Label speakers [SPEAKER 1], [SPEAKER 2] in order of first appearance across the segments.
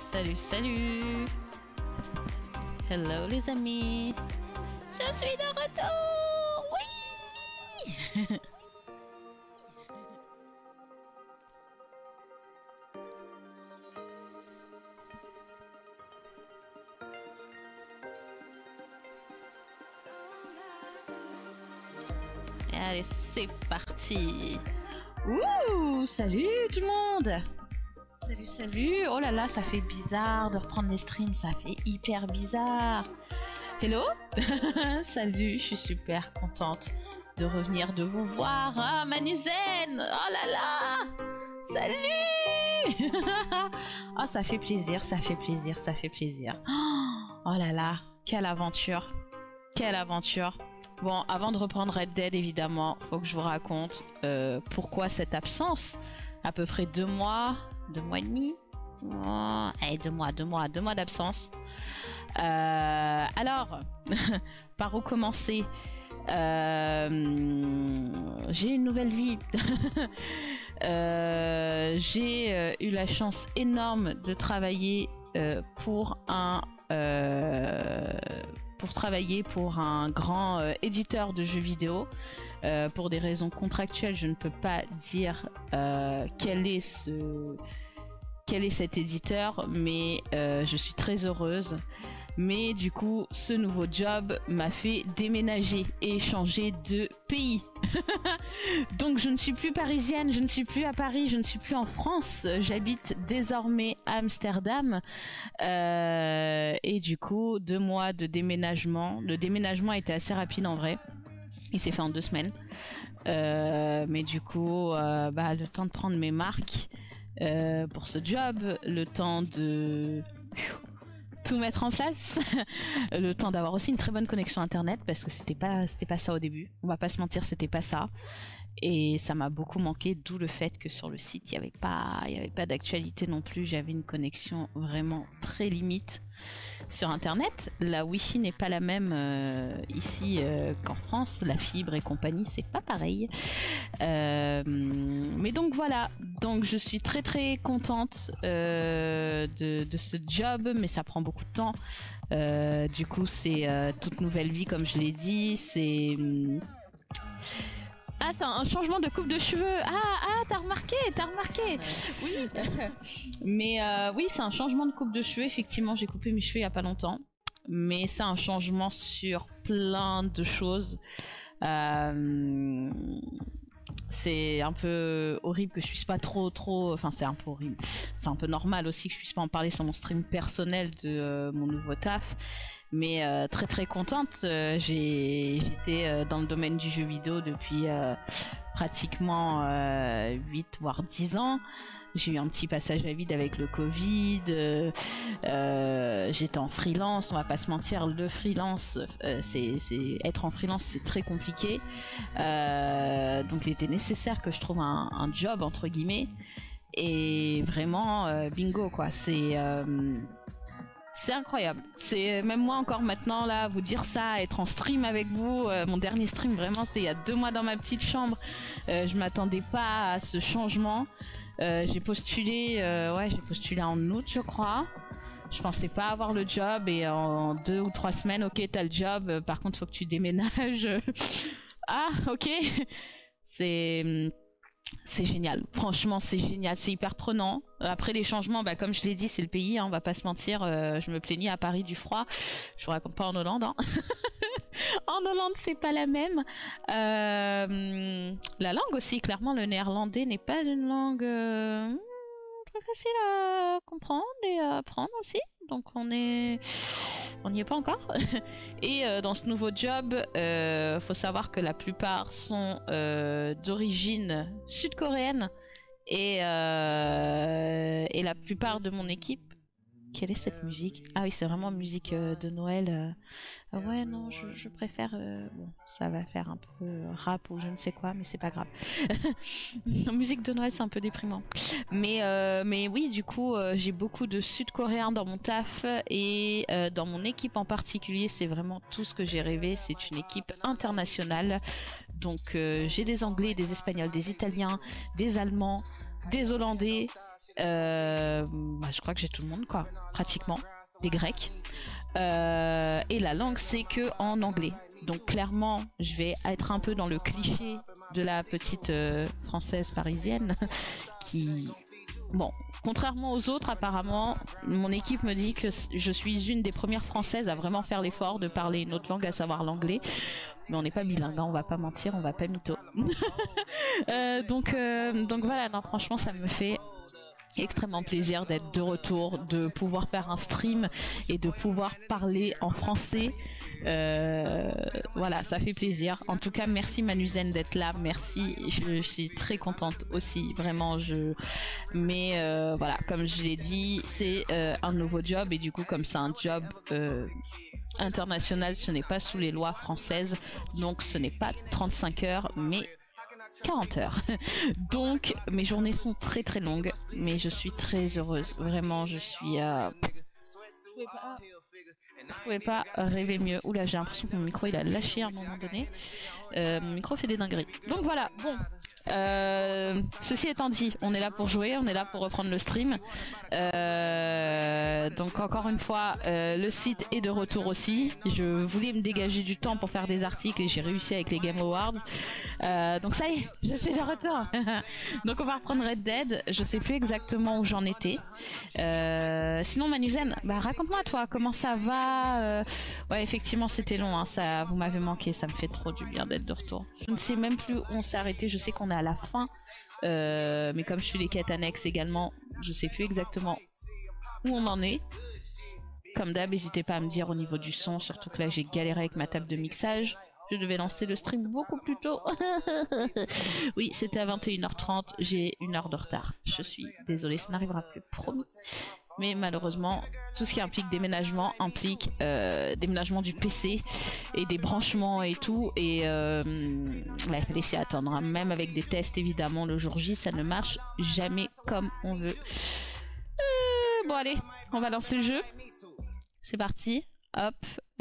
[SPEAKER 1] Salut, salut. Hello les amis. Je suis de retour. Oui. Allez, c'est parti. Ouh, salut tout le monde. Salut, salut. Oh là là, ça fait bizarre de reprendre les streams, ça fait hyper bizarre. Hello. Salut, je suis super contente de revenir, de vous voir. Ah, Manuzen. Oh là là. Salut. Oh, ça fait plaisir, ça fait plaisir, ça fait plaisir. Oh là là, quelle aventure. Quelle aventure. Bon, avant de reprendre Red Dead, évidemment, faut que je vous raconte pourquoi cette absence. À peu près 2 mois, 2 mois et demi. Oh, allez, 2 mois d'absence. Alors, par où commencer? J'ai une nouvelle vie. J'ai eu la chance énorme de travailler pour un grand éditeur de jeux vidéo. Pour des raisons contractuelles, je ne peux pas dire quel est cet éditeur, mais je suis très heureuse. Mais du coup, ce nouveau job m'a fait déménager et changer de pays. Donc je ne suis plus parisienne, je ne suis plus à Paris, je ne suis plus en France. J'habite désormais à Amsterdam. Et du coup, 2 mois de déménagement. Le déménagement a été assez rapide en vrai. Il s'est fait en 2 semaines. Mais du coup, le temps de prendre mes marques pour ce job, le temps de tout mettre en place, le temps d'avoir aussi une très bonne connexion internet parce que c'était pas ça au début. On va pas se mentir, c'était pas ça. Et ça m'a beaucoup manqué, d'où le fait que sur le site, il n'y avait pas d'actualité non plus. J'avais une connexion vraiment très limite sur Internet. La Wi-Fi n'est pas la même ici qu'en France. La fibre et compagnie, c'est pas pareil. Mais donc voilà. Donc je suis très très contente de ce job, mais ça prend beaucoup de temps. Du coup, c'est toute nouvelle vie, comme je l'ai dit. C'est un changement de coupe de cheveux. T'as remarqué. Oui. Mais oui, c'est un changement de coupe de cheveux. Effectivement, j'ai coupé mes cheveux il y a pas longtemps. Mais c'est un changement sur plein de choses. C'est un peu horrible que je puisse pas trop. Enfin, c'est un peu horrible. C'est un peu normal aussi que je puisse pas en parler sur mon stream personnel de mon nouveau taf. Mais très très contente. J'étais dans le domaine du jeu vidéo depuis pratiquement 8 voire 10 ans. J'ai eu un petit passage à vide avec le Covid. J'étais en freelance, on va pas se mentir, le freelance, être en freelance, c'est très compliqué. Donc il était nécessaire que je trouve un job entre guillemets. Et vraiment, bingo quoi. C'est incroyable. C'est même moi encore maintenant là, vous dire ça, être en stream avec vous. Mon dernier stream vraiment c'était il y a 2 mois dans ma petite chambre. Je m'attendais pas à ce changement. J'ai postulé en août je crois. Je pensais pas avoir le job et en 2 ou 3 semaines, ok t'as le job. Par contre faut que tu déménages. Ah ok. C'est génial, franchement c'est génial, c'est hyper prenant. Après les changements, comme je l'ai dit, c'est le pays, hein, on va pas se mentir. Je me plaignais à Paris du froid. Je vous raconte pas en Hollande. Hein. En Hollande c'est pas la même. La langue aussi, clairement le néerlandais n'est pas une langue très facile à comprendre et à apprendre aussi. Donc on n'y est pas encore. Et dans ce nouveau job, faut savoir que la plupart sont d'origine sud-coréenne et la plupart de mon équipe. Quelle est cette musique? Ah oui, c'est vraiment musique de Noël. Ouais, non, je préfère... Bon, ça va faire un peu rap ou je ne sais quoi, mais c'est pas grave. Musique de Noël, c'est un peu déprimant. Mais oui, du coup, j'ai beaucoup de Sud-Coréens dans mon taf et dans mon équipe en particulier, c'est vraiment tout ce que j'ai rêvé. C'est une équipe internationale. Donc, j'ai des Anglais, des Espagnols, des Italiens, des Allemands, des Hollandais, Je crois que j'ai tout le monde, quoi, pratiquement, les Grecs. Et la langue, c'est que en anglais. Donc clairement, je vais être un peu dans le cliché de la petite française parisienne qui... Bon, contrairement aux autres, apparemment, mon équipe me dit que je suis une des premières françaises à vraiment faire l'effort de parler une autre langue, à savoir l'anglais. Mais on n'est pas bilingue, hein, on va pas mentir, on va pas mytho. Donc voilà, non, franchement, ça me fait extrêmement plaisir d'être de retour, de pouvoir faire un stream et de pouvoir parler en français. Voilà, ça fait plaisir. En tout cas, merci Manuzen d'être là, merci. Je suis très contente aussi, vraiment. Mais voilà, comme je l'ai dit, c'est un nouveau job et du coup, comme c'est un job international, ce n'est pas sous les lois françaises, donc ce n'est pas 35 heures, mais 40 heures. Donc mes journées sont très très longues, mais je suis très heureuse. Vraiment, je suis... Je pouvais pas rêver mieux. Oula, j'ai l'impression que mon micro il a lâché à un moment donné. Mon micro fait des dingueries. Donc voilà, bon. Ceci étant dit, on est là pour jouer, on est là pour reprendre le stream. Donc encore une fois, le site est de retour aussi. Je voulais me dégager du temps pour faire des articles et j'ai réussi avec les Game Awards. Donc ça y est, je suis de retour. Donc on va reprendre Red Dead. Je sais plus exactement où j'en étais. Sinon Manuzen, bah raconte-moi toi, comment ça va? Ouais, effectivement c'était long, hein, ça, vous m'avez manqué, ça me fait trop du bien d'être de retour. Je ne sais même plus où on s'est arrêté, je sais qu'on est à la fin, mais comme je suis les quêtes annexes également, je sais plus exactement où on en est. Comme d'hab, n'hésitez pas à me dire au niveau du son, surtout que là j'ai galéré avec ma table de mixage. Je devais lancer le stream beaucoup plus tôt. Oui, c'était à 21h30, j'ai 1 heure de retard. Je suis désolée, ça n'arrivera plus, promis. Mais malheureusement, tout ce qui implique déménagement implique déménagement du PC et des branchements et tout. Et il fallait s'y attendre, hein. Même avec des tests, évidemment, le jour J, ça ne marche jamais comme on veut. Bon, allez, on va lancer le jeu. C'est parti. Hop.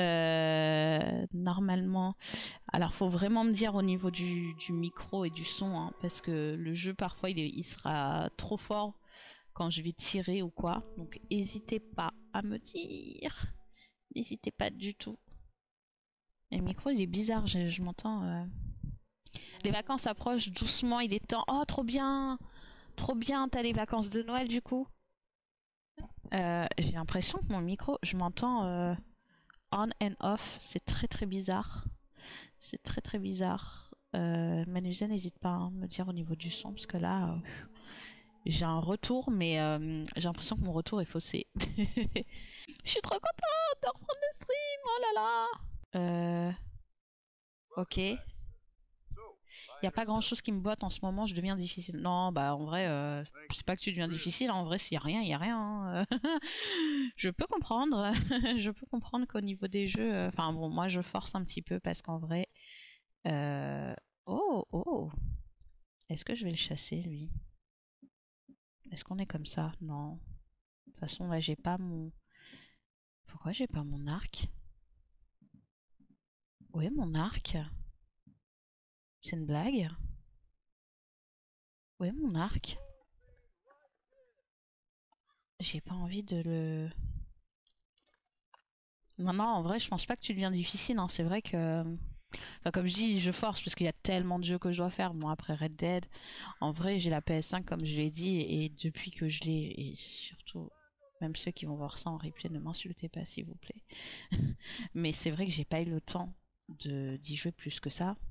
[SPEAKER 1] Normalement... Alors, faut vraiment me dire au niveau du micro et du son, hein, parce que le jeu, parfois, il sera trop fort quand je vais tirer ou quoi. Donc n'hésitez pas à me dire. N'hésitez pas du tout. Et le micro il est bizarre, je m'entends. Les vacances approchent doucement, il est temps. Oh trop bien. Trop bien, t'as les vacances de Noël du coup. J'ai l'impression que mon micro, je m'entends on and off. C'est très très bizarre. C'est très très bizarre. Manuzen, n'hésite pas à me dire au niveau du son, parce que là... j'ai un retour, mais j'ai l'impression que mon retour est faussé. Je suis trop contente de reprendre le stream, oh là là. Ok. Il n'y a pas grand chose qui me botte en ce moment, je deviens difficile. Non, bah en vrai, c'est pas que tu deviens difficile, en vrai s'il y a rien, il y a rien. Hein. Je peux comprendre, je peux comprendre qu'au niveau des jeux, enfin bon, moi je force un petit peu parce qu'en vrai... Oh. Est-ce que je vais le chasser lui? Est-ce qu'on est comme ça? Non. De toute façon, là, j'ai pas mon... Pourquoi j'ai pas mon arc? Où est mon arc? C'est une blague? Où est mon arc? J'ai pas envie de le... Non, en vrai, je pense pas que tu deviens difficile, hein. C'est vrai que... Enfin, comme je dis, je force parce qu'il y a tellement de jeux que je dois faire. Bon, après Red Dead, en vrai, j'ai la PS5 comme je l'ai dit, et depuis que je l'ai, et surtout, même ceux qui vont voir ça en replay, ne m'insultez pas s'il vous plaît. Mais c'est vrai que j'ai pas eu le temps d'y jouer plus que ça.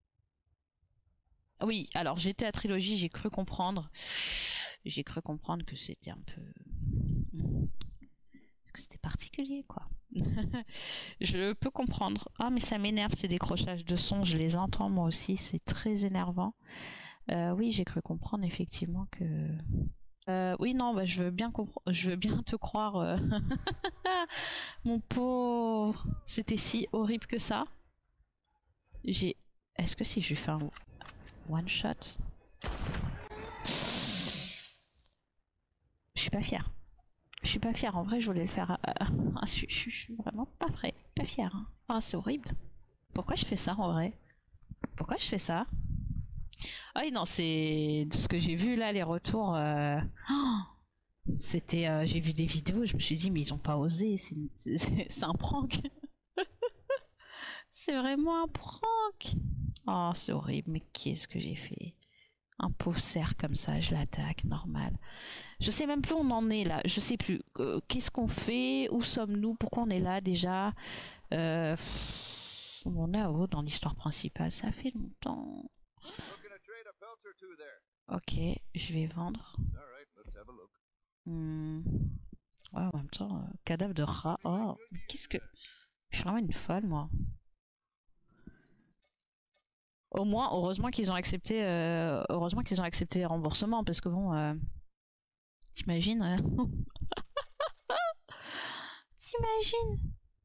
[SPEAKER 1] Oui, alors GTA Trilogy, j'ai cru comprendre. J'ai cru comprendre que c'était un peu... que c'était particulier, quoi. Je peux comprendre. Ah, mais ça m'énerve ces décrochages de son, je les entends moi aussi, c'est très énervant. Oui, j'ai cru comprendre effectivement que... oui, non, bah, je veux bien te croire. Mon pauvre... C'était si horrible que ça. Est-ce que si je lui fais un one shot? Je suis pas fière. Je suis pas fière, en vrai je voulais le faire. Je suis vraiment pas fière. Hein. Ah, c'est horrible. Pourquoi je fais ça en vrai? Pourquoi je fais ça? Ah oui, non, c'est de ce que j'ai vu là, les retours. Oh, c'était, j'ai vu des vidéos, je me suis dit, mais ils ont pas osé, c'est un prank. C'est vraiment un prank. Oh, c'est horrible, mais qu'est-ce que j'ai fait? Un pauvre cerf comme ça, je l'attaque, normal. Je sais même plus où on en est là, je sais plus. Qu'est-ce qu'on fait? Où sommes-nous? Pourquoi on est là déjà? On en est à haut dans l'histoire principale, ça fait longtemps. Ok, je vais vendre. Hmm. Ouais, en même temps, cadavre de rat. Oh, qu'est-ce que. Je suis vraiment une folle, moi. Au moins, heureusement qu'ils ont accepté les remboursements, parce que bon, t'imagines, t'imagines.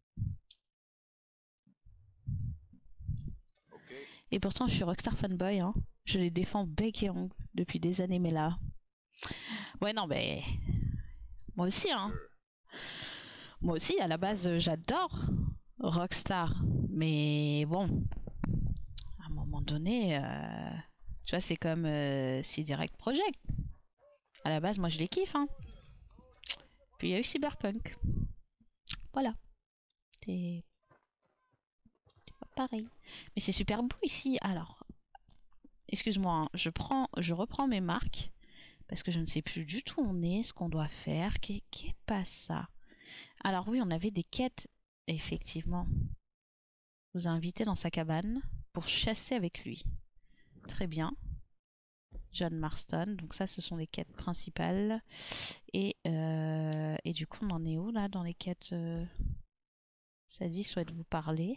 [SPEAKER 1] Et pourtant, je suis Rockstar fanboy, hein. Je les défends bec et ongle depuis des années, mais là. Ouais, non, mais moi aussi, hein. Moi aussi, à la base, j'adore Rockstar, mais bon, à un moment donné, tu vois, c'est comme CD Direct Project. À la base, moi, je les kiffe, hein. Puis il y a eu Cyberpunk. Voilà. C'est pas pareil. Mais c'est super beau ici. Alors, excuse-moi, hein, je reprends mes marques parce que je ne sais plus du tout où on est, ce qu'on doit faire. Qu'est pas ça? Alors oui, on avait des quêtes, effectivement. Vous a invité dans sa cabane pour chasser avec lui. Très bien. John Marston. Donc ça, ce sont les quêtes principales. Et du coup, on en est où là dans les quêtes Ça dit souhaite vous parler.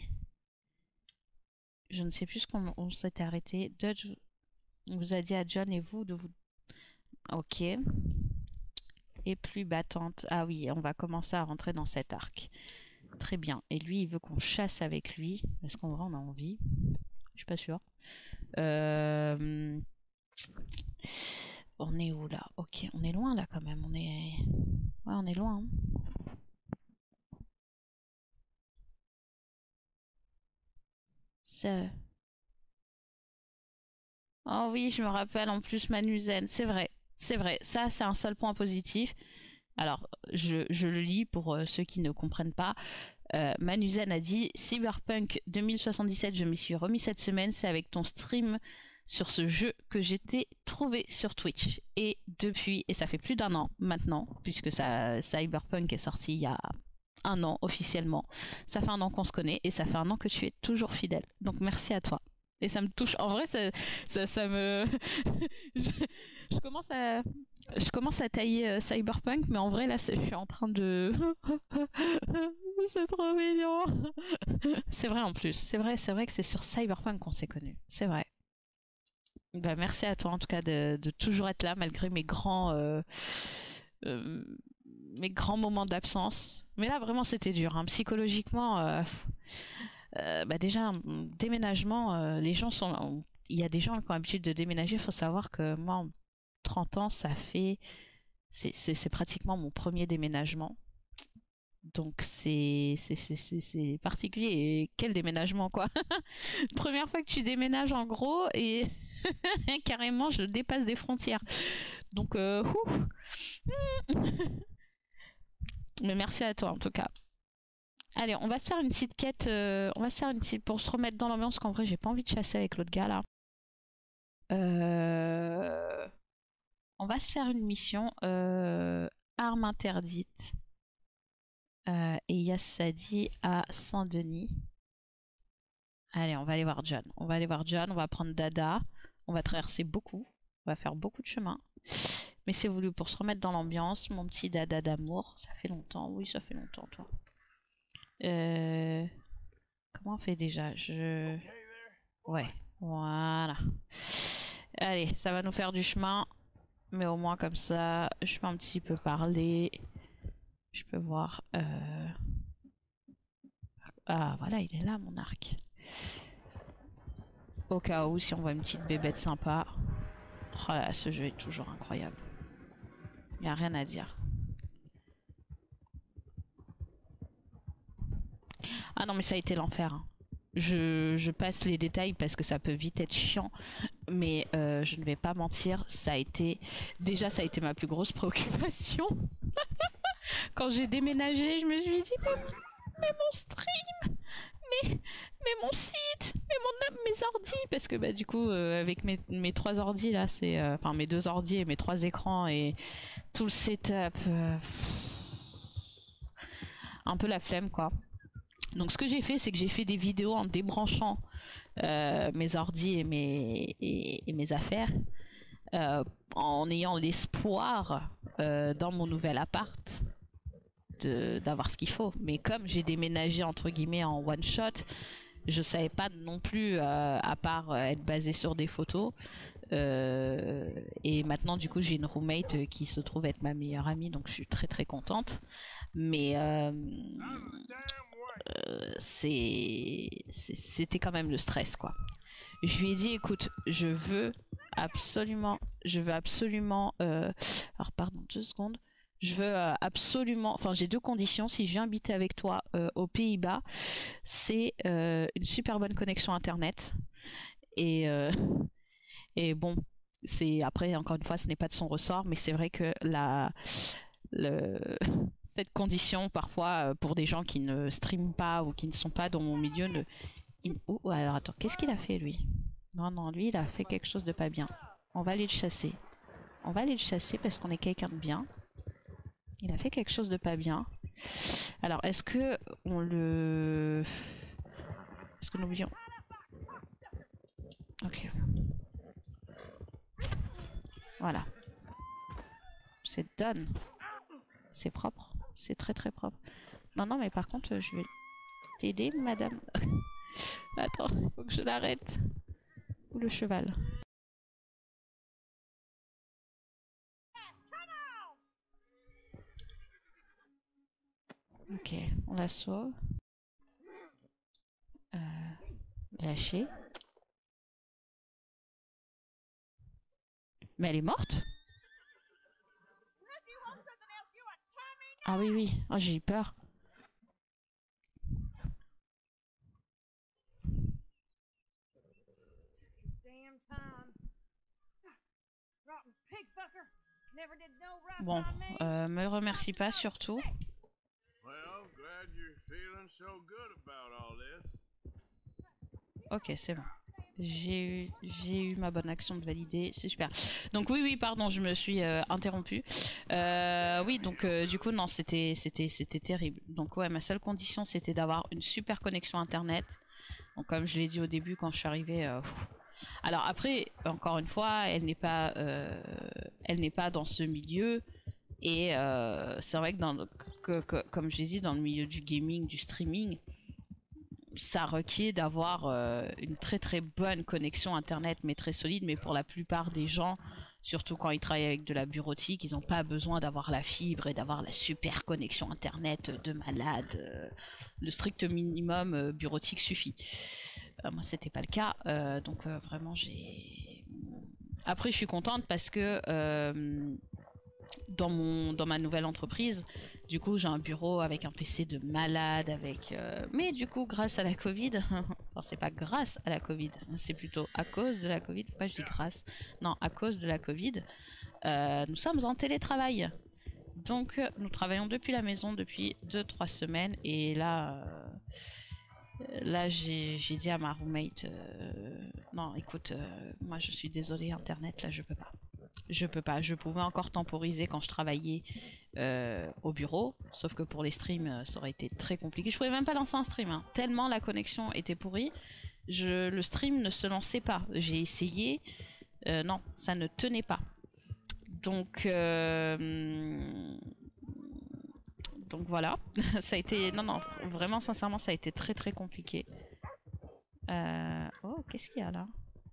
[SPEAKER 1] Je ne sais plus ce qu'on s'était arrêté. Dodge vous a dit à John et vous de vous... Ok. Et plus battante. Ah oui, on va commencer à rentrer dans cet arc. Très bien. Et lui, il veut qu'on chasse avec lui. Est-ce qu'en vrai, on a envie? Je suis pas sûre. On est où là? Ok, on est loin là quand même. Ouais, on est loin. Hein. Ça... Oh oui, je me rappelle en plus Manuzen. C'est vrai. C'est vrai. Ça, c'est un seul point positif. Alors, je le lis pour ceux qui ne comprennent pas. Manuzen a dit Cyberpunk 2077, je m'y suis remis cette semaine. C'est avec ton stream sur ce jeu que j'étais trouvé sur Twitch. Et depuis, et ça fait plus d'un an maintenant, puisque Cyberpunk est sorti il y a un an officiellement. Ça fait un an qu'on se connaît et ça fait un an que tu es toujours fidèle. Donc merci à toi. Et ça me touche. En vrai, ça me. je, je commence à. Je commence à tailler Cyberpunk, mais en vrai, là, je suis en train de. C'est trop mignon! C'est vrai en plus. C'est vrai que c'est sur Cyberpunk qu'on s'est connus. C'est vrai. Bah, merci à toi en tout cas de toujours être là malgré euh, mes grands moments d'absence. Mais là, vraiment, c'était dur. Hein. Psychologiquement, bah déjà, déménagement, les gens sont. Il y a des gens qui ont l'habitude de déménager. Il faut savoir que moi, en 30 ans, ça fait. C'est pratiquement mon premier déménagement. Donc c'est particulier. Et quel déménagement, quoi! Première fois que tu déménages en gros et carrément je dépasse des frontières. Donc, mais merci à toi en tout cas. Allez, on va se faire une petite quête. On va se faire une petite pour se remettre dans l'ambiance. Qu'en vrai, j'ai pas envie de chasser avec l'autre gars là. Euh, On va se faire une mission arme interdite. Et Yassadi à Saint-Denis. Allez, on va aller voir John. On va aller voir John. On va prendre Dada. On va traverser beaucoup. On va faire beaucoup de chemin. Mais c'est voulu pour se remettre dans l'ambiance. Mon petit Dada d'amour. Ça fait longtemps. Oui, ça fait longtemps, toi. Comment on fait déjà? Ouais, voilà. Allez, ça va nous faire du chemin. Mais au moins comme ça, je peux un petit peu parler. Je peux voir... Ah, voilà, il est là, mon arc. Au cas où, si on voit une petite bébête sympa. Oh là, ce jeu est toujours incroyable. Il n'y a rien à dire. Ah non, mais ça a été l'enfer. Hein. Je passe les détails parce que ça peut vite être chiant, mais je ne vais pas mentir, déjà ça a été ma plus grosse préoccupation. Quand j'ai déménagé, je me suis dit mais mon stream, mais, mais mon site, mes ordis, parce que bah du coup avec mes trois ordis là, c'est enfin mes deux ordis et mes trois écrans et tout le setup, un peu la flemme quoi. Donc ce que j'ai fait, c'est que j'ai fait des vidéos en débranchant mes ordis et mes affaires, en ayant l'espoir dans mon nouvel appart d'avoir ce qu'il faut. Mais comme j'ai déménagé entre guillemets en one shot, je savais pas non plus, à part être basé sur des photos. Et maintenant du coup j'ai une roommate qui se trouve être ma meilleure amie, donc je suis très très contente. Mais c'était quand même le stress quoi. Je lui ai dit écoute, je veux absolument alors pardon 2 secondes, je veux absolument, enfin j'ai deux conditions si je viens habiter avec toi aux Pays-Bas, c'est une super bonne connexion internet et et bon, c'est après encore une fois ce n'est pas de son ressort, mais c'est vrai que le cette condition parfois pour des gens qui ne streament pas ou qui ne sont pas dans mon milieu oh alors attends, qu'est-ce qu'il a fait lui? Non non, lui il a fait quelque chose de pas bien. On va aller le chasser. On va aller le chasser parce qu'on est quelqu'un de bien. Il a fait quelque chose de pas bien. Alors est-ce que on le... Est-ce que nous oublions? Ok. Voilà. C'est done. C'est propre. C'est très très propre. Non, non, mais par contre, je vais t'aider, madame. Attends, il faut que je l'arrête. Ou le cheval. Ok, on la sauve. Lâcher. Mais elle est morte? Ah oui, oui. Oh, j'ai eu peur. Bon, me remercie pas surtout. Ok, c'est bon. J'ai eu ma bonne action de valider, c'est super. Donc oui, oui, pardon, je me suis interrompue. Oui, donc du coup, non, c'était terrible. Donc ouais, ma seule condition, c'était d'avoir une super connexion internet. Donc comme je l'ai dit au début quand je suis arrivée... Alors après, encore une fois, elle n'est pas dans ce milieu. Et c'est vrai comme je l'ai dit, dans le milieu du gaming, du streaming, ça requiert d'avoir une très très bonne connexion internet, mais très solide. Mais pour la plupart des gens, surtout quand ils travaillent avec de la bureautique, ils n'ont pas besoin d'avoir la fibre et d'avoir la super connexion internet de malade. Le strict minimum bureautique suffit. Moi, c'était pas le cas. Donc vraiment, Après, je suis contente parce que dans ma nouvelle entreprise, du coup j'ai un bureau avec un PC de malade, mais du coup grâce à la Covid, enfin c'est pas grâce à la Covid, c'est plutôt à cause de la Covid. Pourquoi je dis grâce? Non, à cause de la Covid, nous sommes en télétravail. Donc nous travaillons depuis la maison depuis 2-3 semaines et là j'ai dit à ma roommate non écoute, moi je suis désolée, internet là je peux pas. Je peux pas. Je pouvais encore temporiser quand je travaillais au bureau, sauf que pour les streams, ça aurait été très compliqué. Je pouvais même pas lancer un stream, hein, tellement la connexion était pourrie. Le stream ne se lançait pas. J'ai essayé, non, ça ne tenait pas. Donc voilà, ça a été, non, non, vraiment sincèrement, ça a été très très compliqué. Oh, qu'est-ce qu'il y a là?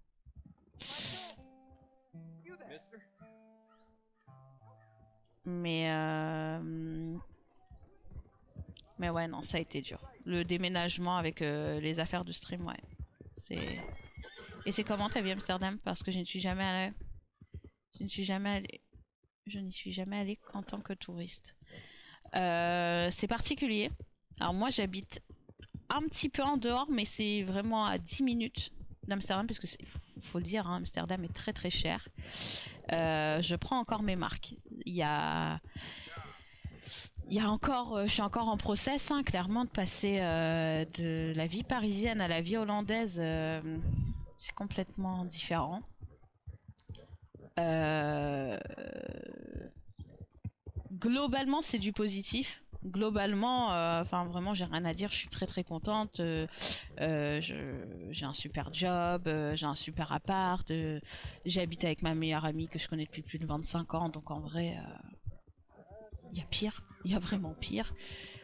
[SPEAKER 1] Mais ouais, non, ça a été dur. Le déménagement avec les affaires de stream, ouais. Et c'est comment ta vie à Amsterdam? Parce que je ne suis jamais allée. Je ne suis jamais allée. Je n'y suis jamais allée qu'en tant que touriste. C'est particulier. Alors moi, j'habite un petit peu en dehors, mais c'est vraiment à 10 minutes d'Amsterdam, parce que faut le dire, hein, Amsterdam est très très cher. Je prends encore mes marques. Il y a encore, je suis encore en process, hein, clairement, de passer de la vie parisienne à la vie hollandaise. C'est complètement différent. Globalement, c'est du positif. Globalement, enfin vraiment, j'ai rien à dire. Je suis très très contente. J'ai un super job, j'ai un super appart. J'habite avec ma meilleure amie que je connais depuis plus de 25 ans. Donc en vrai, il y a pire. Il y a vraiment pire.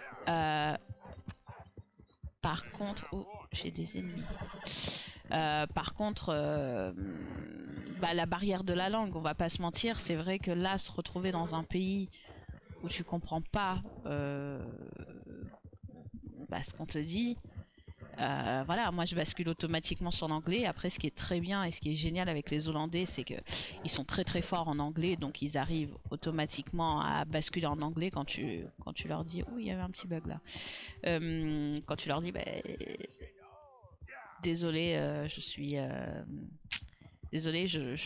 [SPEAKER 1] Par contre, oh, j'ai des ennemis. Par contre, la barrière de la langue, on va pas se mentir, c'est vrai que là, se retrouver dans un pays où tu comprends pas ce qu'on te dit, voilà, moi je bascule automatiquement sur l'anglais. Après, ce qui est très bien et ce qui est génial avec les Hollandais, c'est que ils sont très très forts en anglais, donc ils arrivent automatiquement à basculer en anglais quand tu leur dis, oui, il y avait un petit bug là. Quand tu leur dis, désolé, je suis désolé,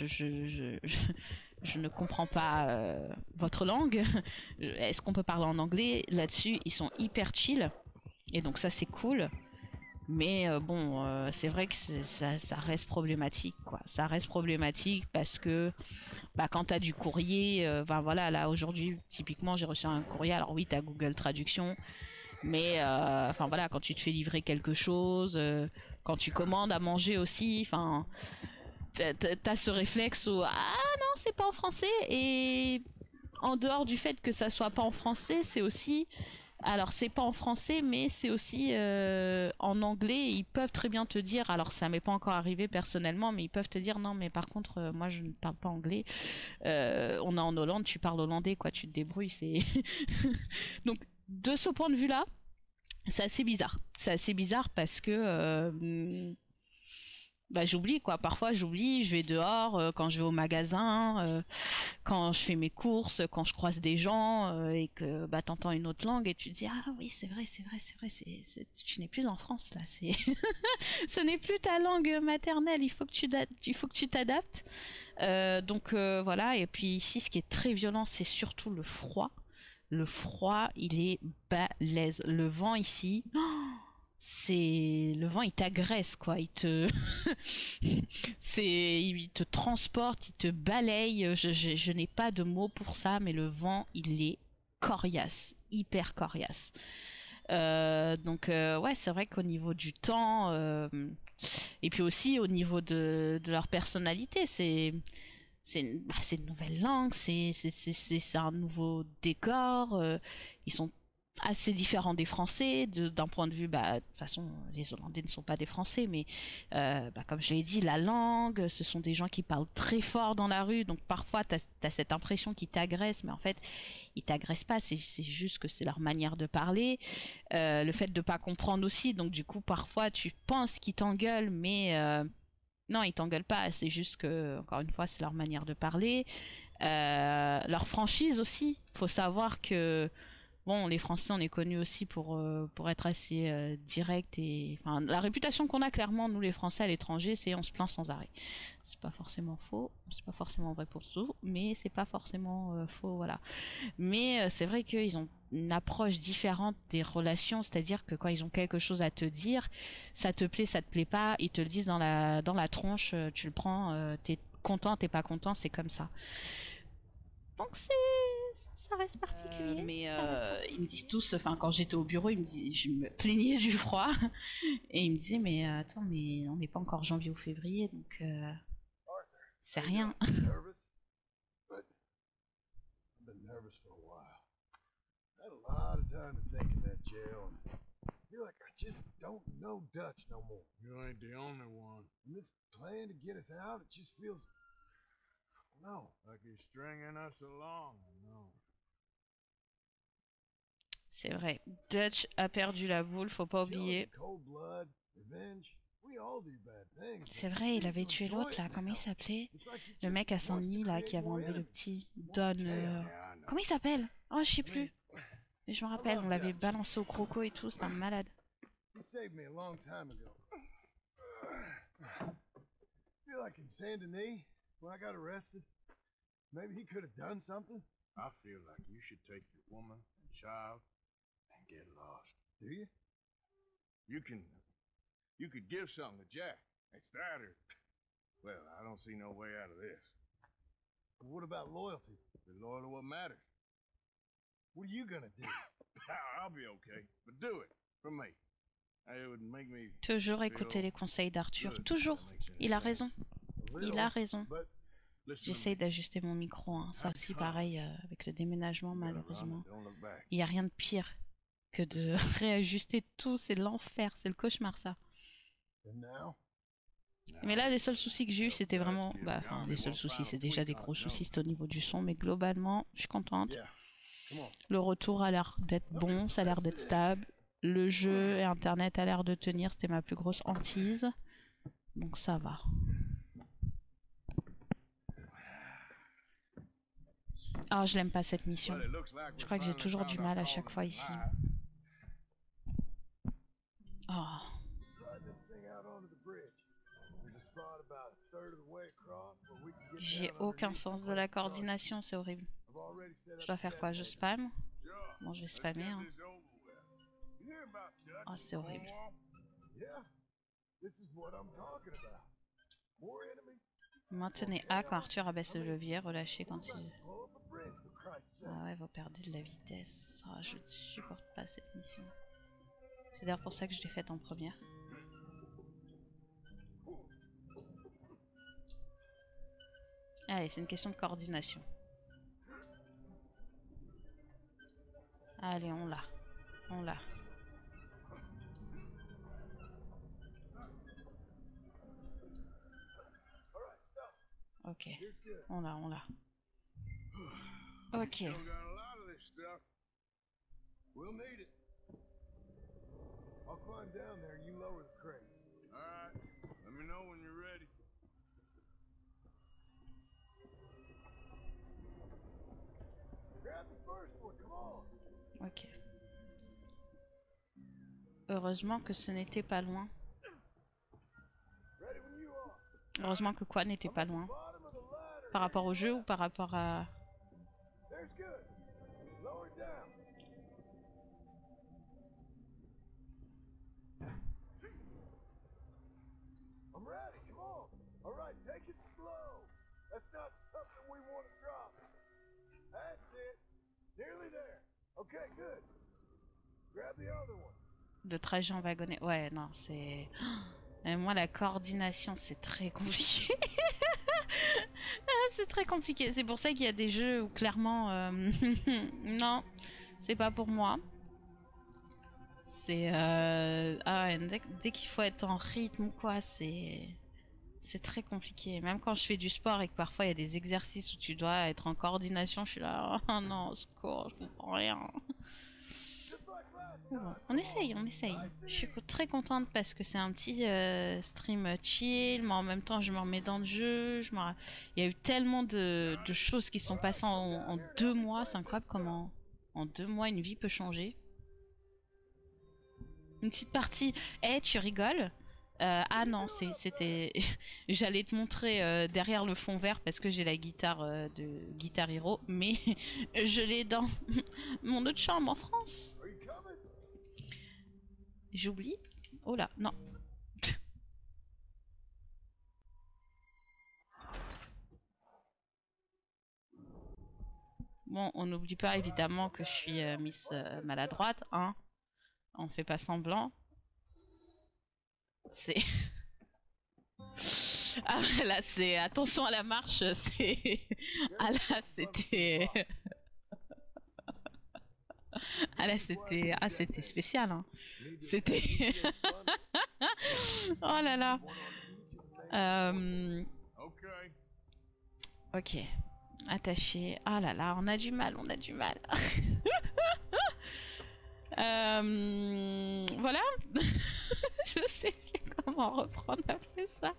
[SPEAKER 1] je ne comprends pas votre langue. Est-ce qu'on peut parler en anglais? Là-dessus, ils sont hyper chill. Et donc ça, c'est cool. Mais c'est vrai que ça reste problématique, quoi. Ça reste problématique parce que quand t'as du courrier, voilà, là aujourd'hui, typiquement, j'ai reçu un courrier. Alors oui, t'as Google Traduction, mais voilà, quand tu te fais livrer quelque chose, quand tu commandes à manger aussi, enfin, t'as ce réflexe où ah non, c'est pas en français. Et en dehors du fait que ça soit pas en français, c'est aussi, alors c'est pas en français, mais c'est aussi en anglais. Ils peuvent très bien te dire, alors ça m'est pas encore arrivé personnellement, mais ils peuvent te dire non, mais par contre moi je ne parle pas anglais. On est en Hollande, tu parles hollandais, quoi, tu te débrouilles. C'est donc de ce point de vue-là, c'est assez bizarre. C'est assez bizarre parce que j'oublie, quoi. Parfois j'oublie, je vais dehors, quand je vais au magasin, quand je fais mes courses, quand je croise des gens et que t'entends une autre langue et tu te dis ah oui, c'est vrai, tu n'es plus en France là, c'est ce n'est plus ta langue maternelle, il faut que tu t'adaptes. Donc voilà. Et puis ici, ce qui est très violent, c'est surtout le froid. Le froid, il est balèze. Le vent ici, c'est le vent, il t'agresse, quoi. Il te il te transporte, il te balaye. Je n'ai pas de mots pour ça, mais le vent, il est coriace, hyper coriace. Donc ouais, c'est vrai qu'au niveau du temps et puis aussi au niveau de leur personnalité, c'est une nouvelle langue, c'est un nouveau décor. Ils sont assez différents des Français d'un point de vue, de toute façon les Hollandais ne sont pas des Français, mais comme je l'ai dit, la langue, ce sont des gens qui parlent très fort dans la rue, donc parfois t'as cette impression qu'ils t'agressent, mais en fait ils t'agressent pas, c'est juste que c'est leur manière de parler. Le fait de pas comprendre aussi, donc du coup parfois tu penses qu'ils t'engueulent, mais non, ils t'engueulent pas, c'est juste que, encore une fois, c'est leur manière de parler. Leur franchise aussi. Faut savoir que, bon, les Français, on est connus aussi pour être assez direct. Et enfin, la réputation qu'on a clairement, nous les Français à l'étranger, c'est on se plaint sans arrêt. C'est pas forcément faux, c'est pas forcément vrai pour tout, mais c'est pas forcément faux, voilà. Mais c'est vrai qu'ils ont une approche différente des relations, c'est-à-dire que quand ils ont quelque chose à te dire, ça te plaît pas, ils te le disent dans la tronche, tu le prends, t'es content, t'es pas content, c'est comme ça. Donc ça reste particulier. Mais ils me disent tous, enfin quand j'étais au bureau, je me plaignais du froid et ils me disaient mais attends, mais on n'est pas encore janvier ou février, donc c'est rien.
[SPEAKER 2] A lot of time to think in that jail, and I feel like I just don't know Dutch no more.
[SPEAKER 3] You ain't the only one.
[SPEAKER 2] And this plan to get us out, it just feels, no,
[SPEAKER 3] like you're stringing us along. No.
[SPEAKER 1] C'est vrai, Dutch a perdu la boule, faut pas oublier.
[SPEAKER 2] Cold blood, revenge. We all do bad things.
[SPEAKER 1] C'est vrai, il avait tué l'autre là, comment il s'appelait? Le mec à Saint-Denis là qui avait enlevé le petit Don. Comment il s'appelle? Oh, je sais plus. Mais je me rappelle, on l'avait balancé au croco et tout, c'était un malade.
[SPEAKER 2] He saved me a long time ago. Feel like in Saint Denis, when I got arrested, maybe he could have done something.
[SPEAKER 3] I feel like you should take your woman and child and get lost.
[SPEAKER 2] Do you?
[SPEAKER 3] You could give something to Jack. It's that or... Well, I don't see no way out of this.
[SPEAKER 2] But what about loyalty?
[SPEAKER 3] Be loyal to what matters.
[SPEAKER 2] What are you gonna do?
[SPEAKER 3] I'll be okay, but do it for me. It would make me
[SPEAKER 1] Toujours écouter les conseils d'Arthur.
[SPEAKER 3] good.
[SPEAKER 1] Toujours.
[SPEAKER 3] That makes any
[SPEAKER 1] Il a
[SPEAKER 3] sense.
[SPEAKER 1] raison.
[SPEAKER 2] A
[SPEAKER 1] Il
[SPEAKER 2] little,
[SPEAKER 1] a raison.
[SPEAKER 2] but
[SPEAKER 3] Listen to
[SPEAKER 1] J'essaye
[SPEAKER 3] me.
[SPEAKER 1] d'ajuster mon micro. Hein. Ça aussi, pareil, avec le déménagement,
[SPEAKER 3] You gotta run
[SPEAKER 1] malheureusement.
[SPEAKER 3] it, don't look back.
[SPEAKER 1] Il n'y a rien de pire que de réajuster tout. C'est l'enfer. C'est le cauchemar, ça.
[SPEAKER 2] and now
[SPEAKER 1] Mais là, les seuls soucis que j'ai eu, c'était vraiment... Enfin, les seuls soucis, c'est déjà des gros soucis, c'est au niveau du son. Mais globalement, je suis contente.
[SPEAKER 2] yeah. Come on.
[SPEAKER 1] Le retour a l'air d'être bon, ça a l'air d'être stable. Le jeu et Internet a l'air de tenir, c'était ma plus grosse hantise. Donc ça va. Ah, je l'aime pas cette mission.
[SPEAKER 3] Well, it looks like
[SPEAKER 1] Je
[SPEAKER 3] we
[SPEAKER 1] crois que j'ai
[SPEAKER 3] finally
[SPEAKER 1] toujours
[SPEAKER 3] found
[SPEAKER 1] du
[SPEAKER 3] our
[SPEAKER 1] mal à
[SPEAKER 3] calling
[SPEAKER 1] chaque fois
[SPEAKER 3] in
[SPEAKER 1] ici.
[SPEAKER 3] life.
[SPEAKER 1] Oh.
[SPEAKER 2] Slide this thing out onto the bridge. There's a spot about a third of the way across where we can get
[SPEAKER 1] J'ai
[SPEAKER 2] down
[SPEAKER 1] aucun
[SPEAKER 2] underneath
[SPEAKER 1] sens
[SPEAKER 2] the
[SPEAKER 1] de la
[SPEAKER 2] place to start.
[SPEAKER 1] coordination, c'est horrible.
[SPEAKER 2] I've already set
[SPEAKER 1] Je
[SPEAKER 2] up
[SPEAKER 1] dois
[SPEAKER 2] the
[SPEAKER 1] faire quoi? Je
[SPEAKER 2] detonator.
[SPEAKER 1] spam?
[SPEAKER 3] Sure.
[SPEAKER 1] Bon, je vais
[SPEAKER 3] Let's
[SPEAKER 1] spammer.
[SPEAKER 3] get
[SPEAKER 1] Hein.
[SPEAKER 3] this over with. You hear about Dutch
[SPEAKER 1] Ah, c'est
[SPEAKER 3] and
[SPEAKER 1] horrible.
[SPEAKER 3] Cornwall?
[SPEAKER 2] Yeah, this is what I'm talking about. More enemies.
[SPEAKER 1] Maintenez A quand Arthur abaisse le levier, relâchez quand il...
[SPEAKER 2] Blow up a bridge for Christ's sake.
[SPEAKER 1] Ah ouais, vous perdez de la vitesse. Ah, je ne supporte pas cette mission. C'est d'ailleurs pour ça que je l'ai faite en première. Allez, c'est une question de coordination. Allez, on l'a. On l'a. Ok,
[SPEAKER 2] Here's good.
[SPEAKER 1] on l'a, on l'a. Ok.
[SPEAKER 3] Still got a lot of this stuff.
[SPEAKER 2] We'll need it. I'll climb down there. You lower the crates.
[SPEAKER 3] All right. Let me know when you're ready.
[SPEAKER 2] Grab the first one. Come on.
[SPEAKER 1] Ok. Heureusement que ce n'était pas loin.
[SPEAKER 2] Ready when you are.
[SPEAKER 1] Heureusement que quoi n'était pas loin.
[SPEAKER 2] Bottom of the ladder.
[SPEAKER 1] Par rapport au jeu ou par rapport à...
[SPEAKER 2] There's good. Lower it down. I'm ready. Come on. All right, take it slow. That's not something we want to drop. That's it. Nearly there. Okay, good. Grab the other one.
[SPEAKER 1] de trajet en wagonnet. Ouais, non, c'est... Et moi, la coordination, c'est très compliqué. Ah, c'est très compliqué. C'est pour ça qu'il y a des jeux où clairement... non, c'est pas pour moi. C'est... Ah ouais, dès qu'il faut être en rythme ou quoi, c'est... C'est très compliqué. Même quand je fais du sport et que parfois il y a des exercices où tu dois être en coordination, je suis là, oh non, au secours, je comprends rien. Bon, on essaye, on essaye. Je suis très contente parce que c'est un petit stream chill, mais en même temps je me remets dans le jeu. Il y a eu tellement de choses qui sont passées en 2 mois, c'est incroyable comment en 2 mois une vie peut changer. Une petite partie, hey, tu rigoles? Ah non, c'était... J'allais te montrer derrière le fond vert parce que j'ai la guitare de Guitar Hero, mais je l'ai dans mon autre chambre en France. J'oublie. Oh là, non. Bon, on n'oublie pas évidemment que je suis Miss Maladroite, hein. On fait pas semblant. C'est... Ah là, c'est... Attention à la marche, c'est... Ah là, c'était... Ah là, c'était... Ah, c'était spécial, hein. C'était... Oh là là. Ok. Attaché. Ah là là, on a du mal, on a du mal. Voilà. Je sais plus comment reprendre après ça.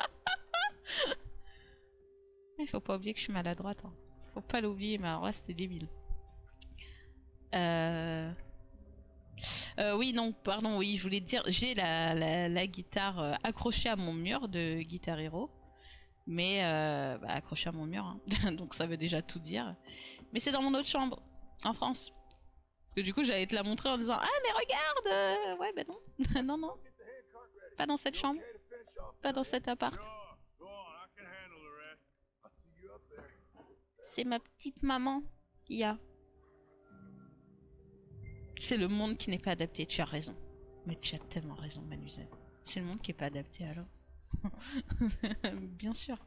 [SPEAKER 1] Il faut pas oublier que je suis maladroite. Hein. Faut pas l'oublier, mais alors là c'était débile. Oui, non, pardon, oui, je voulais te dire, j'ai la guitare accrochée à mon mur de Guitar Hero. Mais bah, accrochée à mon mur, hein. Donc ça veut déjà tout dire. Mais c'est dans mon autre chambre, en France. Parce que du coup, j'allais te la montrer en disant ah, mais regarde ouais, ben non, non, non, pas dans cette chambre, pas dans cet appart.
[SPEAKER 3] Sure, go on, I can handle the rest.
[SPEAKER 2] I'll see you up there.
[SPEAKER 1] C'est ma petite maman, Ia. C'est le monde qui n'est pas adapté, tu as raison. Mais tu as tellement raison, Manuzen. C'est le monde qui n'est pas adapté alors. Bien sûr.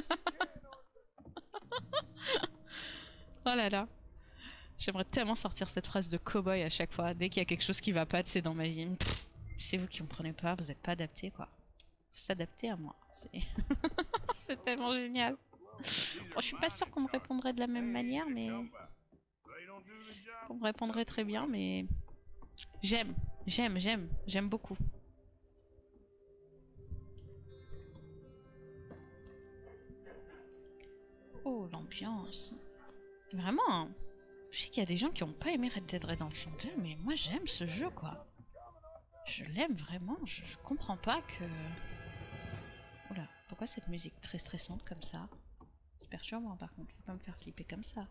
[SPEAKER 1] Oh là là. J'aimerais tellement sortir cette phrase de cow-boy à chaque fois. Dès qu'il y a quelque chose qui va pas, c'est dans ma vie. Pff, c'est vous qui comprenez pas, vous êtes pas adapté quoi. Faut s'adapter à moi. C'est tellement génial. Bon, je suis pas sûre qu'on me répondrait de la même manière, mais...
[SPEAKER 3] They don't do the job.
[SPEAKER 1] qu'on me répondrait très bien, mais... J'aime beaucoup. Oh, l'ambiance. Vraiment, hein. Je sais qu'il y a des gens qui n'ont pas aimé Red Dead Redemption 2, mais moi j'aime ce jeu, quoi. Je l'aime vraiment, je comprends pas que... Oula, pourquoi cette musique très stressante comme ça? C'est perturbant par contre, faut pas me faire flipper comme ça.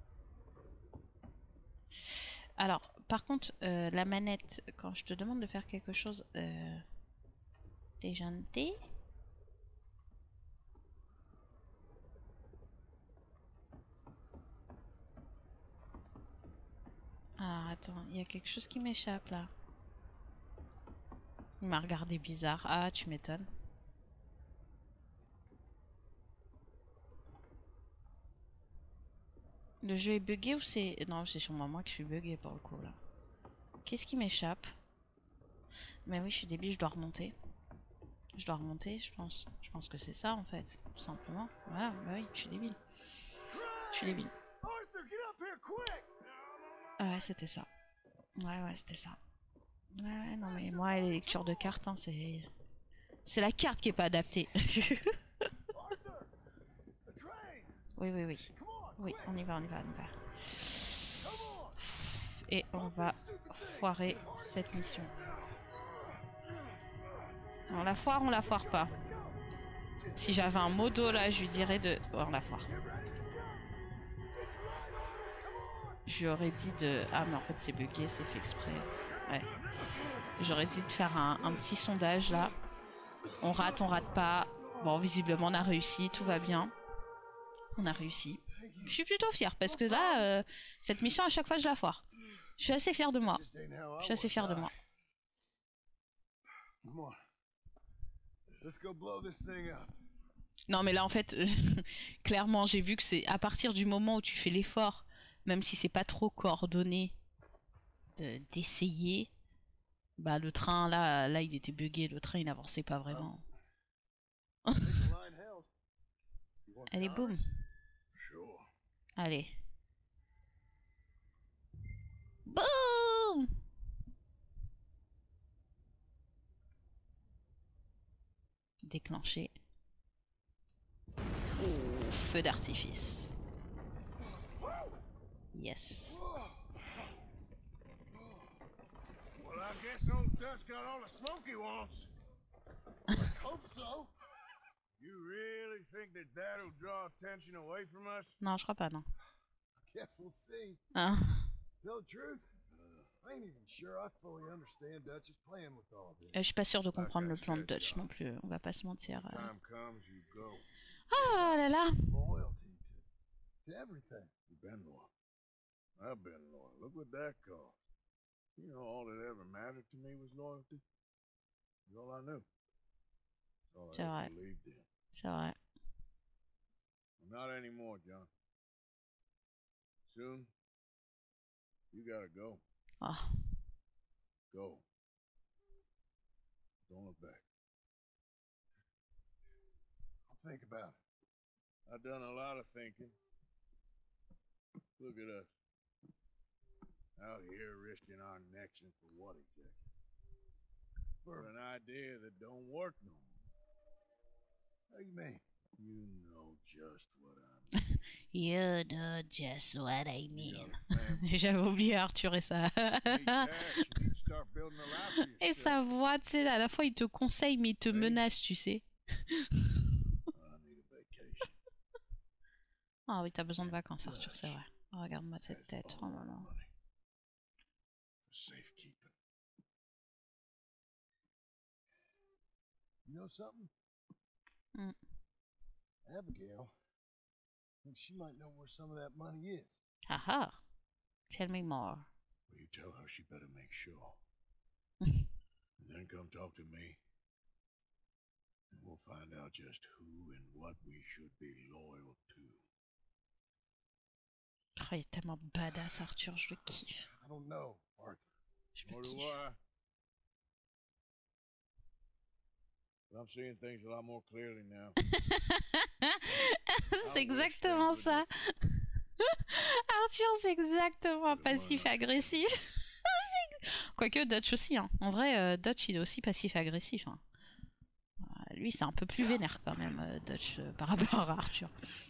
[SPEAKER 1] Alors, par contre, la manette, quand je te demande de faire quelque chose... T'es gentil? Ah, attends, il y a quelque chose qui m'échappe là. Il m'a regardé bizarre. Ah, tu m'étonnes. Le jeu est bugué ou c'est... Non, c'est sûrement moi qui suis bugué pour le coup là. Qu'est-ce qui m'échappe? Mais oui, je suis débile, je dois remonter. Je dois remonter, je pense. Je pense que c'est ça en fait, tout simplement. Voilà, bah oui, je suis débile. Je suis débile.
[SPEAKER 2] Arthur, get up here quick!
[SPEAKER 1] Ouais, c'était ça. Ouais, c'était ça. Ouais, non mais moi, les lectures de cartes, hein, c'est... C'est la carte qui est pas adaptée.
[SPEAKER 2] Arthur! The train!
[SPEAKER 1] Oui.
[SPEAKER 2] Come on!
[SPEAKER 1] Oui, on y va.
[SPEAKER 2] Come on!
[SPEAKER 1] Et on va foirer cette mission. On la foire pas. Si j'avais un modo là, je lui dirais de... Oh, on la foire. Je lui aurais dit de... Ah mais en fait c'est bugué, c'est fait exprès. Ouais. J'aurais dit de faire un petit sondage là. On rate pas. Bon, visiblement on a réussi, tout va bien. On a réussi. Je suis plutôt fière parce que là, cette mission à chaque fois je la foire. Je suis assez fière de moi. Je suis assez fière de moi.
[SPEAKER 2] Come on. Let's go blow this thing up.
[SPEAKER 1] Non mais là en fait, clairement j'ai vu que c'est à partir du moment où tu fais l'effort, même si c'est pas trop coordonné, d'essayer, bah le train là il était bugué, le train il n'avançait pas vraiment.
[SPEAKER 2] Think the line held. You want
[SPEAKER 1] Allez boum,
[SPEAKER 2] ours?
[SPEAKER 3] Sure.
[SPEAKER 1] allez. Boum. Déclenché. Oh, feu d'artifice. Yes.
[SPEAKER 3] Well, I guess old Dutch got all the smoke he wants.
[SPEAKER 2] Let's hope so.
[SPEAKER 3] You really think that that'll draw attention away from us?
[SPEAKER 1] Non, je crois pas, non.
[SPEAKER 2] Guess we'll see.
[SPEAKER 1] Hein.
[SPEAKER 2] Tell the truth, I ain't even sure I fully understand Dutch is playing with all this.
[SPEAKER 1] Je suis pas sûre de comprendre le plan de Dutch non plus, on va pas se mentir.
[SPEAKER 3] Time comes, you go.
[SPEAKER 1] Oh là là.
[SPEAKER 2] Loyalty to everything.
[SPEAKER 3] You've been loyal. I've been loyal. Look what that cost. You know, all that ever mattered to me was loyalty. It's all I knew. It's all I
[SPEAKER 1] C'est
[SPEAKER 3] ever
[SPEAKER 1] vrai.
[SPEAKER 3] believed in.
[SPEAKER 1] C'est vrai.
[SPEAKER 3] Not anymore, John. Soon, you gotta go.
[SPEAKER 1] Oh.
[SPEAKER 3] Go. Don't look back.
[SPEAKER 2] I'll think about it.
[SPEAKER 3] I've done a lot of thinking. Look at us. Out here risking our necks and for what exactly? For an idea that don't work no more.
[SPEAKER 2] How you mean?
[SPEAKER 3] You know just what I mean.
[SPEAKER 1] You know just what I
[SPEAKER 3] You
[SPEAKER 1] mean.
[SPEAKER 3] got a family.
[SPEAKER 1] J'avais oublié Arthur et ça.
[SPEAKER 3] You need cash, you need building a life for
[SPEAKER 1] Et
[SPEAKER 3] yourself.
[SPEAKER 1] sa voix, tu sais, à la fois il te conseille mais il te menace, tu sais.
[SPEAKER 3] I need a vacation.
[SPEAKER 1] Ah oui, t'as besoin de vacances, Arthur, c'est vrai. Regarde-moi cette tête. Oh là là.
[SPEAKER 3] Money. Safekeeping.
[SPEAKER 2] You know something?
[SPEAKER 1] Mm.
[SPEAKER 2] Abigail. I think she might know where some of that money is.
[SPEAKER 1] Haha. Tell me more.
[SPEAKER 3] Well, you tell her she better make sure. And then come talk to me. And we'll find out just who and what we should be loyal to.
[SPEAKER 1] Oh, il est tellement badass, Arthur, je le kiffe.
[SPEAKER 2] I don't know, Arthur.
[SPEAKER 1] Je le
[SPEAKER 3] Nor do
[SPEAKER 1] kiffe.
[SPEAKER 3] I. But I'm seeing things a lot more clearly now.
[SPEAKER 1] C'est exactement ça. Arthur, c'est exactement passif-agressif. Quoique Dutch aussi, hein. En vrai, Dutch il est aussi passif-agressif. Hein. Lui, c'est un peu plus vénère quand même, Dutch, par rapport à Arthur.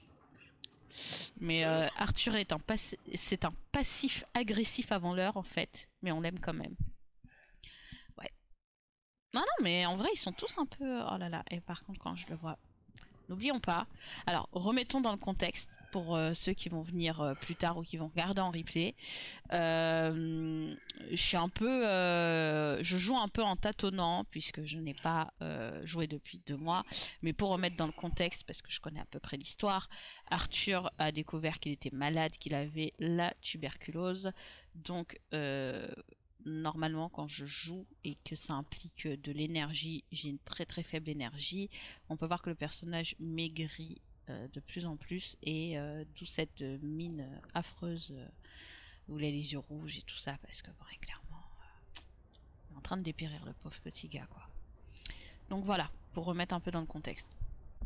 [SPEAKER 1] Mais Arthur est c'est un passif-agressif avant l'heure en fait, mais on l'aime quand même. Ouais. Non, non, mais en vrai, ils sont tous un peu. Oh là là. Et par contre, quand je le vois. N'oublions pas. Alors, remettons dans le contexte pour ceux qui vont venir plus tard ou qui vont regarder en replay. Je suis un peu, je joue un peu en tâtonnant puisque je n'ai pas joué depuis 2 mois. Mais pour remettre dans le contexte, parce que je connais à peu près l'histoire, Arthur a découvert qu'il était malade, qu'il avait la tuberculose. Donc normalement quand je joue et que ça implique de l'énergie, j'ai une très très faible énergie. On peut voir que le personnage maigrit de plus en plus et d'où cette mine affreuse où il a les yeux rouges et tout ça parce que bon, clairement il est en train de dépérir le pauvre petit gars quoi. Donc voilà, pour remettre un peu dans le contexte.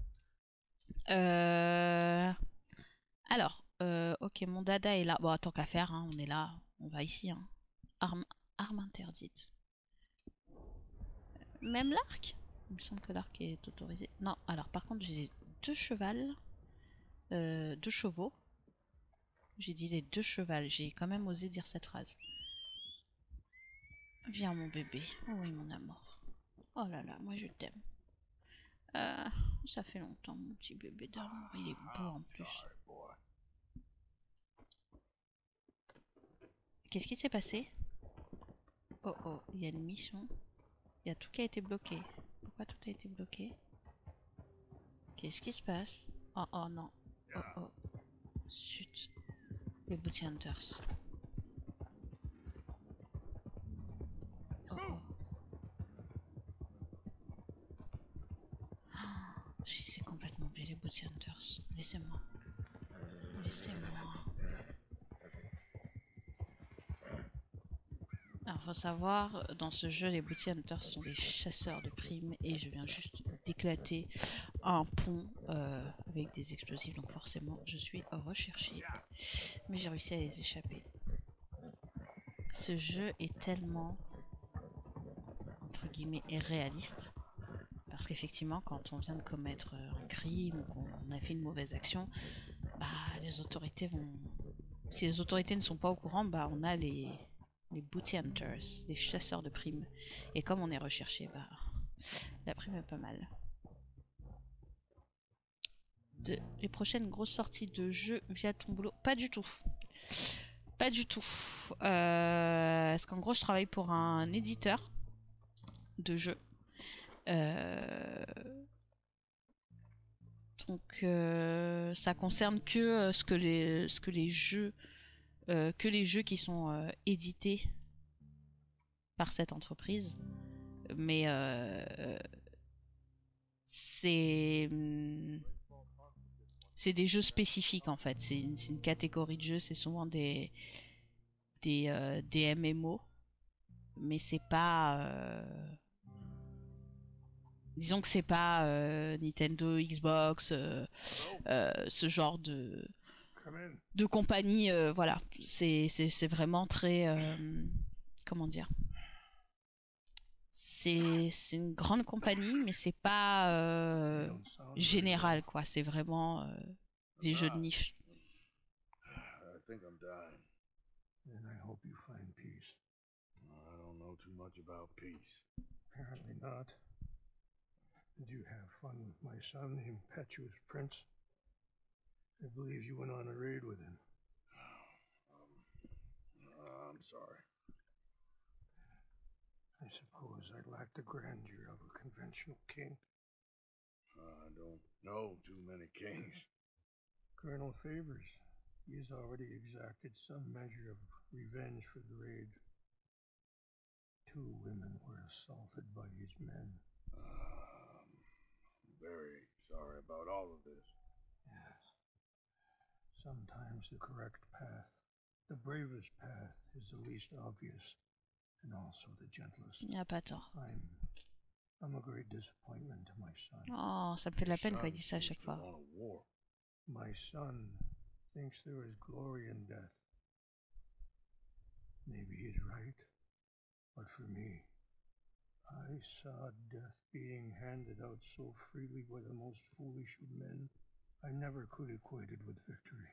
[SPEAKER 1] Alors, ok, mon dada est là. Bon, tant qu'à faire, hein, on est là, on va ici. Hein. Arme interdite. Même l'arc? Il me semble que l'arc est autorisé. Non, alors par contre j'ai 2 chevals. 2 chevaux. J'ai dit les 2 chevals. J'ai quand même osé dire cette phrase. Viens mon bébé. Oh oui mon amour. Oh là là, moi je t'aime. Ça fait longtemps mon petit bébé d'amour. Il est beau en plus. Qu'est-ce qui s'est passé? Oh oh, il y a une mission. Il y a tout qui a été bloqué. Pourquoi tout a été bloqué? Qu'est-ce qui se passe? Oh oh non. Oh oh. Chut. Les Bounty Hunters. Oh oh. C'est complètement oublié les Bounty Hunters. Laissez-moi. Laissez-moi. Alors, faut savoir, dans ce jeu, les Bounty Hunters sont des chasseurs de primes et je viens juste d'éclater un pont avec des explosifs, donc forcément, je suis recherchée. Mais j'ai réussi à les échapper. Ce jeu est tellement, entre guillemets, réaliste. Parce qu'effectivement, quand on vient de commettre un crime ou qu'on a fait une mauvaise action, bah, les autorités vont... Si les autorités ne sont pas au courant, bah, on a les Bounty Hunters, les chasseurs de primes. Et comme on est recherché, bah, la prime est pas mal. Les prochaines grosses sorties de jeux via ton boulot? Pas du tout. Pas du tout. Parce qu'en gros, je travaille pour un éditeur de jeux. Donc, ça concerne que ce que les jeux qui sont édités par cette entreprise. Mais c'est des jeux spécifiques en fait. C'est une catégorie de jeux. C'est souvent des MMO, mais c'est pas. Disons que c'est pas Nintendo, Xbox, ce genre de compagnie. Voilà, c'est vraiment très. Comment dire? C'est une grande compagnie, mais c'est pas général quoi. C'est vraiment des jeux de niche.
[SPEAKER 3] I think I'm dying.
[SPEAKER 2] And I hope you find peace.
[SPEAKER 3] I don't know too much about peace.
[SPEAKER 4] Apparently not. Did you have fun with my son, the impetuous prince? I believe you went on a raid with him.
[SPEAKER 3] I'm sorry.
[SPEAKER 4] I suppose I lack the grandeur of a conventional king.
[SPEAKER 3] I don't know too many kings.
[SPEAKER 4] Colonel Favors, he has already exacted some measure of revenge for the raid. 2 women were assaulted by his men.
[SPEAKER 3] I'm very sorry about all of this.
[SPEAKER 4] Yes. Sometimes the correct path, the bravest path, is the least obvious, and also the gentlest.
[SPEAKER 1] Il n'y a pas tort.
[SPEAKER 4] I'm a great disappointment to my son.
[SPEAKER 1] Oh, ça me fait de la peine quand il dit ça à chaque fois.
[SPEAKER 4] My son thinks there is glory in death. Maybe he's right, but for me, I saw death being handed out so freely by the most foolish of men, I never could equate it with victory.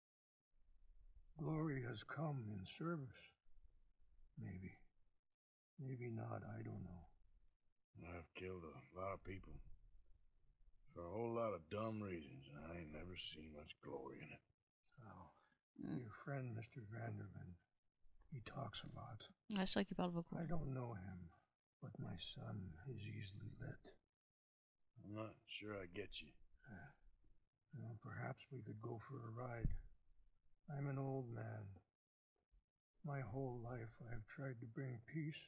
[SPEAKER 4] Glory has come in service. Maybe. Maybe not, I don't know.
[SPEAKER 3] I've killed a lot of people. For a whole lot of dumb reasons, and I ain't never seen much glory in it.
[SPEAKER 4] Oh, your friend, Mr. Vanderlyn, he talks a lot.
[SPEAKER 1] Ouais, c'est vrai qu'il parle beaucoup.
[SPEAKER 4] I don't know him, but my son is easily led.
[SPEAKER 3] I'm not sure I get you.
[SPEAKER 4] Well, perhaps we could go for a ride. I'm an old man. My whole life I have tried to bring peace.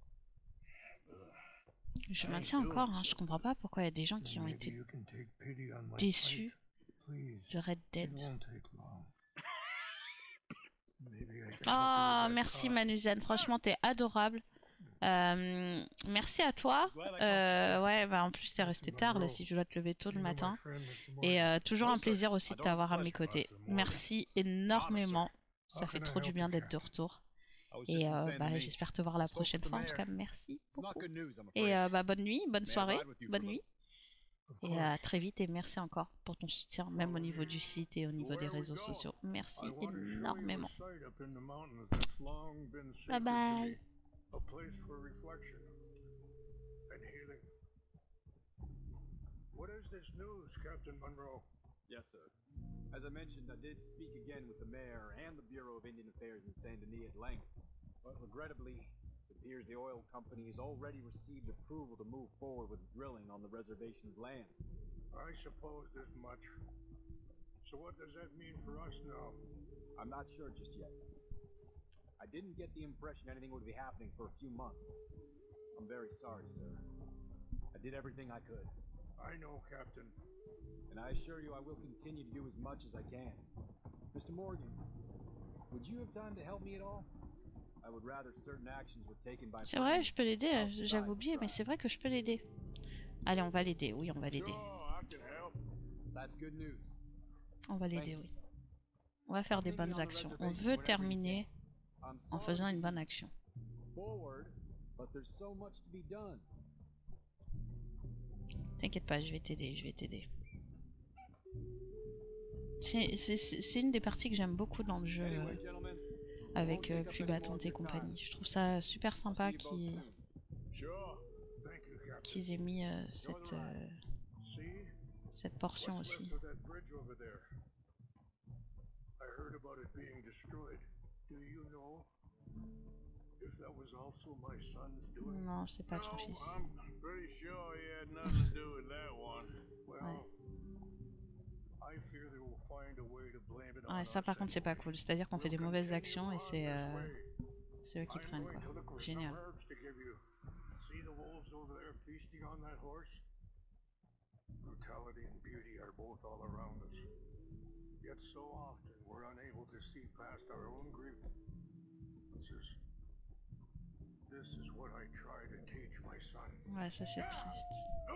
[SPEAKER 1] Je maintiens encore, hein, je comprends pas pourquoi il y a des gens qui ont été déçus de Red Dead. Oh, merci Manuzan, franchement t'es adorable. Merci à toi. Ouais, bah en plus t'es resté tard là si je dois te lever tôt le matin. Et toujours un plaisir aussi de t'avoir à mes côtés. Merci énormément. Ça fait trop du bien d'être de retour. Et bah, j'espère te voir la prochaine fois. En tout cas, merci beaucoup. Et bah, bonne nuit, bonne soirée, bonne nuit. Et à très vite. Et merci encore pour ton soutien, même au niveau du site et au niveau des réseaux sociaux. Merci énormément. Bye bye.
[SPEAKER 4] What is this news, Captain Monroe?
[SPEAKER 5] Yes, sir. As I mentioned, I did speak again with the mayor and the Bureau of Indian Affairs in Saint Denis at length, but regrettably, it appears the oil company has already received approval to move forward with drilling on the reservation's land.
[SPEAKER 4] I suppose this much. So what does that mean for us now?
[SPEAKER 5] I'm not sure just yet. I didn't get the impression anything would be happening for a few months. I'm very sorry, sir. I did everything I could.
[SPEAKER 4] I know, Captain.
[SPEAKER 5] And I assure you I will continue to do as much as I can. Mr. Morgan, would you have time to help me at all? I would rather certain actions were taken by...
[SPEAKER 1] C'est vrai, je peux l'aider. J'avais oublié, mais c'est vrai que je peux l'aider. Allez, on va l'aider. Oui, on va l'aider.
[SPEAKER 5] That's good news.
[SPEAKER 1] On va l'aider, oui. On va faire des bonnes actions. On veut terminer en faisant une bonne action.
[SPEAKER 5] Forward, but there's so much to be done.
[SPEAKER 1] T'inquiète pas, je vais t'aider, je vais t'aider. C'est une des parties que j'aime beaucoup dans le jeu avec Pubatante et compagnie. Je trouve ça super sympa qu'ils aient mis cette portion aussi. Non, c'est pas ton fils. Ouais. Ouais, ça par contre c'est pas cool. C'est-à-dire qu'on fait des mauvaises actions et c'est eux qui prennent quoi. Génial.
[SPEAKER 4] Brutality and beauty are both all around us. Yet so often we're unable to see past our own grievances. This is what I try to teach my son.
[SPEAKER 1] Ouais, ça c'est triste.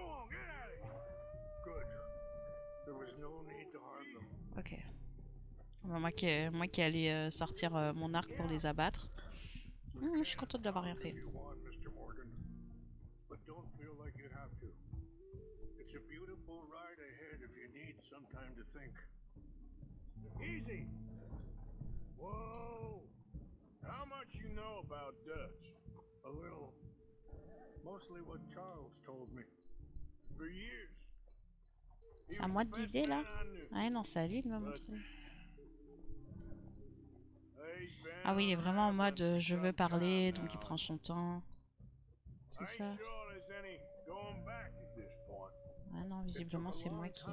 [SPEAKER 4] Good. There was no need to harm them.
[SPEAKER 1] Ok. Bon, moi qui allais sortir mon arc pour les abattre. Je suis contente d'avoir rien fait.
[SPEAKER 4] It's a beautiful ride ahead if you need some time to think. Easy.
[SPEAKER 3] Whoa! How much you know about Dutch?
[SPEAKER 4] A little. Mostly what Charles told me. For years.
[SPEAKER 1] C'est à moi de guider là? Ah non, c'est à lui de me montrer. Ah oui, il est vraiment en mode je veux parler, donc il prend son temps. C'est ça? Ah non, visiblement c'est moi qui...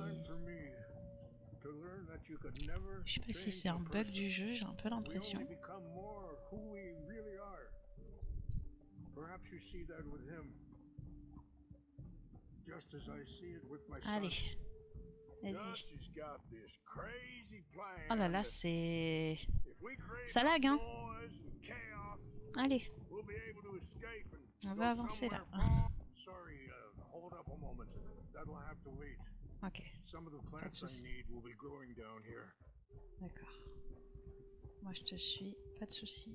[SPEAKER 1] Je sais pas si c'est un bug du jeu, j'ai un peu l'impression. Allez. Vas-y. Oh là là, c'est... Ça lag, hein? Allez. On va avancer là. Ok. Pas de soucis. D'accord. Moi je te suis, pas de soucis.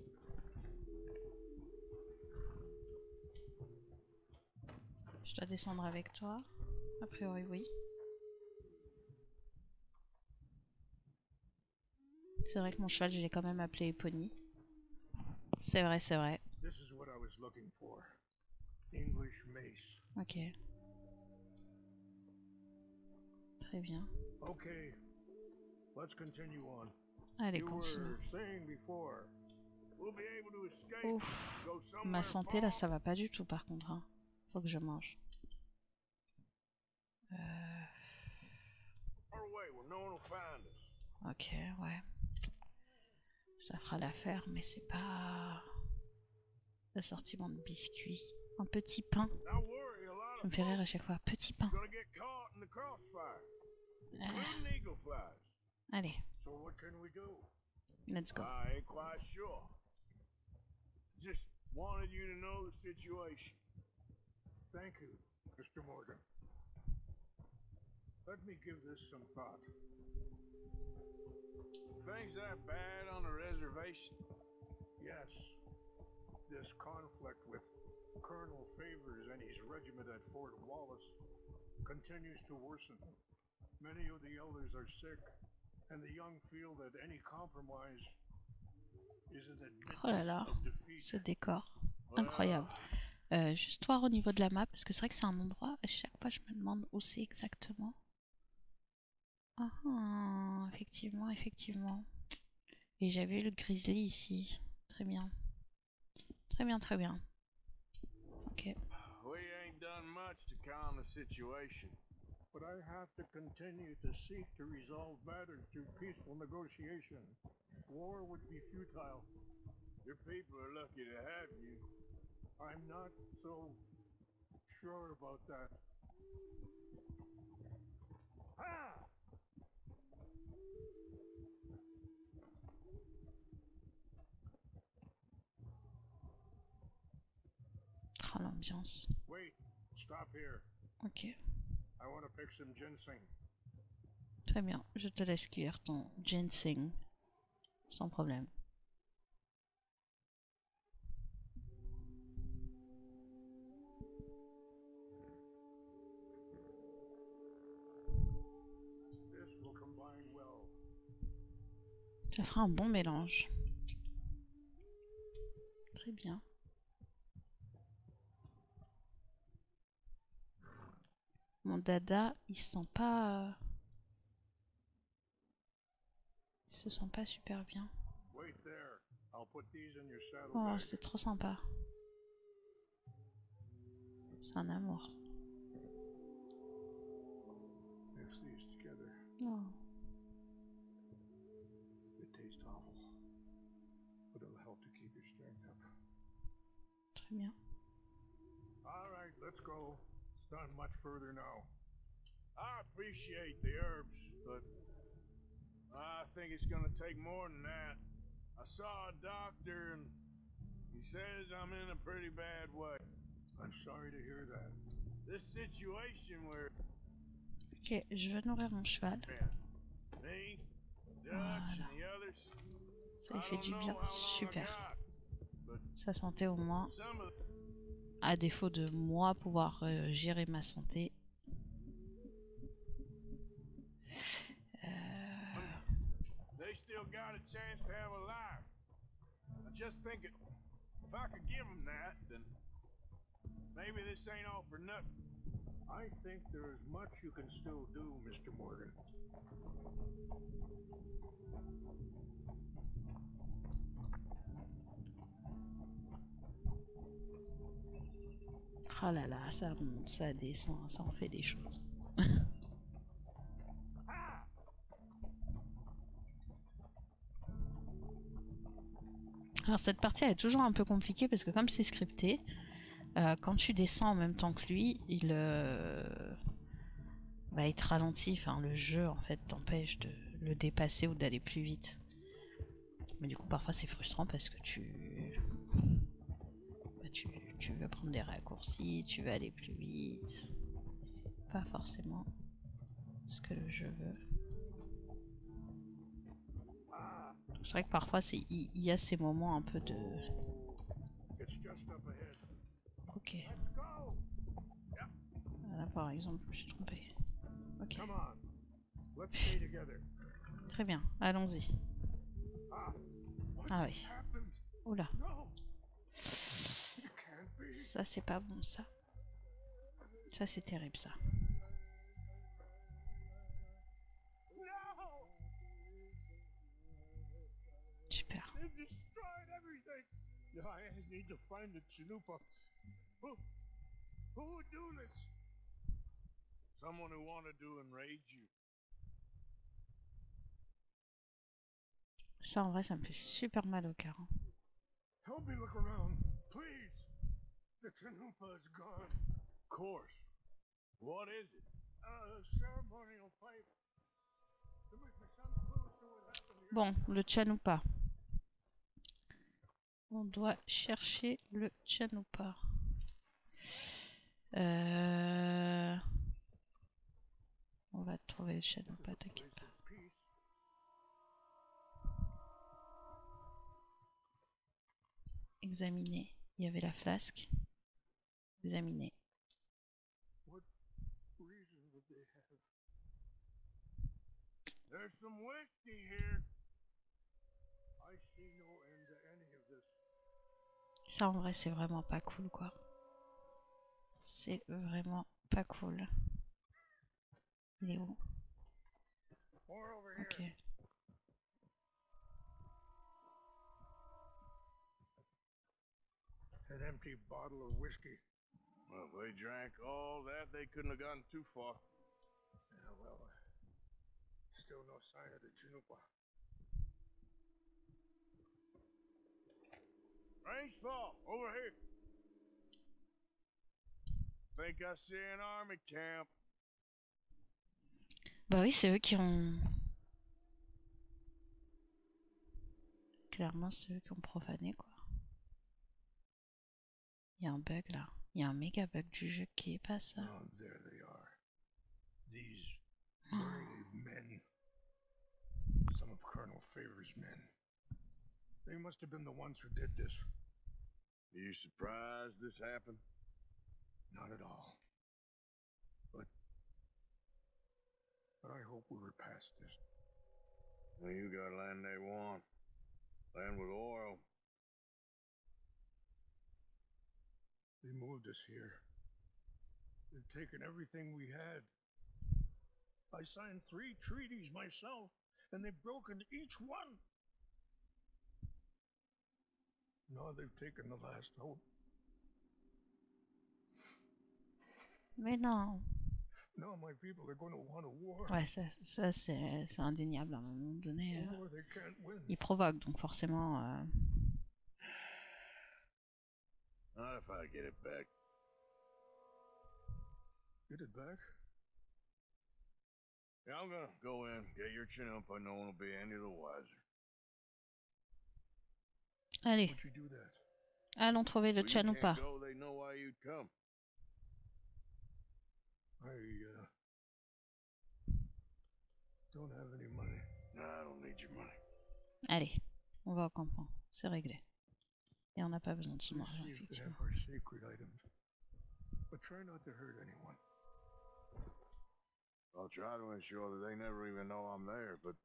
[SPEAKER 1] Je dois descendre avec toi. A priori, oui. C'est vrai que mon cheval, je l'ai quand même appelé Pony. C'est vrai, c'est vrai. Ok. Très bien. Allez, continue. Ouf. Ma santé, là, ça va pas du tout, par contre. Hein. Faut que je mange. Ok, ouais. Ça fera l'affaire, mais c'est pas... L'assortiment de biscuits. Un petit pain. Ça me fait rire à chaque fois. Petit pain. Allez. Let's go.
[SPEAKER 2] Just wanted you to know the situation.
[SPEAKER 4] Thank you, Mr. Morgan. Let me give this some thought.
[SPEAKER 2] Things that bad on the reservation?
[SPEAKER 4] Yes. This conflict with Colonel Favors and his regiment at Fort Wallace continues to worsen. Many of the elders are sick, and the young feel that any compromise is an admittance of defeat.
[SPEAKER 1] Ce décor, incroyable. Juste voir au niveau de la map, parce que c'est vrai que c'est un endroit, à chaque fois je me demande où c'est exactement. Ah, effectivement, effectivement. Et j'avais le grizzly ici. Très bien. Très bien, très bien. Ok.
[SPEAKER 2] We ain't done much to calm the situation.
[SPEAKER 4] But I have to continue to seek to resolve matters through peaceful negotiation. War would be futile.
[SPEAKER 2] Your people are lucky to have you.
[SPEAKER 4] I'm not so sure about that. Ah!
[SPEAKER 1] Oh, l'ambiance.
[SPEAKER 4] Wait, stop here.
[SPEAKER 1] Ok.
[SPEAKER 4] I want to pick some ginseng.
[SPEAKER 1] Très bien, je te laisse cuire ton ginseng. Sans problème.
[SPEAKER 4] This will combine well.
[SPEAKER 1] Ça fera un bon mélange. Très bien. Mon dada, il se sent pas... Il se sent pas super bien. Oh, c'est trop sympa. C'est un amour. Oh. Très bien.
[SPEAKER 4] All right, let's go. It's not much further now.
[SPEAKER 2] I appreciate the herbs, but I think it's gonna take more than that. I saw a doctor and he says I'm in a pretty bad way.
[SPEAKER 4] I'm sorry to hear that.
[SPEAKER 2] This situation where...
[SPEAKER 1] Ok, je vais nourrir mon cheval.
[SPEAKER 2] Me, Dutch and the others,
[SPEAKER 1] ça lui fait du bien, super. Sa santé au moins. À défaut de moi pouvoir gérer ma santé.
[SPEAKER 2] They still got a chance to have a life. I just think
[SPEAKER 3] If I could give him that, then maybe this ain't all for nothing.
[SPEAKER 4] I think there is much you can still do, Mr. Morgan.
[SPEAKER 1] Oh là là, ça monte, ça descend, ça en fait des choses. Alors cette partie elle est toujours un peu compliquée parce que comme c'est scripté, quand tu descends en même temps que lui, il te ralentit, enfin le jeu en fait t'empêche de le dépasser ou d'aller plus vite. Mais du coup parfois c'est frustrant parce que tu veux prendre des raccourcis, tu veux aller plus vite. C'est pas forcément ce que le jeu veut. C'est vrai que parfois il y a ces moments un peu de...
[SPEAKER 4] It's just up ahead.
[SPEAKER 1] Ok.
[SPEAKER 4] Go!
[SPEAKER 1] Là par exemple je me suis trompée. Ok.
[SPEAKER 4] Come on. Let's stay together.
[SPEAKER 1] Très bien, allons-y. Ah oui.
[SPEAKER 4] Happened?
[SPEAKER 1] Oula.
[SPEAKER 4] No. It can't be.
[SPEAKER 1] Ça c'est pas bon ça. Ça c'est terrible ça.
[SPEAKER 4] No!
[SPEAKER 1] Super.
[SPEAKER 4] They destroyed everything. I need to find the Chanupa. Who would do this?
[SPEAKER 3] Someone who wanted to enrage you.
[SPEAKER 1] Ça en vrai ça me fait super mal au cœur. Hein.
[SPEAKER 4] Help me look around, please. The Chanupa is gone.
[SPEAKER 3] Of course. What is it?
[SPEAKER 4] A ceremonial pipe. To make my son close to what happened here.
[SPEAKER 1] Bon, le Chanupa. On doit chercher le Chanupa. On va trouver le Chanupa, t'inquiète pas. Examiner. Il y avait la flasque. Examiner.
[SPEAKER 4] What reason would they have?
[SPEAKER 3] There's some whiskey here.
[SPEAKER 4] I see no end to any of this.
[SPEAKER 1] Ça en vrai c'est vraiment pas cool quoi. C'est vraiment pas cool. Il est où?
[SPEAKER 4] More over here.
[SPEAKER 1] Ok.
[SPEAKER 4] An empty bottle of whiskey.
[SPEAKER 3] Well, if they drank all that, they couldn't have gotten too far.
[SPEAKER 4] Yeah, well, still no sign of the Chanupa.
[SPEAKER 3] Range-fall, over here. Think I see an army camp.
[SPEAKER 1] Bah oui, c'est eux qui ont... Clairement, c'est eux qui ont profané, quoi. Il y a un bug, là. Il y a un méga bug du jeu qui est pas ça.
[SPEAKER 4] Oh, there they are. These brave men. Some of Colonel Favor's men. They must have been the ones who did this.
[SPEAKER 3] Are you surprised this happened?
[SPEAKER 4] Not at all. But I hope we were past this.
[SPEAKER 3] Well, you got land they want. Land with oil.
[SPEAKER 4] They moved us here. They've taken everything we had. I signed 3 treaties myself, and they've broken each one. Now they've taken the last hope.
[SPEAKER 1] Mais non.
[SPEAKER 4] Now my people are going to want a war.
[SPEAKER 1] Ouais, ça c'est indéniable. À un moment donné,
[SPEAKER 4] A war they can't win.
[SPEAKER 1] ils provoquent, donc forcément...
[SPEAKER 3] Not if I get it back.
[SPEAKER 4] Get it back?
[SPEAKER 3] Yeah, I'm gonna go in, get your chin up, no one will be any the wiser.
[SPEAKER 1] Allez,
[SPEAKER 4] Would you do that?
[SPEAKER 1] allons trouver le
[SPEAKER 3] Well, you can't
[SPEAKER 1] Chanupa.
[SPEAKER 3] go, they know why you'd come.
[SPEAKER 4] I don't have any money.
[SPEAKER 3] Nah, I don't need your money.
[SPEAKER 1] Allez, on va au campement. C'est réglé. Et on n'a pas besoin de son
[SPEAKER 4] Please
[SPEAKER 1] argent,
[SPEAKER 4] see if they
[SPEAKER 1] effectivement.
[SPEAKER 4] have our sacred items. But try not to hurt anyone.
[SPEAKER 3] I'll try to ensure that they never even know I'm there, but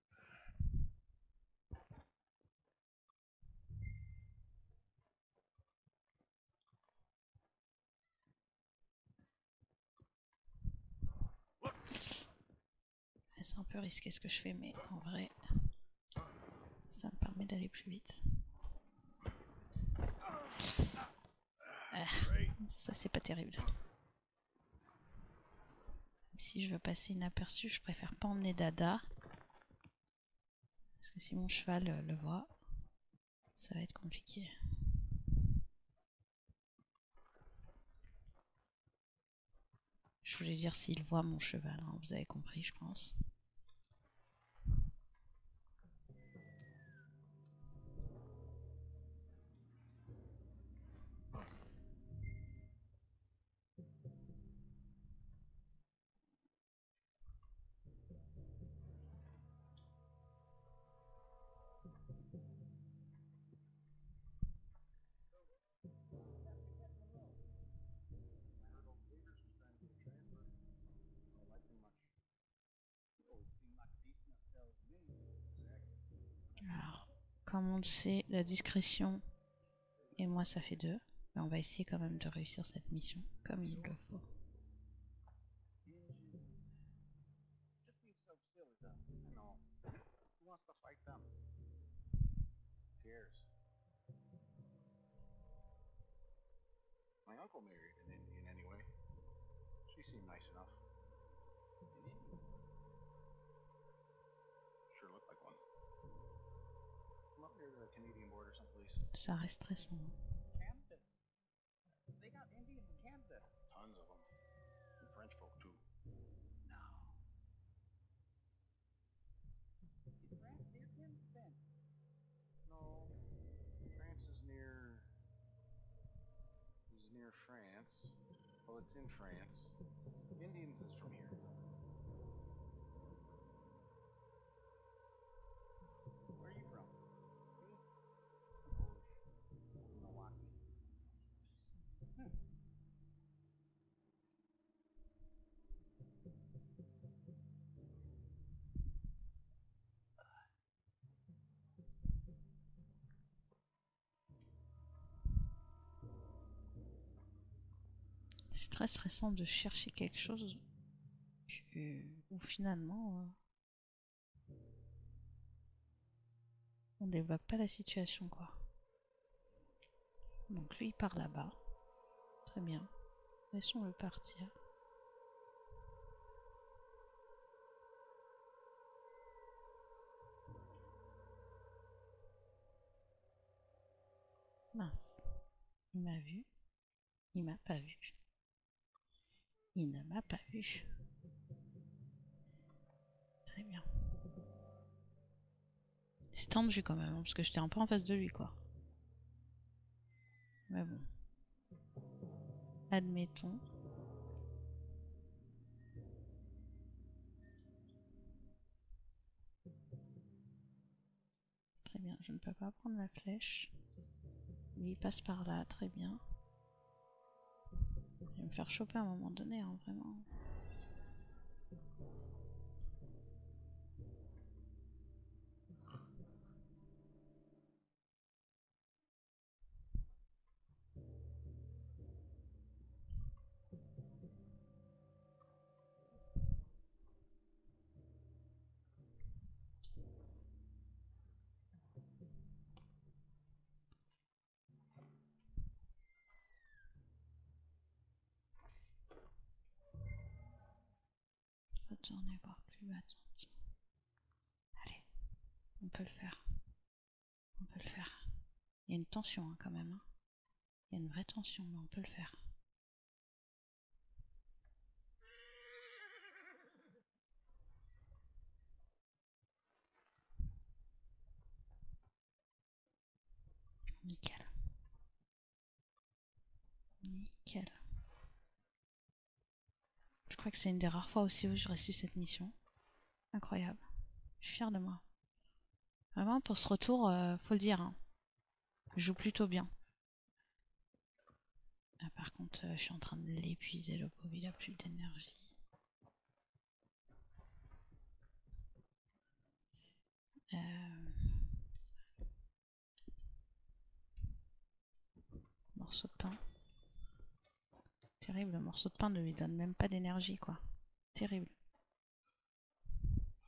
[SPEAKER 1] C'est un peu risqué ce que je fais, mais en vrai, ça me permet d'aller plus vite. Ah, ça c'est pas terrible. Si je veux passer inaperçu, je préfère pas emmener Dada. Parce que si mon cheval le voit, ça va être compliqué. Je voulais dire s'il voit mon cheval, hein, vous avez compris, je pense. Alors, comme on le sait, la discrétion et moi ça fait 2. Mais on va essayer quand même de réussir cette mission comme il le faut.
[SPEAKER 4] My uncle married an Indian anyway. She seemed nice enough. An Indian? Sure looked like one. From up near the Canadian border someplace.
[SPEAKER 1] Ça reste stressant.
[SPEAKER 5] Canada. They got Indians in Canada.
[SPEAKER 4] Tons of them. And French folk too.
[SPEAKER 5] No. Is France near Canada then?
[SPEAKER 4] No. France is near France. Well, it's in France. Indians is from here.
[SPEAKER 5] Where are you from? Me? I'm Polish. Milwaukee.
[SPEAKER 1] C'est très stressant de chercher quelque chose où finalement on débloque pas la situation quoi. Donc lui il part là-bas. Très bien. Laissons-le partir. Mince. Il m'a vu. Il m'a pas vu. Il ne m'a pas vu. Très bien. C'est tendu quand même, hein, parce que j'étais un peu en face de lui, quoi. Mais bon. Admettons. Très bien, je ne peux pas prendre la flèche. Lui, il passe par là, très bien. Il va me faire choper à un moment donné, hein, vraiment. Retourner voir plus bas. Allez, on peut le faire. On peut le faire. Il y a une tension hein, quand même. Hein. Il y a une vraie tension, mais on peut le faire. Nickel. Nickel. Je crois que c'est une des rares fois aussi où j'ai reçu cette mission. Incroyable. Je suis fière de moi. Vraiment, pour ce retour, faut le dire. Hein. Je joue plutôt bien. Ah, par contre, je suis en train de l'épuiser, le pauvre, il a plus d'énergie. Morceau de pain. Terrible, le morceau de pain ne lui donne même pas d'énergie, quoi. Terrible.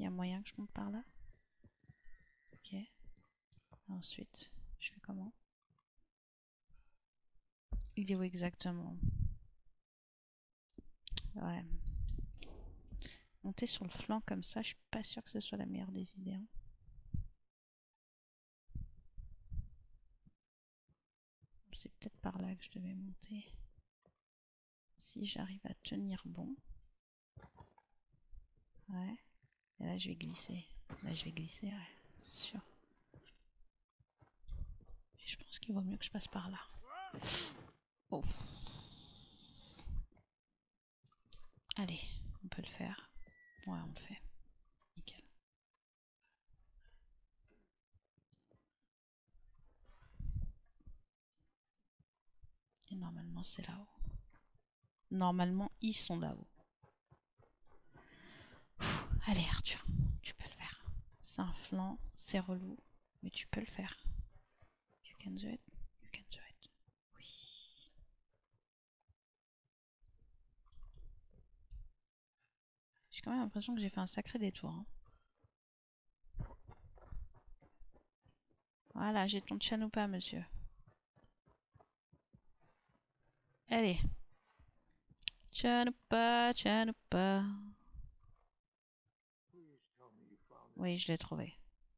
[SPEAKER 1] s'il y a moyen que je monte par là. Ok. Ensuite, je fais comment? Il est où exactement? Ouais. Monter sur le flanc comme ça, je suis pas sûre que ce soit la meilleure des idées. Hein. C'est peut-être par là que je devais monter. Si j'arrive à tenir bon. Ouais. Et là, je vais glisser. Là, je vais glisser, ouais. C'est sûr. Et je pense qu'il vaut mieux que je passe par là. Oh. Allez, on peut le faire. Ouais, on le fait. Nickel. Et normalement, c'est là-haut. Normalement, ils sont là-haut. Allez, Arthur, tu peux le faire. C'est un flanc, c'est relou, mais tu peux le faire. You can do it. You can do it. Oui. J'ai quand même l'impression que j'ai fait un sacré détour. Hein. Voilà, j'ai ton Chanupa, monsieur. Allez. Chanupa, Chanupa. Oui, je l'ai trouvé.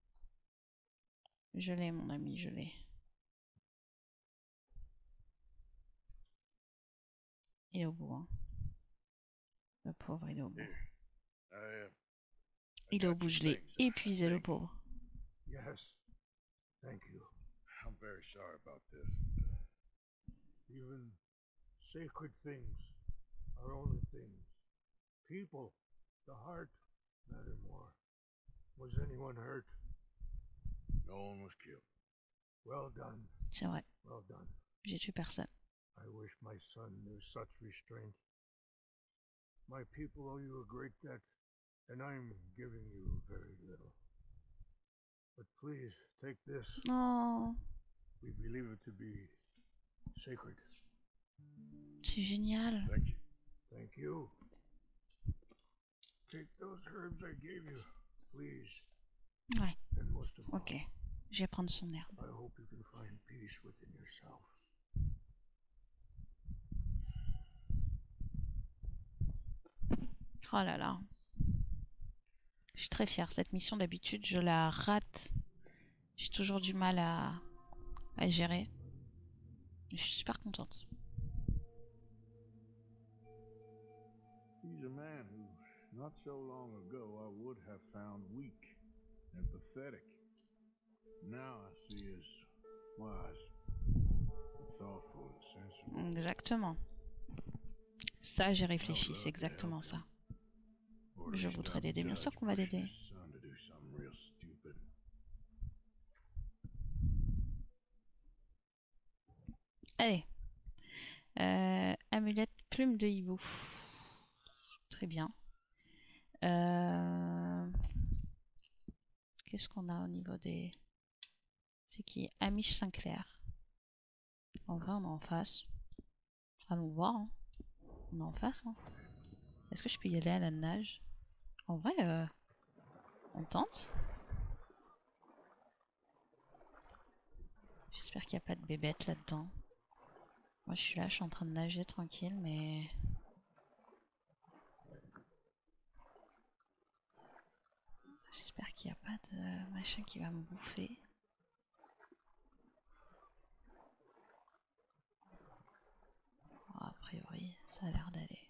[SPEAKER 1] Je l'ai, mon ami, je l'ai. Il est au bout, hein. Le pauvre, il est au bout. Il est au bout, je l'ai épuisé, le pauvre.
[SPEAKER 4] Yes. Thank you.
[SPEAKER 3] I'm very sorry about this.
[SPEAKER 4] Even sacred things are only things. People, the heart, matter more. Was anyone hurt?
[SPEAKER 3] No one was killed.
[SPEAKER 4] Well done.
[SPEAKER 1] C'est vrai,
[SPEAKER 4] Well done.
[SPEAKER 1] j'ai tué personne.
[SPEAKER 4] I wish my son knew such restraint. My people owe you a great debt, and I'm giving you very little. But please, take this.
[SPEAKER 1] Oh,
[SPEAKER 4] We believe it to be sacred.
[SPEAKER 1] c'est génial.
[SPEAKER 3] Thank you.
[SPEAKER 4] Thank you. Take those herbs I gave you, please.
[SPEAKER 1] Ouais,
[SPEAKER 4] And most of all,
[SPEAKER 1] ok. Je vais prendre son herbe.
[SPEAKER 4] I hope you can find peace within yourself.
[SPEAKER 1] Oh là là. Je suis très fière. Cette mission, d'habitude, je la rate. J'ai toujours du mal à gérer. Je suis super contente.
[SPEAKER 3] He's a man who, not so long ago, I would have found weak and pathetic. Now I see as wise, thoughtful and sensible.
[SPEAKER 1] Exactement. Ça, j'ai réfléchi. C'est exactement ça. Je voudrais l'aider. Bien sûr qu'on va l'aider. Allez. Amulette plume de hibou. Très bien. Qu'est-ce qu'on a au niveau des... C'est qui? Amish Sinclair. En vrai, on est en face. Allons voir. Hein. On est en face. Hein. Est-ce que je peux y aller à la nage? En vrai, on tente. J'espère qu'il n'y a pas de bébête là-dedans. Moi, je suis là, je suis en train de nager tranquille, mais... J'espère qu'il n'y a pas de machin qui va me bouffer. Oh, a priori, ça a l'air d'aller.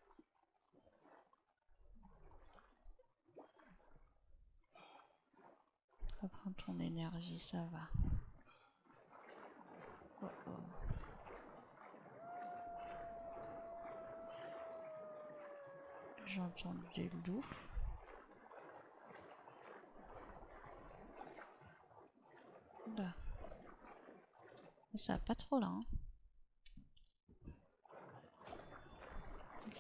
[SPEAKER 1] Reprends ton énergie, ça va. Oh oh. J'entends des loups. Là. Ça va pas trop là. Hein. Ok.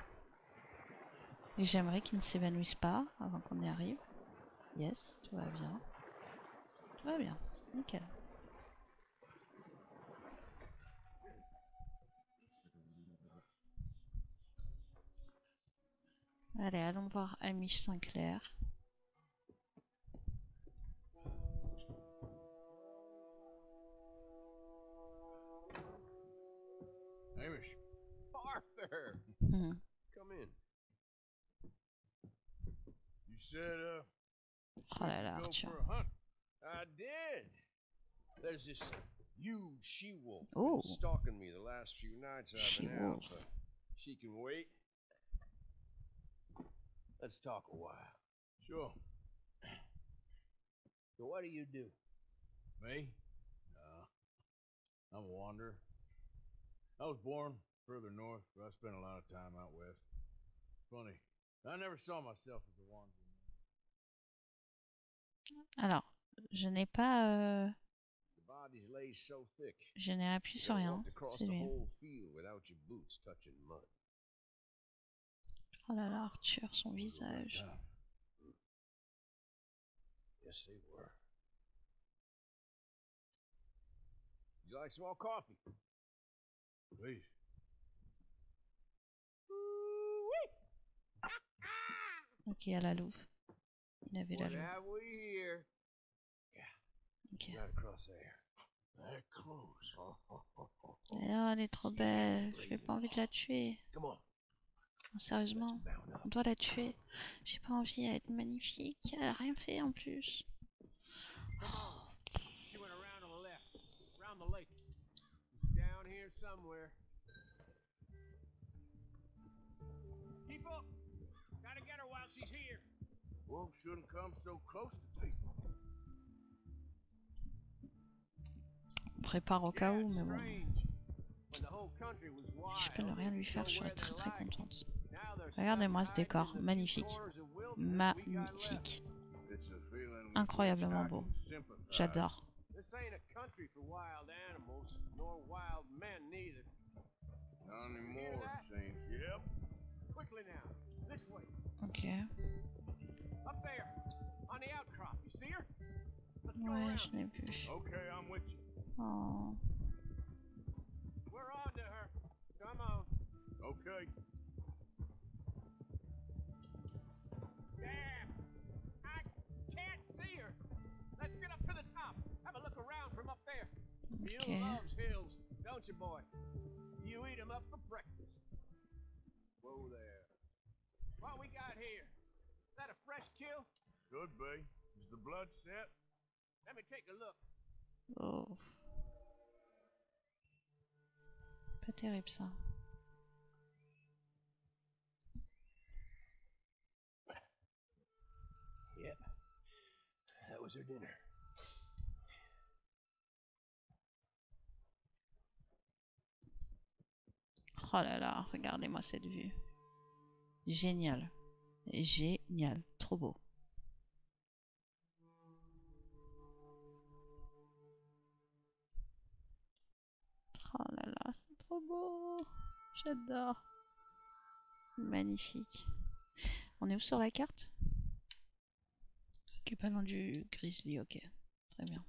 [SPEAKER 1] Et j'aimerais qu'ils ne s'évanouissent pas avant qu'on y arrive. Yes, tout va bien. Tout va bien. Nickel. Allez, allons voir Amish Sinclair.
[SPEAKER 6] sir.
[SPEAKER 1] Mhm.
[SPEAKER 6] Come in.
[SPEAKER 3] You said,
[SPEAKER 1] Oh là là,
[SPEAKER 3] go
[SPEAKER 1] Arthur.
[SPEAKER 3] for a hunt.
[SPEAKER 6] I did. There's this huge she-wolf
[SPEAKER 1] Oh.
[SPEAKER 6] been stalking me the last few nights I've been out,
[SPEAKER 1] She-wolf.
[SPEAKER 6] but she can wait. Let's talk a while.
[SPEAKER 3] Sure.
[SPEAKER 6] So what do you do?
[SPEAKER 3] Me? I'm a wanderer. I was born further north, but I spent a lot of time out west. Funny, I never saw myself as a wanderer.
[SPEAKER 1] Alors, je n'ai pas...
[SPEAKER 6] The bodies lay so thick.
[SPEAKER 1] Je n'ai appuyé
[SPEAKER 6] You
[SPEAKER 1] sur
[SPEAKER 6] gotta
[SPEAKER 1] rien.
[SPEAKER 6] walk across
[SPEAKER 1] C'est
[SPEAKER 6] the
[SPEAKER 1] lui.
[SPEAKER 6] whole field without your boots touching mud.
[SPEAKER 1] Oh là là, Arthur, son
[SPEAKER 3] It was a rough
[SPEAKER 1] visage.
[SPEAKER 3] time.
[SPEAKER 6] Yes, they were. You like some more coffee?
[SPEAKER 3] Please.
[SPEAKER 1] Ok, à la louve. Il avait la
[SPEAKER 6] What
[SPEAKER 1] louve.
[SPEAKER 6] have we here?
[SPEAKER 1] Ok.
[SPEAKER 6] Right across there.
[SPEAKER 3] That close.
[SPEAKER 1] Oh, elle est trop belle. Je n'ai pas envie de la tuer.
[SPEAKER 6] Come on.
[SPEAKER 1] Non, sérieusement,
[SPEAKER 6] Mount up.
[SPEAKER 1] on doit la tuer. J'ai pas envie, elle est magnifique. Elle a rien fait en plus.
[SPEAKER 6] She went around on the left, around the lake. Down here somewhere. Keep up. Gotta get her while she's here.
[SPEAKER 3] Wolves shouldn't come so close to people.
[SPEAKER 1] On prépare au cas où, mais bon.
[SPEAKER 6] Strange. When the whole country was
[SPEAKER 1] Si je peux ne
[SPEAKER 6] wild,
[SPEAKER 1] rien lui
[SPEAKER 6] they'd
[SPEAKER 1] faire,
[SPEAKER 6] go
[SPEAKER 1] je serais
[SPEAKER 6] where
[SPEAKER 1] très
[SPEAKER 6] they
[SPEAKER 1] très
[SPEAKER 6] liked.
[SPEAKER 1] contente.
[SPEAKER 6] Now they're
[SPEAKER 1] Regardez-moi ce
[SPEAKER 6] stuck hiding
[SPEAKER 1] décor,
[SPEAKER 6] in the few
[SPEAKER 1] magnifique.
[SPEAKER 6] corners of wilderness we got left.
[SPEAKER 1] Magnifique.
[SPEAKER 3] It's a feeling with
[SPEAKER 1] Incroyablement
[SPEAKER 3] which I
[SPEAKER 1] beau.
[SPEAKER 3] can sympathize.
[SPEAKER 1] J'adore.
[SPEAKER 6] This ain't a country for wild animals, nor wild men neither.
[SPEAKER 3] Not
[SPEAKER 6] Hear
[SPEAKER 3] anymore,
[SPEAKER 6] that?
[SPEAKER 3] it seems. Yep.
[SPEAKER 6] Quickly now, this way.
[SPEAKER 1] Ok.
[SPEAKER 6] Up there, on the outcrop. You see her? Let's go
[SPEAKER 1] Ouais,
[SPEAKER 6] around.
[SPEAKER 1] je n'ai plus.
[SPEAKER 3] Okay, I'm with you.
[SPEAKER 1] Oh.
[SPEAKER 6] We're on to her. Come on.
[SPEAKER 3] Okay.
[SPEAKER 6] Damn! I can't see her. Let's get up to the top. Have a look around from up there. You
[SPEAKER 1] Ok.
[SPEAKER 6] loves hills, don't you, boy? You eat 'em up for breakfast. Whoa there. What we got here? Is that a fresh kill?
[SPEAKER 3] Could be. Is the blood set?
[SPEAKER 6] Let me take a look.
[SPEAKER 1] Oh. Pas terrible ça.
[SPEAKER 6] Yep. That was her dinner.
[SPEAKER 1] Oh là là, regardez-moi cette vue. Génial. Génial. Trop beau. Oh là là, c'est trop beau. J'adore. Magnifique. On est où sur la carte? Ok, pas loin du grizzly, ok. Très bien.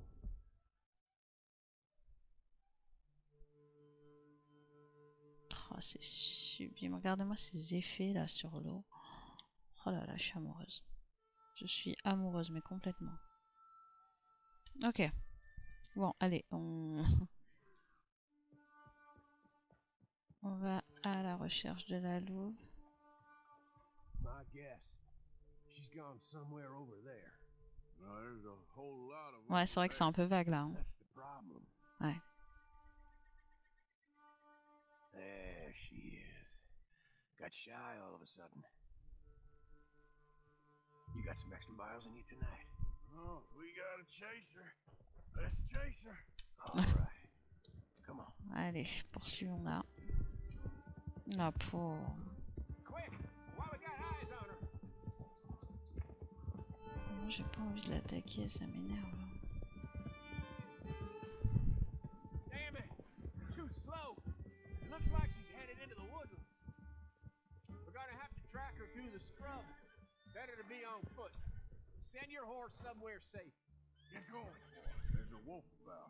[SPEAKER 1] Oh, c'est sublime. Regardez-moi ces effets là sur l'eau. Oh là là, je suis amoureuse. Je suis amoureuse, mais complètement. Ok. Bon, allez, on va à la recherche de la louve.
[SPEAKER 6] My guess. She's gone somewhere over there.
[SPEAKER 3] No, there's a whole lot of
[SPEAKER 1] Ouais, c'est vrai que c'est un peu vague là. Hein.
[SPEAKER 6] That's the problem.
[SPEAKER 1] Ouais.
[SPEAKER 6] There she is. Got shy all of a sudden. You got some extra miles in you tonight?
[SPEAKER 3] Oh, we gotta chase her. Let's chase her.
[SPEAKER 6] All right. Come on.
[SPEAKER 1] Allez, poursuivons là. La pauvre.
[SPEAKER 6] Quick! While we got eyes on her.
[SPEAKER 1] Moi, j'ai pas envie de l'attaquer, ça m'énerve.
[SPEAKER 6] Damn it! Too slow. It looks like she's headed into the woodland. We're gonna have to track her through the scrub. Better to be on foot. Send your horse somewhere safe.
[SPEAKER 3] Get going, boy. There's a wolf about.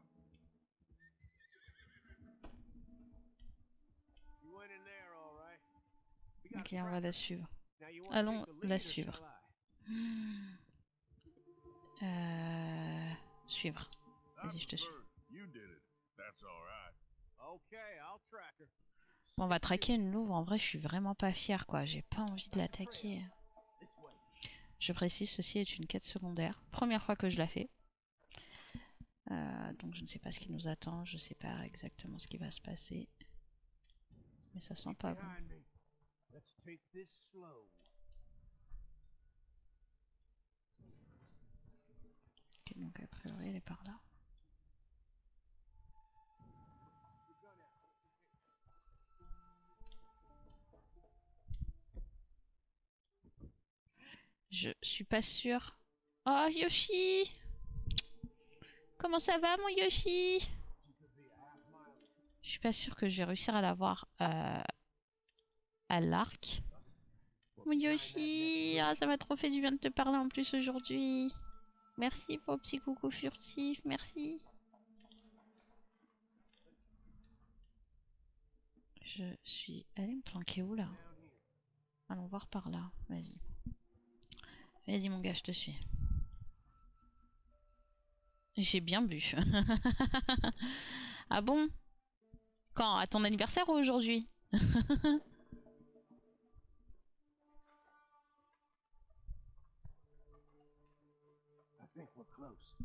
[SPEAKER 6] You went in there, all right. We got
[SPEAKER 1] Ok,
[SPEAKER 6] a
[SPEAKER 1] on va
[SPEAKER 6] tracker.
[SPEAKER 1] la suivre.
[SPEAKER 6] Now you want to
[SPEAKER 1] Allons
[SPEAKER 6] take the lead,
[SPEAKER 1] la
[SPEAKER 6] or
[SPEAKER 1] suivre.
[SPEAKER 6] shall I?
[SPEAKER 1] Suivre.
[SPEAKER 3] I
[SPEAKER 1] Vas-y, je te suis.
[SPEAKER 3] prefer you did it. That's all right.
[SPEAKER 6] Okay, I'll track her.
[SPEAKER 1] Bon, on va traquer une louve. En vrai, je suis vraiment pas fière, quoi. J'ai pas envie de l'attaquer. Je précise, ceci est une quête secondaire. Première fois que je la fais. Donc je ne sais pas ce qui nous attend. Je sais pas exactement ce qui va se passer. Mais ça sent pas bon.
[SPEAKER 6] Behind me. Let's take this slow.
[SPEAKER 1] Ok, donc a priori, elle est par là. Je suis pas sûre. Oh, Yoshi! Comment ça va, mon Yoshi? Je suis pas sûre que je vais réussir à l'avoir à l'arc. Mon Yoshi! Ah, ça m'a trop fait du bien de te parler en plus aujourd'hui. Merci pour le petit coucou furtif, merci. Je suis allée me planquer où là? Allons voir par là, vas-y. Vas-y mon gars, je te suis. J'ai bien bu. Ah bon? Quand? À ton anniversaire ou aujourd'hui?
[SPEAKER 6] I think we're close.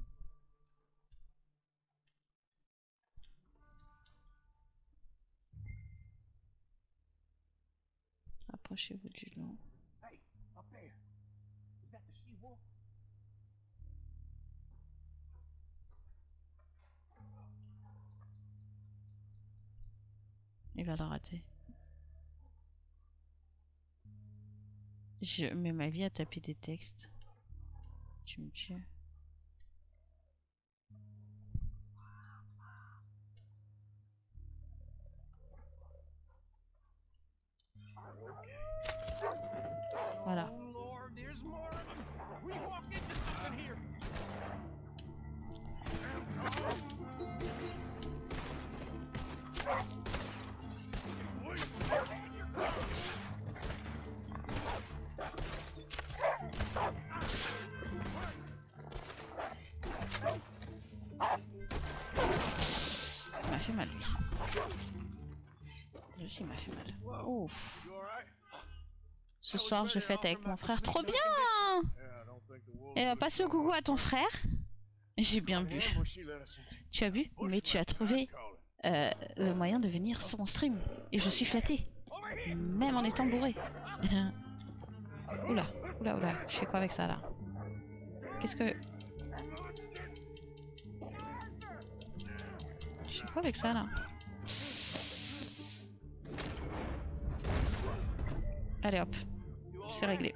[SPEAKER 1] Approchez-vous du loup.
[SPEAKER 6] Hey, up there. Is that the she-wolf?
[SPEAKER 1] Il va le rater. Je mets ma vie à taper des textes. Tu me tues. Voilà.
[SPEAKER 6] Oh Lord, there's more of them. We walked into something here.
[SPEAKER 1] Il m'a fait mal lui. Lui aussi il m'a fait mal. Ouf. Ce soir je fête avec mon frère. Trop bien! Et passe le coucou à ton frère. J'ai bien bu. Tu as bu? Mais tu as trouvé le moyen de venir sur mon stream. Et je suis flattée. Même en étant bourré. Oula, oula, oula. Je fais quoi avec ça là? Qu'est-ce que... Je fais quoi avec ça là? Allez hop. C'est réglé.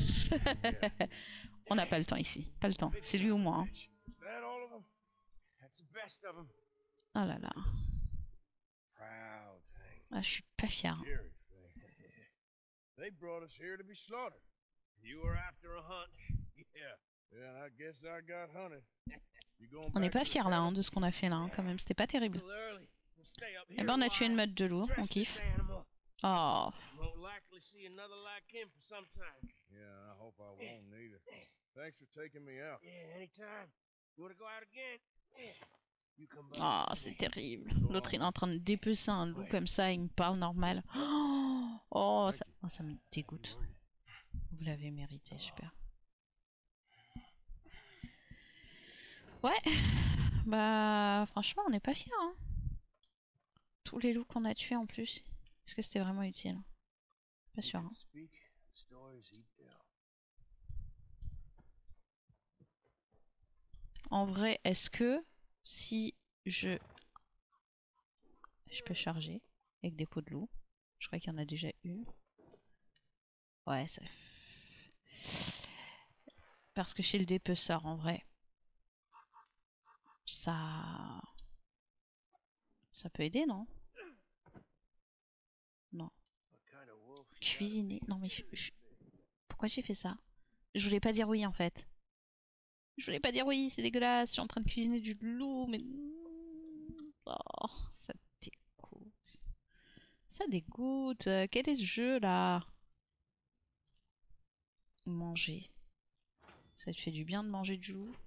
[SPEAKER 1] On n'a pas le temps ici. Pas le temps. C'est lui ou moi. Hein.
[SPEAKER 6] That all of them? That's the best of them.
[SPEAKER 1] Oh là là.
[SPEAKER 6] Proud thing.
[SPEAKER 1] Ah, je suis pas fière.
[SPEAKER 3] Scary thing. They brought us here to be slaughtered.
[SPEAKER 6] You were after a hunt. Yeah.
[SPEAKER 3] Yeah, and I guess I got hunted. You going
[SPEAKER 1] On n'est
[SPEAKER 3] back
[SPEAKER 1] pas
[SPEAKER 3] to the
[SPEAKER 1] fiers là hein,
[SPEAKER 3] cabin?
[SPEAKER 1] de ce qu'on a fait là hein, quand même. C'était pas terrible.
[SPEAKER 6] Still early. We'll stay up
[SPEAKER 1] Eh
[SPEAKER 6] here
[SPEAKER 1] ben on a
[SPEAKER 6] a
[SPEAKER 1] tué une
[SPEAKER 6] while.
[SPEAKER 1] meute de loup. On
[SPEAKER 6] Dress
[SPEAKER 1] kiffe.
[SPEAKER 6] this animal.
[SPEAKER 1] Oh.
[SPEAKER 6] Won't likely see another like him for some time.
[SPEAKER 3] Yeah, I hope I won't neither. Thanks for taking me out.
[SPEAKER 6] Yeah, anytime. You wanna go out again? Yeah. You come by.
[SPEAKER 1] Oh,
[SPEAKER 6] and see
[SPEAKER 1] c'est
[SPEAKER 6] me.
[SPEAKER 1] terrible. L'autre il est en train de dépecer un loup comme ça. Il me parle normal. Oh, ça me dégoûte. Vous l'avez mérité, super. Ouais. Bah, franchement, on n'est pas fiers. Hein. Tous les loups qu'on a tués en plus. Est-ce que c'était vraiment utile? Pas sûr. Hein.
[SPEAKER 6] Speak the stories he tell.
[SPEAKER 1] En vrai, est-ce que si je peux charger avec des peaux de loup? Je crois qu'il y en a déjà une. Ouais, ça... Parce que chez le dépeceur, en vrai, ça peut aider, non? Non.
[SPEAKER 6] What kind of wolf?
[SPEAKER 1] Cuisiner. Non mais pourquoi j'ai fait ça? Je voulais pas dire oui en fait. Je voulais pas dire oui, c'est dégueulasse. Je suis en train de cuisiner du loup, mais... Oh, ça dégoûte. Ça dégoûte. Quel est ce jeu là? Manger. Ça te fait du bien de manger du loup?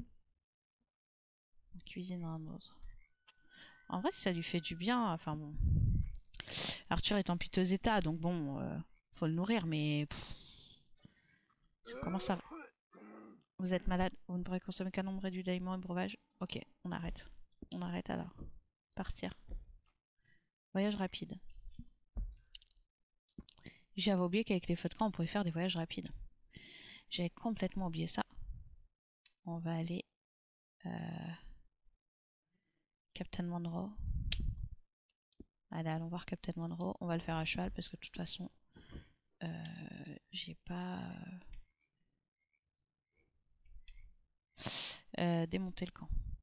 [SPEAKER 1] On cuisine un autre. En vrai, si ça lui fait du bien, enfin bon. Arthur est en piteux état, donc bon, faut le nourrir, mais... Comment ça... Vous êtes malade, vous ne pourrez consommer qu'un nombre réduit d'aliments et breuvages. Ok, on arrête. On arrête alors. Partir. Voyage rapide. J'avais oublié qu'avec les feux de camp, on pouvait faire des voyages rapides. J'avais complètement oublié ça. On va aller... Captain Monroe. Allez, allons voir Captain Monroe. On va le faire à cheval parce que de toute façon, j'ai pas... démonter le camp.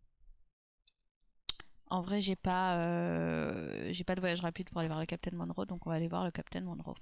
[SPEAKER 1] En vrai, j'ai pas de voyage rapide pour aller voir le Captain Monroe, donc on va aller voir le Captain Monroe.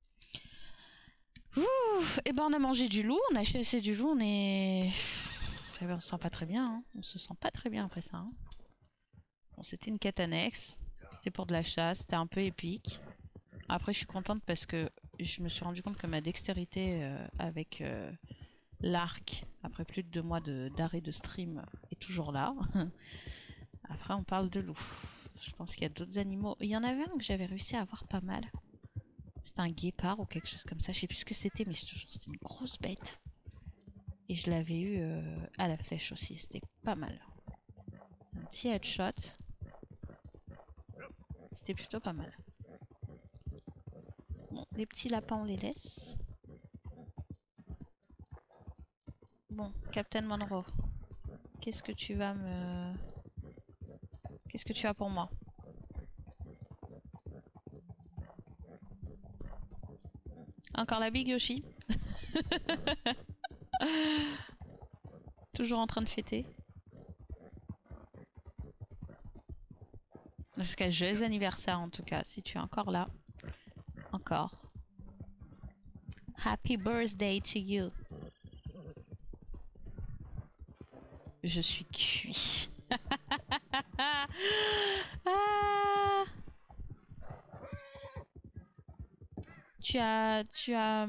[SPEAKER 1] Ouh, et ben on a mangé du loup, on a chassé du loup, on est... On se sent pas très bien, hein. On se sent pas très bien après ça. Hein. Bon, c'était une quête annexe, c'était pour de la chasse, c'était un peu épique. Après, je suis contente parce que je me suis rendu compte que ma dextérité avec l'arc, après plus de 2 mois d'arrêt de stream, est toujours là. Après, on parle de loup. Je pense qu'il y a d'autres animaux. Il y en avait un que j'avais réussi à avoir pas mal. C'était un guépard ou quelque chose comme ça. Je sais plus ce que c'était, mais c'était une grosse bête. Et je l'avais eu à la flèche aussi. C'était pas mal. Un petit headshot. C'était plutôt pas mal. Bon, les petits lapins, on les laisse. Bon, Captain Monroe. Qu'est-ce que tu vas me... Qu'est-ce que tu as pour moi? Encore la Big Yoshi. Toujours en train de fêter. Jusqu'à joyeux anniversaire en tout cas, si tu es encore là. Encore. Happy birthday to you. Je suis cuit. Ah. Tu as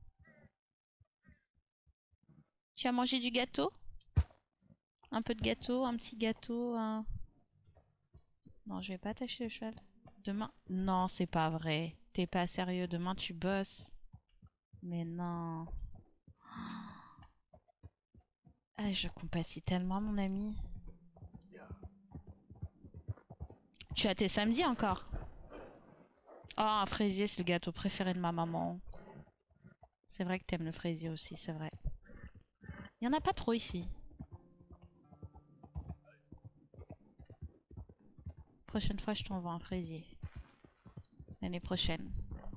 [SPEAKER 1] mangé du gâteau? Un peu de gâteau, un petit gâteau, un... Non, je vais pas attacher le cheval. Demain? Non, c'est pas vrai. T'es pas sérieux, demain tu bosses. Mais non. Ah, je compatis tellement, mon ami. Tu as tes samedis encore? Oh, un fraisier, c'est le gâteau préféré de ma maman. C'est vrai que t'aimes le fraisier aussi, c'est vrai. Il y en a pas trop ici. Prochaine fois, je t'envoie un fraisier. L'année prochaine.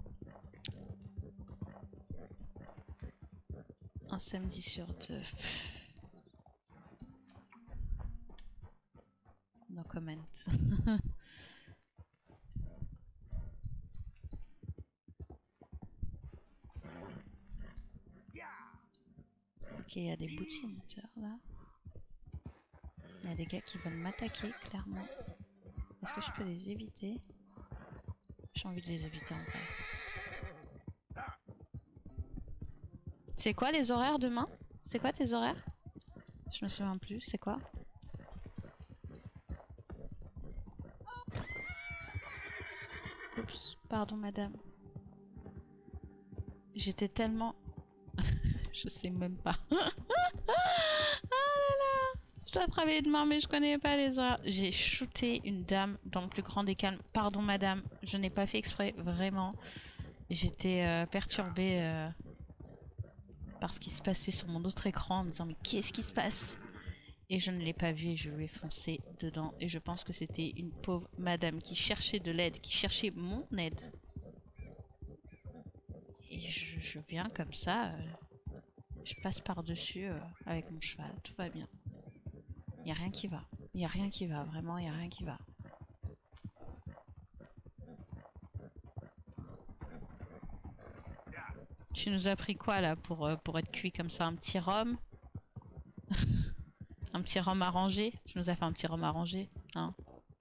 [SPEAKER 1] Un samedi sur 2. No comment. Ok, il y a des boutinateurs là. Il y a des gars qui veulent m'attaquer, clairement. Est-ce que je peux les éviter? J'ai envie de les éviter en vrai. C'est quoi les horaires demain? C'est quoi tes horaires? Je me souviens plus, c'est quoi? Oups, pardon madame. J'étais tellement... Je sais même pas. Ah là là. Je dois travailler demain mais je connais pas les horaires. J'ai shooté une dame dans le plus grand des calmes. Pardon madame, je n'ai pas fait exprès, vraiment. J'étais perturbée par ce qui se passait sur mon autre écran en me disant mais qu'est-ce qui se passe? Et je ne l'ai pas vu et je lui ai foncé dedans. Et je pense que c'était une pauvre madame qui cherchait de l'aide, qui cherchait mon aide. Et je viens comme ça, je passe par-dessus avec mon cheval, tout va bien. Il n'y a rien qui va. Il n'y a rien qui va, vraiment, il n'y a rien qui va. Tu nous as pris quoi là pour être cuit comme ça? Un petit rhum? Un petit rhum arrangé? Tu nous as fait un petit rhum arrangé, hein?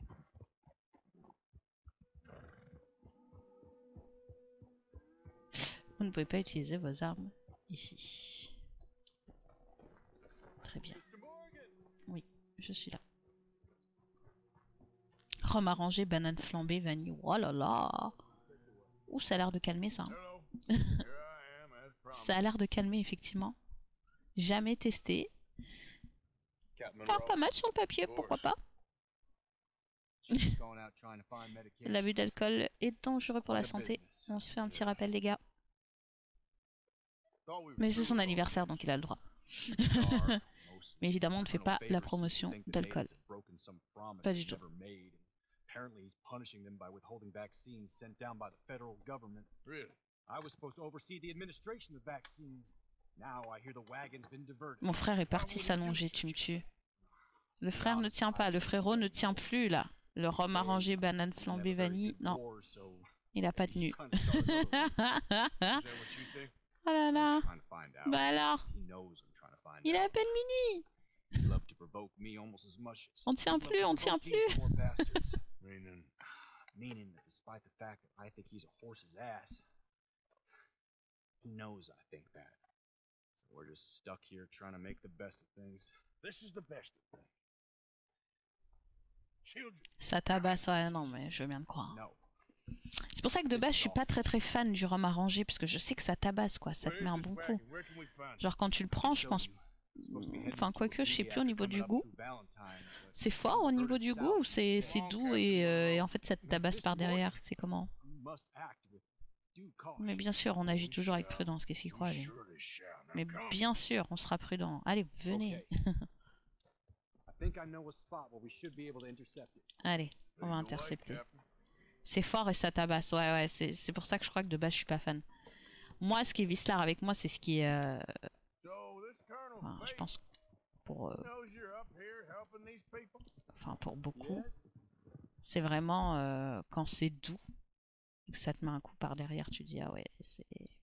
[SPEAKER 1] Vous ne pouvez pas utiliser vos armes ici. Très bien. Oui, je suis là. Rhum arrangé, banane flambée, vanille. Oh là là! Ouh, ça a l'air de calmer ça.
[SPEAKER 3] Hello. Here I am, as promised.
[SPEAKER 1] Ça a l'air de calmer, effectivement. Jamais testé.
[SPEAKER 5] Captain
[SPEAKER 1] Car pas mal sur le papier, pourquoi pas.
[SPEAKER 5] She's going out trying to find medication.
[SPEAKER 1] L'abus d'alcool est dangereux pour la santé. On se fait un petit rappel, les gars.
[SPEAKER 3] Thought we were
[SPEAKER 1] Mais c'est
[SPEAKER 3] through
[SPEAKER 1] son
[SPEAKER 3] with all
[SPEAKER 1] anniversaire, donc il a le droit. Mais évidemment, on ne fait pas la promotion d'alcool. Pas du tout.
[SPEAKER 5] Apparently he's punishing them by withholding vaccines sent down by the federal government.
[SPEAKER 3] Really?
[SPEAKER 5] I was supposed to oversee the administration of vaccines. Now I hear the wagon's been diverted.
[SPEAKER 1] Mon frère est parti s'allonger, tu me tues. Le frère ne tient pas, le frérot ne tient plus là. Le rhum arrangé, banane flambée, vanille, non, il a pas tenu.
[SPEAKER 3] Is that what you think?
[SPEAKER 1] Oh là là,
[SPEAKER 5] Trying to find out.
[SPEAKER 1] bah alors,
[SPEAKER 5] He knows I'm trying to find
[SPEAKER 1] il est
[SPEAKER 5] out.
[SPEAKER 1] à peine minuit.
[SPEAKER 5] He'd love to provoke me almost as much as
[SPEAKER 1] On tient
[SPEAKER 5] he'd love
[SPEAKER 1] plus,
[SPEAKER 5] to
[SPEAKER 1] on tient
[SPEAKER 5] provoke these
[SPEAKER 1] plus.
[SPEAKER 5] poor bastards.
[SPEAKER 3] Meaning,
[SPEAKER 5] Meaning that despite the fact that I think he's a horse's ass, he knows I think that. So we're just stuck here trying to make the best of things.
[SPEAKER 3] this is the best of things. Children.
[SPEAKER 1] Ça tabasse, ouais, non, mais je veux bien le croire.
[SPEAKER 5] No.
[SPEAKER 1] C'est pour ça que de base, je suis pas très fan du rhum arrangé, parce que je sais que ça tabasse, quoi, ça te
[SPEAKER 3] Where
[SPEAKER 1] met
[SPEAKER 3] is
[SPEAKER 1] un
[SPEAKER 3] this
[SPEAKER 1] bon
[SPEAKER 3] wagon?
[SPEAKER 1] coup.
[SPEAKER 3] Where can we find it?
[SPEAKER 1] Genre quand tu le prends, je pense, enfin quoique, je sais plus au niveau du goût. C'est fort au niveau du goût ou c'est doux et en fait ça te tabasse par derrière, c'est comment? Mais bien sûr, on agit toujours avec prudence, qu'est-ce qu'il croit lui?
[SPEAKER 3] Surely shall. Now
[SPEAKER 1] Mais
[SPEAKER 3] come.
[SPEAKER 1] bien sûr, on sera prudent. Allez, venez. Allez, on va
[SPEAKER 3] Lead the way,
[SPEAKER 1] intercepter.
[SPEAKER 3] Captain.
[SPEAKER 1] C'est fort et ça tabasse, ouais, c'est pour ça que je crois que de base je suis pas fan. Moi, ce qui est Vislar avec moi, c'est ce qui est...
[SPEAKER 3] So this Colonel
[SPEAKER 1] enfin, je
[SPEAKER 3] Bates
[SPEAKER 1] pense pour,
[SPEAKER 3] knows you're up here helping these people?
[SPEAKER 1] enfin, pour beaucoup, c'est vraiment quand c'est doux, et que ça te met un coup par derrière, tu dis ah ouais, c'est...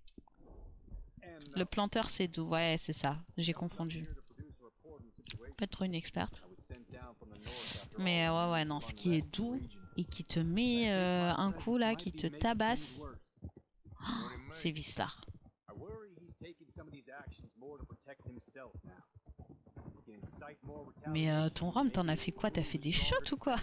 [SPEAKER 1] Le planteur c'est doux, ouais c'est ça, j'ai confondu. Pas trop une experte. Mais ouais non, ce qui est doux et qui te met un coup là, qui te tabasse, c'est Vislar. Mais ton rhum, t'en as fait quoi? T'as fait des shots ou quoi?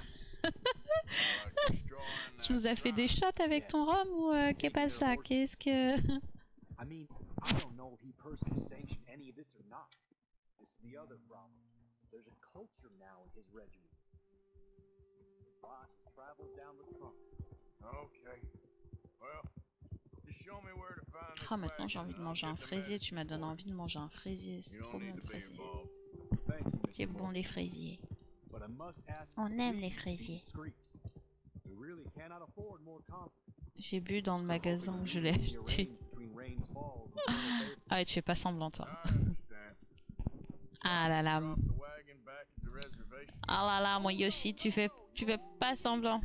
[SPEAKER 1] Tu nous as fait des shots avec ton rhum ou qu'est pas ça? Qu'est-ce que...
[SPEAKER 5] I mean, I don't know if he personally sanctioned any of this or not. This is the other problem. There's a culture now in his regiment. The boss has traveled down the trunk.
[SPEAKER 3] Okay. Well, just show me where to find this
[SPEAKER 1] Oh, maintenant j'ai
[SPEAKER 3] wagon
[SPEAKER 1] envie de
[SPEAKER 3] and I'll
[SPEAKER 1] manger un
[SPEAKER 3] get the
[SPEAKER 1] fraisier, tu m'as
[SPEAKER 3] medicine
[SPEAKER 1] donné
[SPEAKER 3] for
[SPEAKER 1] envie de manger un fraisier,
[SPEAKER 3] you.
[SPEAKER 1] c'est
[SPEAKER 3] You
[SPEAKER 1] trop
[SPEAKER 3] don't
[SPEAKER 1] bon
[SPEAKER 3] need
[SPEAKER 1] le
[SPEAKER 3] to be
[SPEAKER 1] fraisier.
[SPEAKER 3] involved.
[SPEAKER 5] Thank you,
[SPEAKER 1] C'est
[SPEAKER 5] Mr.
[SPEAKER 1] bon
[SPEAKER 5] Morgan.
[SPEAKER 1] les fraisiers.
[SPEAKER 5] But I must ask
[SPEAKER 1] On
[SPEAKER 5] you
[SPEAKER 1] aime les
[SPEAKER 5] please be
[SPEAKER 1] fraisiers.
[SPEAKER 5] discreet. We really cannot afford more conflict.
[SPEAKER 1] J'ai bu dans le magasin où je l'ai acheté. Ah ouais, tu fais pas semblant toi.
[SPEAKER 3] I understand.
[SPEAKER 1] Ah là là.
[SPEAKER 3] Drop the wagon back at the reservation.
[SPEAKER 1] Ah là là, mon Yoshi, tu fais pas semblant.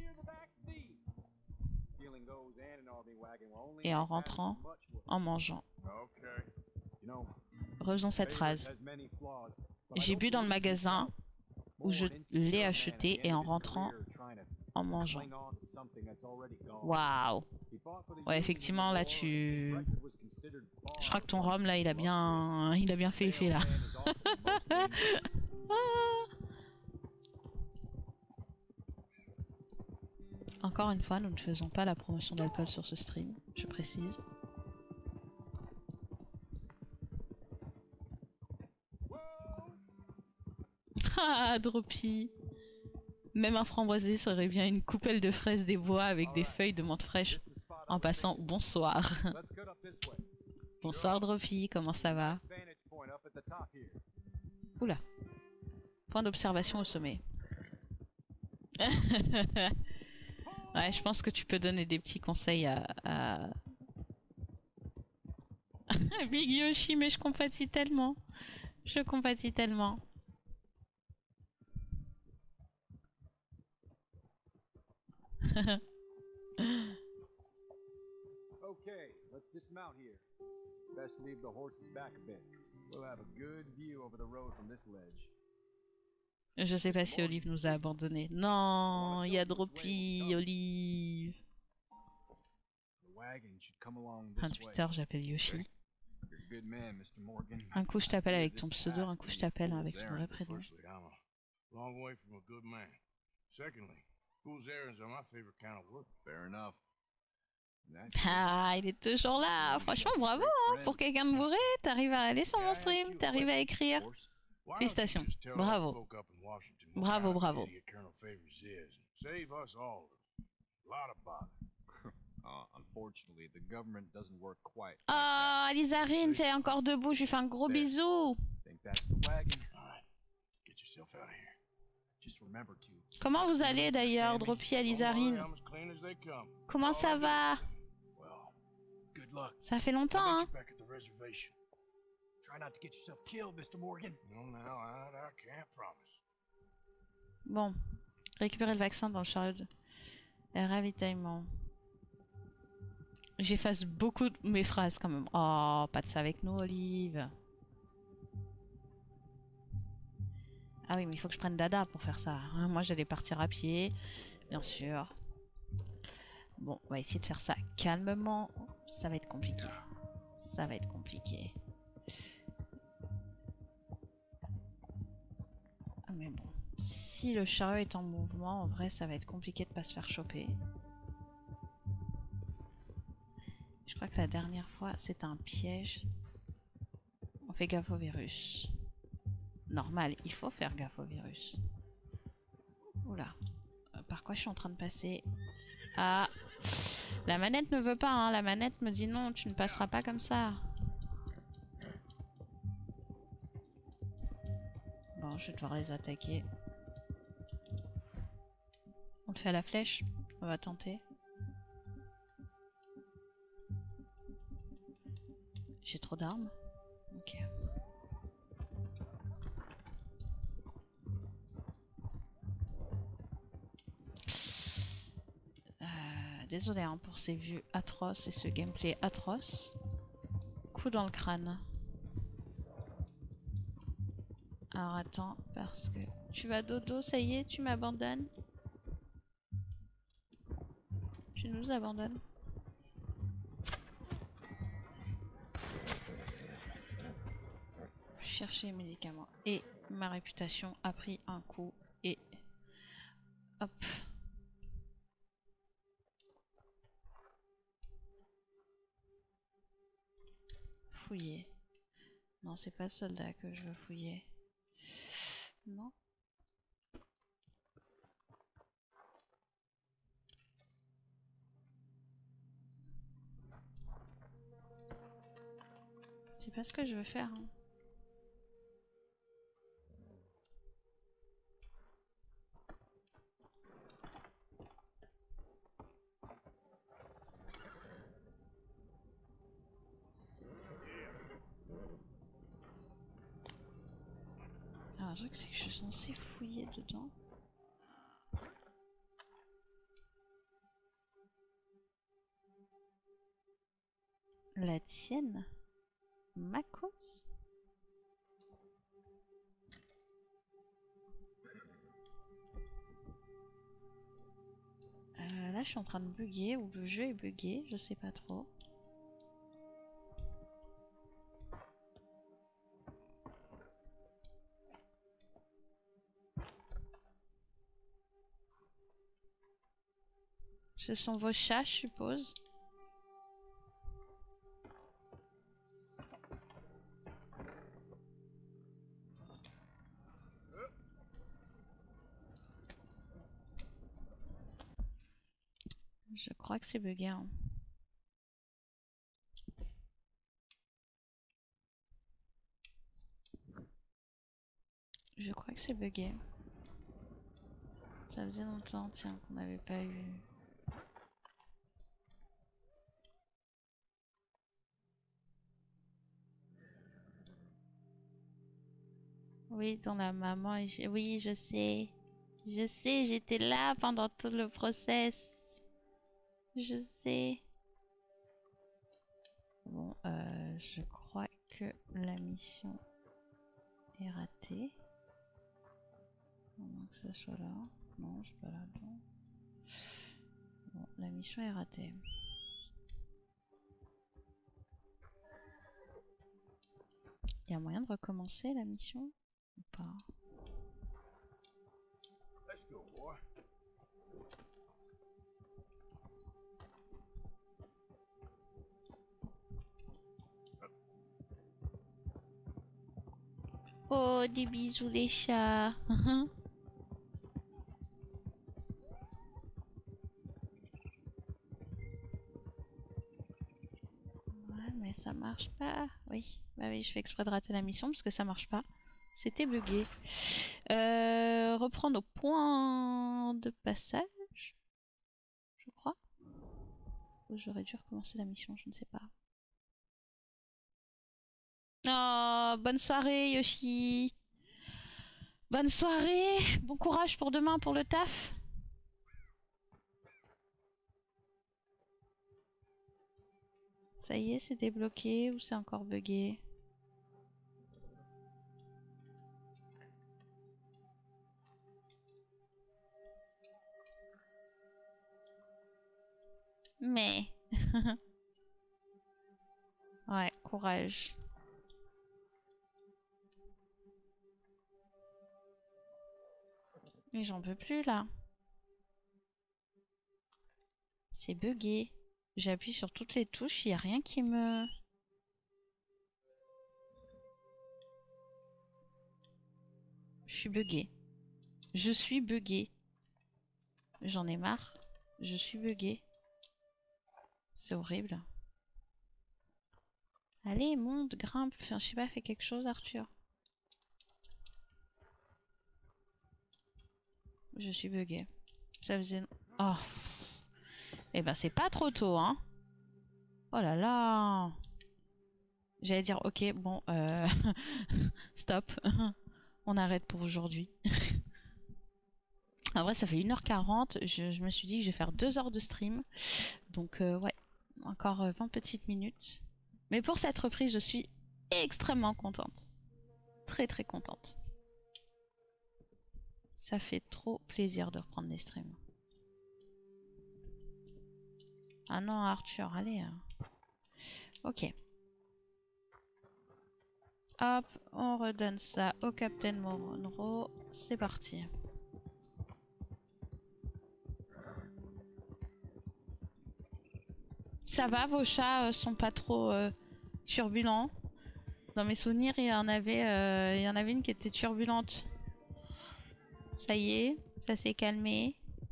[SPEAKER 1] Et en rentrant, en mangeant.
[SPEAKER 3] Okay.
[SPEAKER 1] Refaisons cette phrase. J'ai bu dans le magasin où je l'ai acheté et en rentrant, en mangeant. Waouh. Ouais, effectivement, là, tu... Je crois que ton rhum, là, il a bien fait effet, là. Encore une fois, nous ne faisons pas la promotion d'alcool sur ce stream, je précise. Ah, Droppy. Même un framboisier serait bien une coupelle de fraises des bois avec des feuilles de menthe fraîche. En passant, bonsoir. Bonsoir Droppy, comment ça va? Oula. Point d'observation au sommet. Ouais, je pense que tu peux donner des petits conseils à... Big Yoshi, mais je compatis tellement. Je compatis tellement.
[SPEAKER 5] Okay, let's dismount here. Best leave the horses back a bit. We'll have a good view over the road from this ledge.
[SPEAKER 1] Je sais pas si Olive nous a abandonnés. Non, il y a Droppy, Olive.
[SPEAKER 5] The wagon should come along
[SPEAKER 1] Un
[SPEAKER 5] this way.
[SPEAKER 1] Twitter, j'appelle Yoshi.
[SPEAKER 5] You're a good man, Mr. Morgan.
[SPEAKER 1] Un coup je t'appelle avec ton pseudo, un coup je t'appelle avec ton vrai prénom.
[SPEAKER 3] Firstly, I'm a long way from a good man. Secondly, fool's errands are my favorite kind of work.
[SPEAKER 5] Fair enough. In that case,
[SPEAKER 1] Ah, il est toujours là. Franchement, bravo, hein, pour quelqu'un de bourré. T'arrives à aller sur mon stream, t'arrives à écrire.
[SPEAKER 3] Why don't you
[SPEAKER 1] Félicitations.
[SPEAKER 3] just tell all the
[SPEAKER 1] Bravo.
[SPEAKER 3] folk up in Washington what
[SPEAKER 1] Bravo,
[SPEAKER 3] kind of
[SPEAKER 1] bravo.
[SPEAKER 3] idiot Colonel Favors is, and save us all a lot of bother.
[SPEAKER 5] unfortunately, the government doesn't work quite like
[SPEAKER 1] Ah, Lizarine, c'est encore debout. Je lui fais un gros bisou.
[SPEAKER 5] that. I think that's the wagon.
[SPEAKER 3] All right, get yourself out of here.
[SPEAKER 5] Just remember to.
[SPEAKER 1] Comment vous allez d'ailleurs, Dropi à
[SPEAKER 3] Don't worry,
[SPEAKER 1] Lizarine?
[SPEAKER 3] I'm as clean as they come.
[SPEAKER 1] Comment ça va?
[SPEAKER 3] Well, good luck.
[SPEAKER 1] Ça fait longtemps,
[SPEAKER 3] I'll
[SPEAKER 1] hein?
[SPEAKER 3] meet you back at the reservation.
[SPEAKER 5] Try not to get yourself killed, Mr. Morgan.
[SPEAKER 3] No, now, I can't promise.
[SPEAKER 1] Bon, récupérer le vaccin dans le chariot de ravitaillement. J'efface beaucoup de mes phrases quand même. Oh, pas de ça avec nous, Olive. Ah oui, mais il faut que je prenne Dada pour faire ça. Hein, moi, j'allais partir à pied, bien sûr. Bon, on va essayer de faire ça calmement. Ça va être compliqué. Ça va être compliqué. Ah, mais bon. Si le chariot est en mouvement, en vrai, ça va être compliqué de pas se faire choper. Je crois que la dernière fois, c'était un piège. On fait gaffe au virus. Normal, il faut faire gaffe au virus. Oula. Par quoi je suis en train de passer? Ah. La manette ne veut pas, hein. La manette me dit non, tu ne passeras pas comme ça. Bon, je vais devoir les attaquer. On te fait à la flèche? On va tenter. J'ai trop d'armes? Ok. Désolé hein, pour ces vues atroces et ce gameplay atroce. Coup dans le crâne. Alors attends, parce que tu vas dodo, ça y est, tu m'abandonnes. Tu nous abandonnes. Chercher les médicaments. Et ma réputation a pris un coup. Et hop. Fouiller. Non, c'est pas le soldat que je veux fouiller. Non. C'est pas ce que je veux faire. Hein. Alors, le truc, c'est que je suis censée fouiller dedans. La tienne? Ma cause? Là, je suis en train de bugger, ou le jeu est buggé, je sais pas trop. Ce sont vos chats, je suppose. Je crois que c'est bugué. Hein. Je crois que c'est bugué. Ça faisait longtemps, tiens, qu'on n'avait pas eu... Oui, dont la maman... Oui, je sais. Je sais, j'étais là pendant tout le process. Je sais. Bon, je crois que la mission est ratée. Non, que ça soit là. Non, c'est pas là-dedans. Bon, la mission est ratée. Il y a moyen de recommencer la mission ou pas?
[SPEAKER 3] Let's go, boy.
[SPEAKER 1] Oh, des bisous les chats. Ouais, mais ça marche pas. Oui, bah oui, je fais exprès de rater la mission parce que ça marche pas. C'était bugué. Reprendre au point de passage, je crois. J'aurais dû recommencer la mission, je ne sais pas. Oh, bonne soirée Yoshi. Bonne soirée. Bon courage pour demain pour le taf. Ça y est, c'est débloqué ou c'est encore bugué? Mais... ouais, courage. Mais j'en peux plus là. C'est bugué. J'appuie sur toutes les touches, il n'y a rien qui me... Je suis bugué. Je suis bugué. J'en ai marre. Je suis bugué. C'est horrible. Allez, monte, grimpe. Enfin, je sais pas, fais quelque chose, Arthur. Je suis bugué. Ça faisait... Oh. Eh ben, c'est pas trop tôt, hein. Oh là là. J'allais dire, ok, bon, stop. On arrête pour aujourd'hui. En vrai, ça fait 1h40. Je me suis dit que je vais faire 2 heures de stream. Donc, ouais, encore 20 petites minutes. Mais pour cette reprise, je suis extrêmement contente. Très, très contente. Ça fait trop plaisir de reprendre les streams. Ah non, Arthur, allez. Ok. Hop, on redonne ça au Captain Monroe. C'est parti. Ça va, vos chats sont pas trop turbulents? Dans mes souvenirs, il y en avait une qui était turbulente. Ça y est, ça s'est calmé.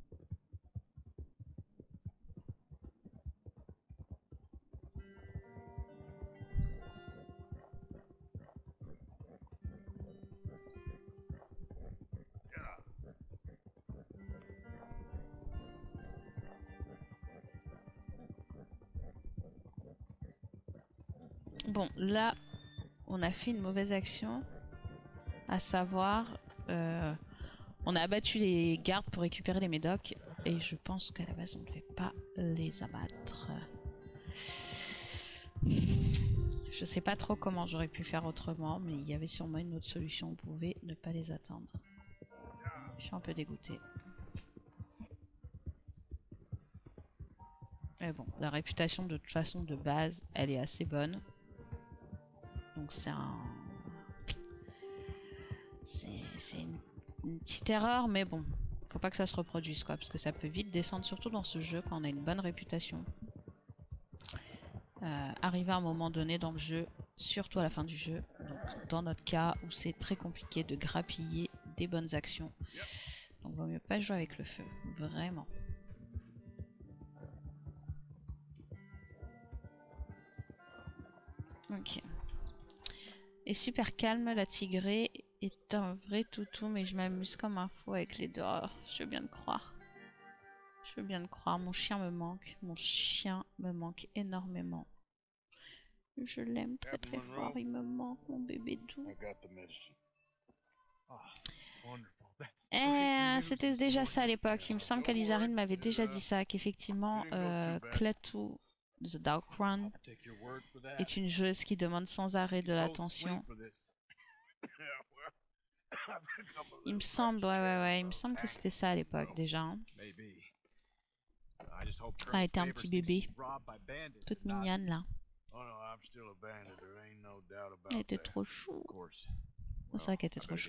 [SPEAKER 1] Bon, là, on a fait une mauvaise action. À savoir, on a abattu les gardes pour récupérer les médocs. Et je pense qu'à la base, on ne devait pas les abattre. Je sais pas trop comment j'aurais pu faire autrement, mais il y avait sûrement une autre solution. On pouvait ne pas les attendre. Je suis un peu dégoûtée. Mais bon, la réputation de toute façon de base, elle est assez bonne. Donc c'est une petite erreur, mais bon, faut pas que ça se reproduise quoi, parce que ça peut vite descendre, surtout dans ce jeu quand on a une bonne réputation. Arriver à un moment donné dans le jeu, surtout à la fin du jeu, donc dans notre cas où c'est très compliqué de grappiller des bonnes actions. Donc vaut mieux pas jouer avec le feu, vraiment. Ok. Et super calme, la tigrée est un vrai toutou, mais je m'amuse comme un fou avec les deux. Oh, je veux bien le croire. Je veux bien le croire. Mon chien me manque. Mon chien me manque énormément. Je l'aime très très fort. Il me manque, mon bébé doux. C'était déjà ça à l'époque. Il me semble qu'Alizarine m'avait déjà dit ça, qu'effectivement, Klaatu The Dark Run est une joueuse qui demande sans arrêt de l'attention. Il me semble, ouais, il me semble que c'était ça à l'époque déjà. Hein. Elle était un petit bébé, toute mignonne là. Elle était trop chou. C'est vrai qu'elle était trop chou.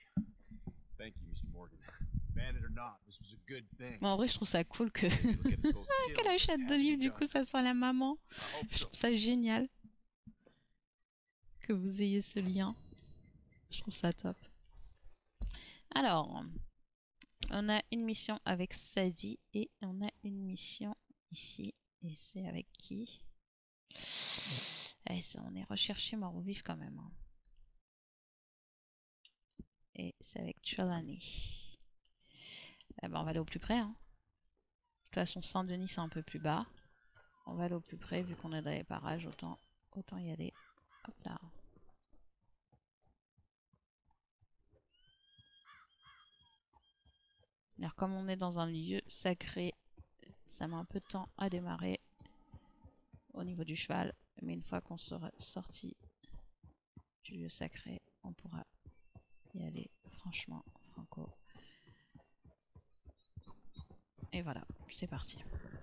[SPEAKER 1] Bon, en vrai, je trouve ça cool que qu'elle achète de livres, du coup, ça soit la maman. Je trouve ça génial que vous ayez ce lien. Je trouve ça top. Alors, on a une mission avec Sadie et on a une mission ici. Et c'est avec qui? Allez, ça, on est recherché mort ou vif quand même. Hein. Et c'est avec Trelawney. Eh ben, on va aller au plus près. Hein. De toute façon, Saint-Denis, c'est un peu plus bas. On va aller au plus près, vu qu'on est dans les parages, autant y aller. Hop là. Alors, comme on est dans un lieu sacré, ça met un peu de temps à démarrer au niveau du cheval. Mais une fois qu'on sera sorti du lieu sacré, on pourra y aller franchement, franco. Et voilà, c'est parti.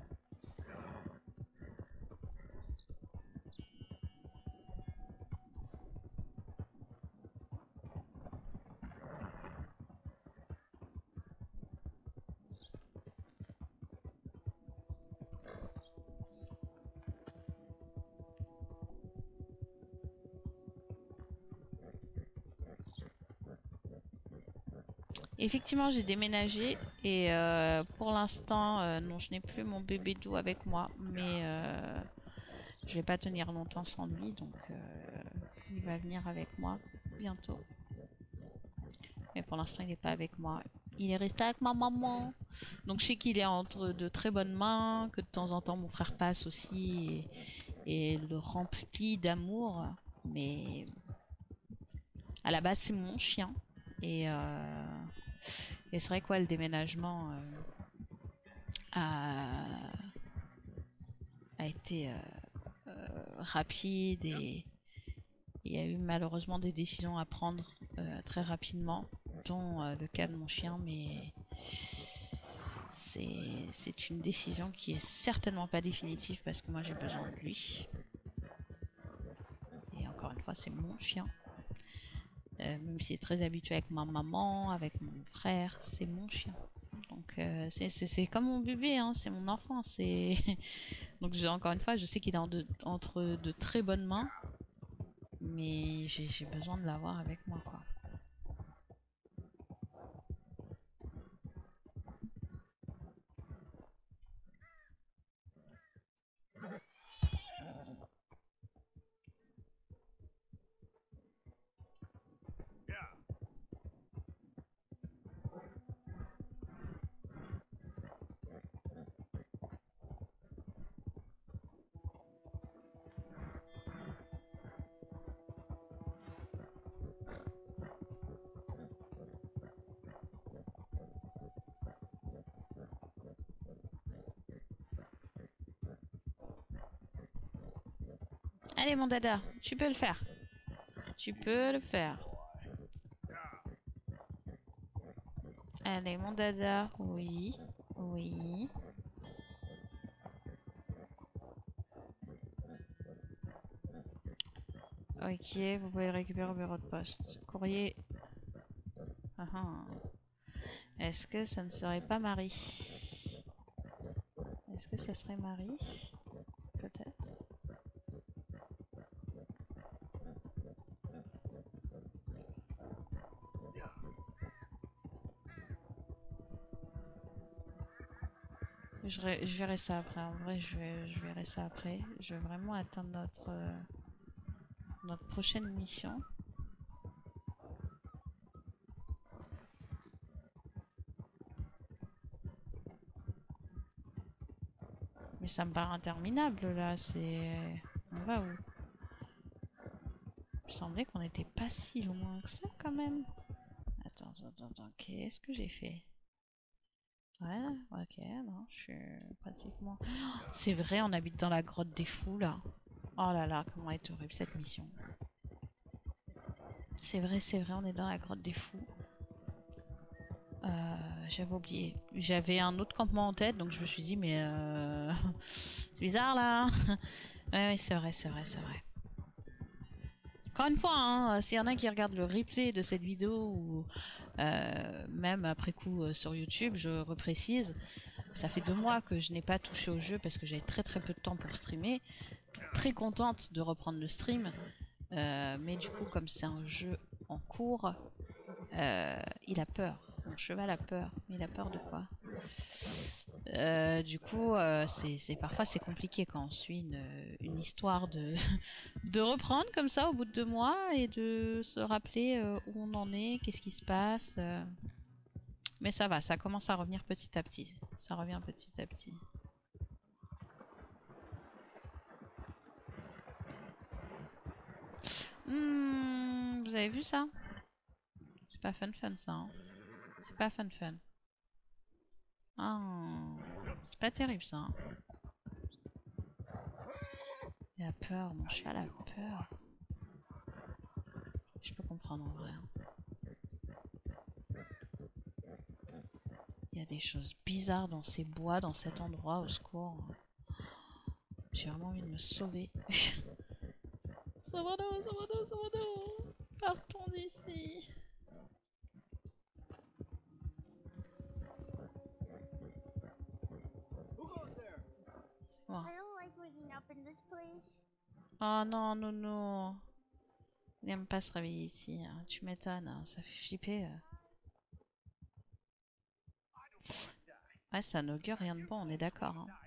[SPEAKER 1] Effectivement, j'ai déménagé et pour l'instant, non, je n'ai plus mon bébé doux avec moi, mais je vais pas tenir longtemps sans lui, donc il va venir avec moi bientôt. Mais pour l'instant, il n'est pas avec moi. Il est resté avec ma maman. Donc je sais qu'il est entre de très bonnes mains, que de temps en temps mon frère passe aussi et le remplit d'amour. Mais à la base, c'est mon chien. Et c'est vrai quoi, le déménagement a été rapide et il y a eu malheureusement des décisions à prendre très rapidement, dont le cas de mon chien, mais c'est une décision qui est certainement pas définitive parce que moi j'ai besoin de lui. Et encore une fois, c'est mon chien. Même s'il est très habitué avec ma maman, avec mon frère, c'est mon chien. Donc c'est comme mon bébé, hein, c'est mon enfant. Donc encore une fois, je sais qu'il est entre de très bonnes mains, mais j'ai besoin de l'avoir avec moi, quoi. Allez mon dada, tu peux le faire. Tu peux le faire. Allez mon dada, oui, oui. Ok, vous pouvez le récupérer au bureau de poste. Courrier. Est-ce que ça ne serait pas Marie? Est-ce que ça serait Marie? Peut-être. Je verrai ça après. En vrai, je verrai ça après. Je vais vraiment atteindre notre prochaine mission. Mais ça me paraît interminable là. On va où? Il me semblait qu'on n'était pas si loin que ça quand même. Attends. Qu'est-ce que j'ai fait? Ouais, ok, non, je suis pratiquement... Oh, c'est vrai, on habite dans la grotte des fous, là. Oh là là, comment est horrible cette mission. C'est vrai, on est dans la grotte des fous. J'avais oublié. J'avais un autre campement en tête, donc je me suis dit, mais... c'est bizarre, là. Ouais, c'est vrai. Encore une fois, hein, s'il y en a qui regardent le replay de cette vidéo ou même après coup sur YouTube, je reprécise, ça fait 2 mois que je n'ai pas touché au jeu parce que j'avais très peu de temps pour streamer. Très contente de reprendre le stream, mais du coup comme c'est un jeu en cours. Il a peur. Mon cheval a peur. Mais il a peur de quoi? Du coup, parfois c'est compliqué quand on suit une histoire de, de reprendre comme ça au bout de 2 mois et de se rappeler où on en est, qu'est-ce qui se passe. Mais ça va, ça commence à revenir petit à petit. Ça revient petit à petit. Vous avez vu ça? C'est pas fun ça. Hein. C'est pas fun. Ah, c'est pas terrible ça. Hein. Il a peur, mon cheval a peur. Je peux comprendre en vrai. Il y a des choses bizarres dans ces bois, dans cet endroit, au secours. J'ai vraiment envie de me sauver. Savano. Partons d'ici. C'est moi. Oh non, non. Il n'aime pas se réveiller ici. Hein. Tu m'étonnes, hein. Ça fait flipper. Ouais, ça n'augure rien de bon, on est d'accord. Hein.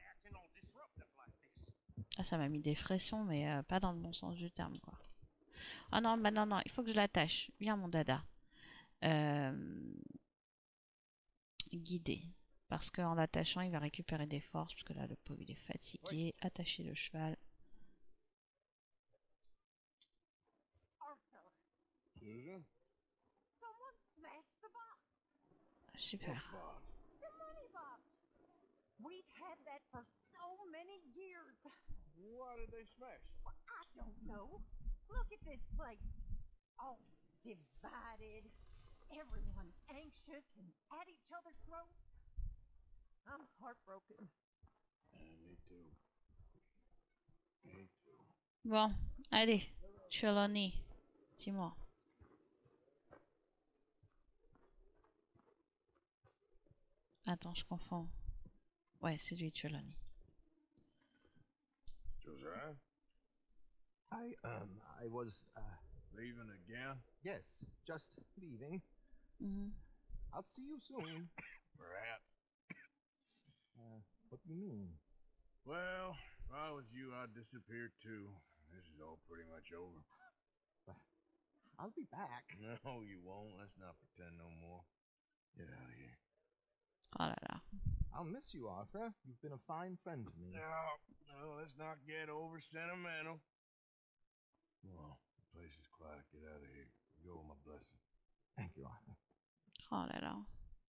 [SPEAKER 1] Ah, ça m'a mis des frissons, mais pas dans le bon sens du terme, quoi. Oh non, bah non, il faut que je l'attache. Viens, mon dada. Guider. Parce qu'en l'attachant, il va récupérer des forces. Parce que là, le pauvre, il est fatigué. Attacher le cheval.
[SPEAKER 3] Susan?
[SPEAKER 1] Super.
[SPEAKER 7] We've had that for so many years.
[SPEAKER 3] Why did they smash?
[SPEAKER 7] I don't know. Look at this place. All divided. Everyone anxious and at each other's throats. I'm heartbroken.
[SPEAKER 3] Me too. Me too.
[SPEAKER 1] Bon, allez. Trelawney. Dis-moi. Attends, je confonds. Ouais, c'est lui, Trelawney.
[SPEAKER 3] Josiah?
[SPEAKER 8] I was,
[SPEAKER 3] Leaving again?
[SPEAKER 8] yes, just leaving. I'll see you soon.
[SPEAKER 3] Perhaps.
[SPEAKER 8] What do you mean?
[SPEAKER 3] Well, if I was you, I'd disappear too. This is all pretty much over.
[SPEAKER 8] I'll be back.
[SPEAKER 3] No, you won't. Let's not pretend no more. Get out of here.
[SPEAKER 1] Oh là là.
[SPEAKER 8] I'll miss you, Arthur. You've been a fine friend to me.
[SPEAKER 3] No, let's not get over sentimental. Well, the place is quiet. Get out of here. Go with my blessing.
[SPEAKER 8] Thank you, Arthur.
[SPEAKER 1] Oh là là.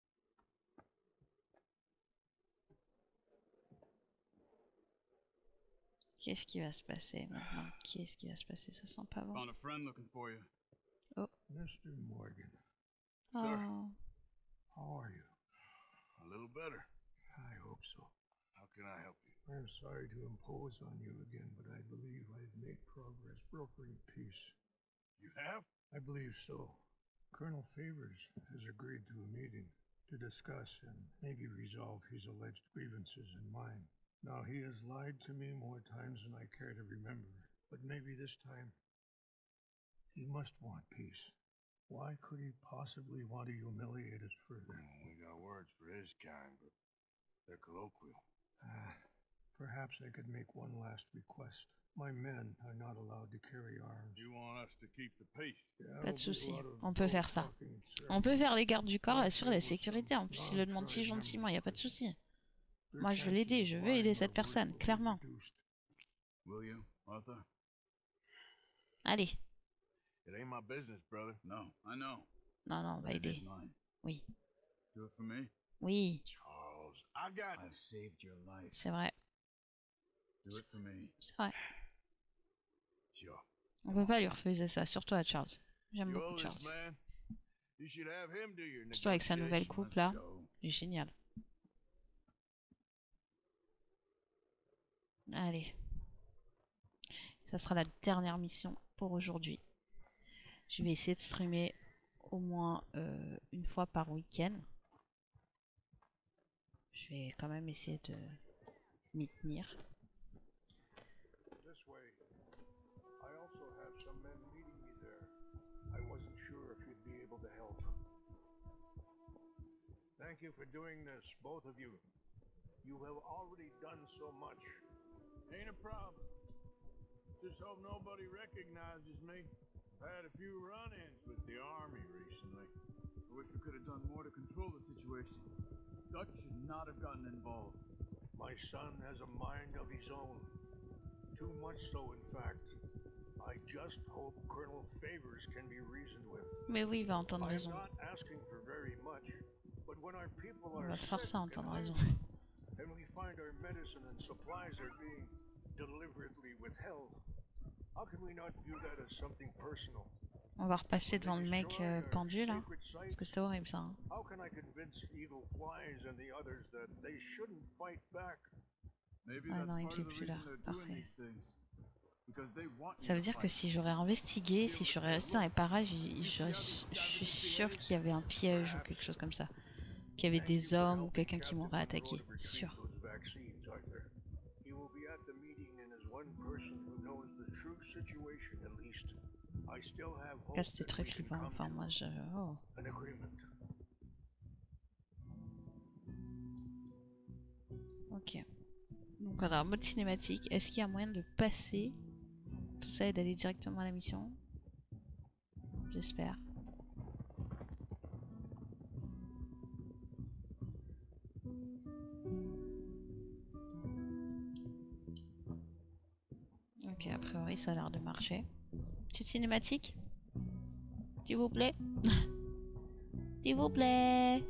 [SPEAKER 1] Qu'est-ce qui va se passer maintenant? Qu'est-ce qui va se passer? Ça sent pas bon.
[SPEAKER 5] Found a friend looking for you.
[SPEAKER 4] Mr. Morgan,
[SPEAKER 1] Oh.
[SPEAKER 4] how are you?
[SPEAKER 3] A little better.
[SPEAKER 4] I hope so.
[SPEAKER 3] How can I help you?
[SPEAKER 4] I'm sorry to impose on you again, but I believe I've made progress brokering peace.
[SPEAKER 3] You have?
[SPEAKER 4] I believe so. Colonel Favors has agreed to a meeting to discuss and maybe resolve his alleged grievances and mine. Now, he has lied to me more times than I care to remember, but maybe this time he must want peace. Why could he possibly want to humiliate us further?
[SPEAKER 3] We got words for his kind, but they're colloquial.
[SPEAKER 4] Perhaps I could make one last request. My men are not allowed to carry arms.
[SPEAKER 3] You want us to keep the peace?
[SPEAKER 1] Pas de souci, on peut faire ça. On peut faire les gardes du corps et assurer la sécurité. En plus, il le demande si gentiment, il n'y a pas de souci. Moi, je veux l'aider, je veux aider cette personne, clairement.
[SPEAKER 3] Will you, Arthur?
[SPEAKER 1] Allez.
[SPEAKER 3] It ain't my business, brother. No, I know.
[SPEAKER 1] Non, on va aider. Oui.
[SPEAKER 5] Do it for me.
[SPEAKER 1] Oui,
[SPEAKER 3] Charles, I got...
[SPEAKER 5] I've saved your life.
[SPEAKER 1] c'est vrai.
[SPEAKER 5] Do it for me.
[SPEAKER 1] C'est vrai.
[SPEAKER 3] Sure.
[SPEAKER 1] On peut pas lui refuser ça, surtout à Charles. J'aime
[SPEAKER 3] You
[SPEAKER 1] beaucoup
[SPEAKER 3] owe this
[SPEAKER 1] Charles.
[SPEAKER 3] man. You should have him do your
[SPEAKER 1] Surtout avec sa nouvelle
[SPEAKER 3] negotiations.
[SPEAKER 1] coupe là.
[SPEAKER 5] Go.
[SPEAKER 1] Il est génial. Allez. Ça sera la dernière mission pour aujourd'hui. Je vais essayer de streamer au moins une fois par week-end. Je vais quand même essayer de m'y tenir.
[SPEAKER 4] This way. I also have some men meeting me there. I wasn't sure thank you for doing this, both of you. You have already done so much.
[SPEAKER 3] Ain't a problem. Just hope nobody recognizes me. I had a few run-ins with the army recently.
[SPEAKER 5] I wish we could have done more to control the situation. Dutch should not have gotten involved.
[SPEAKER 4] My son has a mind of his own. Too much so, in fact. I just hope Colonel Favors can be reasoned with.
[SPEAKER 1] Mais oui, il va entendre
[SPEAKER 4] I am
[SPEAKER 1] raison.
[SPEAKER 4] not asking for very much, but when our people
[SPEAKER 1] On
[SPEAKER 4] are
[SPEAKER 1] va le forcer à
[SPEAKER 4] sick
[SPEAKER 1] entendre raison.
[SPEAKER 4] and we find our medicine and supplies are being deliberately withheld, how can we not view that as something personal?
[SPEAKER 1] On va repasser devant le mec pendu là. Parce que c'était horrible ça. Hein.
[SPEAKER 4] How can I convince Eagle Flies and the others that they shouldn't fight back?
[SPEAKER 5] Maybe
[SPEAKER 1] Ah
[SPEAKER 5] that's
[SPEAKER 1] non, il
[SPEAKER 5] part
[SPEAKER 1] fait
[SPEAKER 5] of the
[SPEAKER 1] plus là.
[SPEAKER 5] reason they're doing
[SPEAKER 1] Parfait.
[SPEAKER 5] these things. Because they want
[SPEAKER 1] Ça
[SPEAKER 5] you
[SPEAKER 1] veut
[SPEAKER 5] to
[SPEAKER 1] dire que
[SPEAKER 5] fight.
[SPEAKER 1] si j'aurais investigué, si je serais resté dans les parages, je suis sûr qu'il y avait un piège ou quelque chose comme ça. Qu'il y avait des hommes ou quelqu'un qui m'aurait attaqué. Sûr. Là c'était très flippant. Enfin moi je... Oh. Ok. Donc alors, mode cinématique, est-ce qu'il y a moyen de passer tout ça et d'aller directement à la mission? J'espère. Ok, a priori ça a l'air de marcher. Petite cinématique? S'il vous plaît. S'il vous plaît.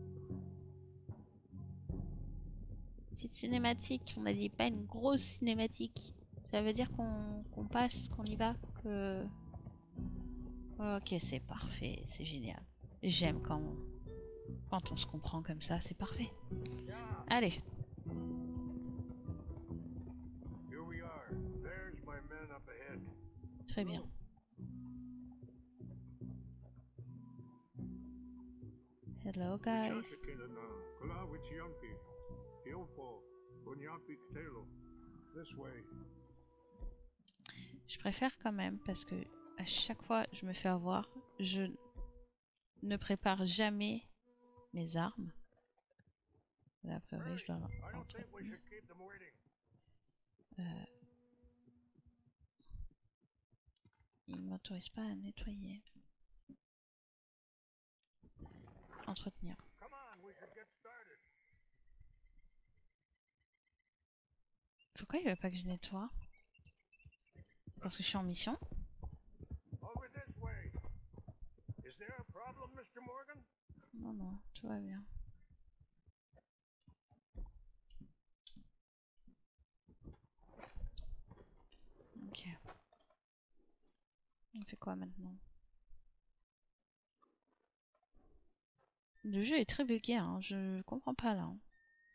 [SPEAKER 1] Petite cinématique, on a dit pas une grosse cinématique. Ça veut dire qu'on passe, qu'on y va, que... Ok, c'est parfait, c'est génial. J'aime quand on se comprend comme ça, c'est parfait. Allez. Très bien. Hello guys. Je préfère quand même parce que à chaque fois je me fais avoir, je ne prépare jamais mes armes. Là, a priori, je dois il ne m'autorise pas à nettoyer. Entretenir. Pourquoi il veut pas que je nettoie? Parce que je suis en mission? Non, non, tout va bien. Ok. On fait quoi maintenant? Le jeu est très bugué, hein. Je comprends pas là. Hein.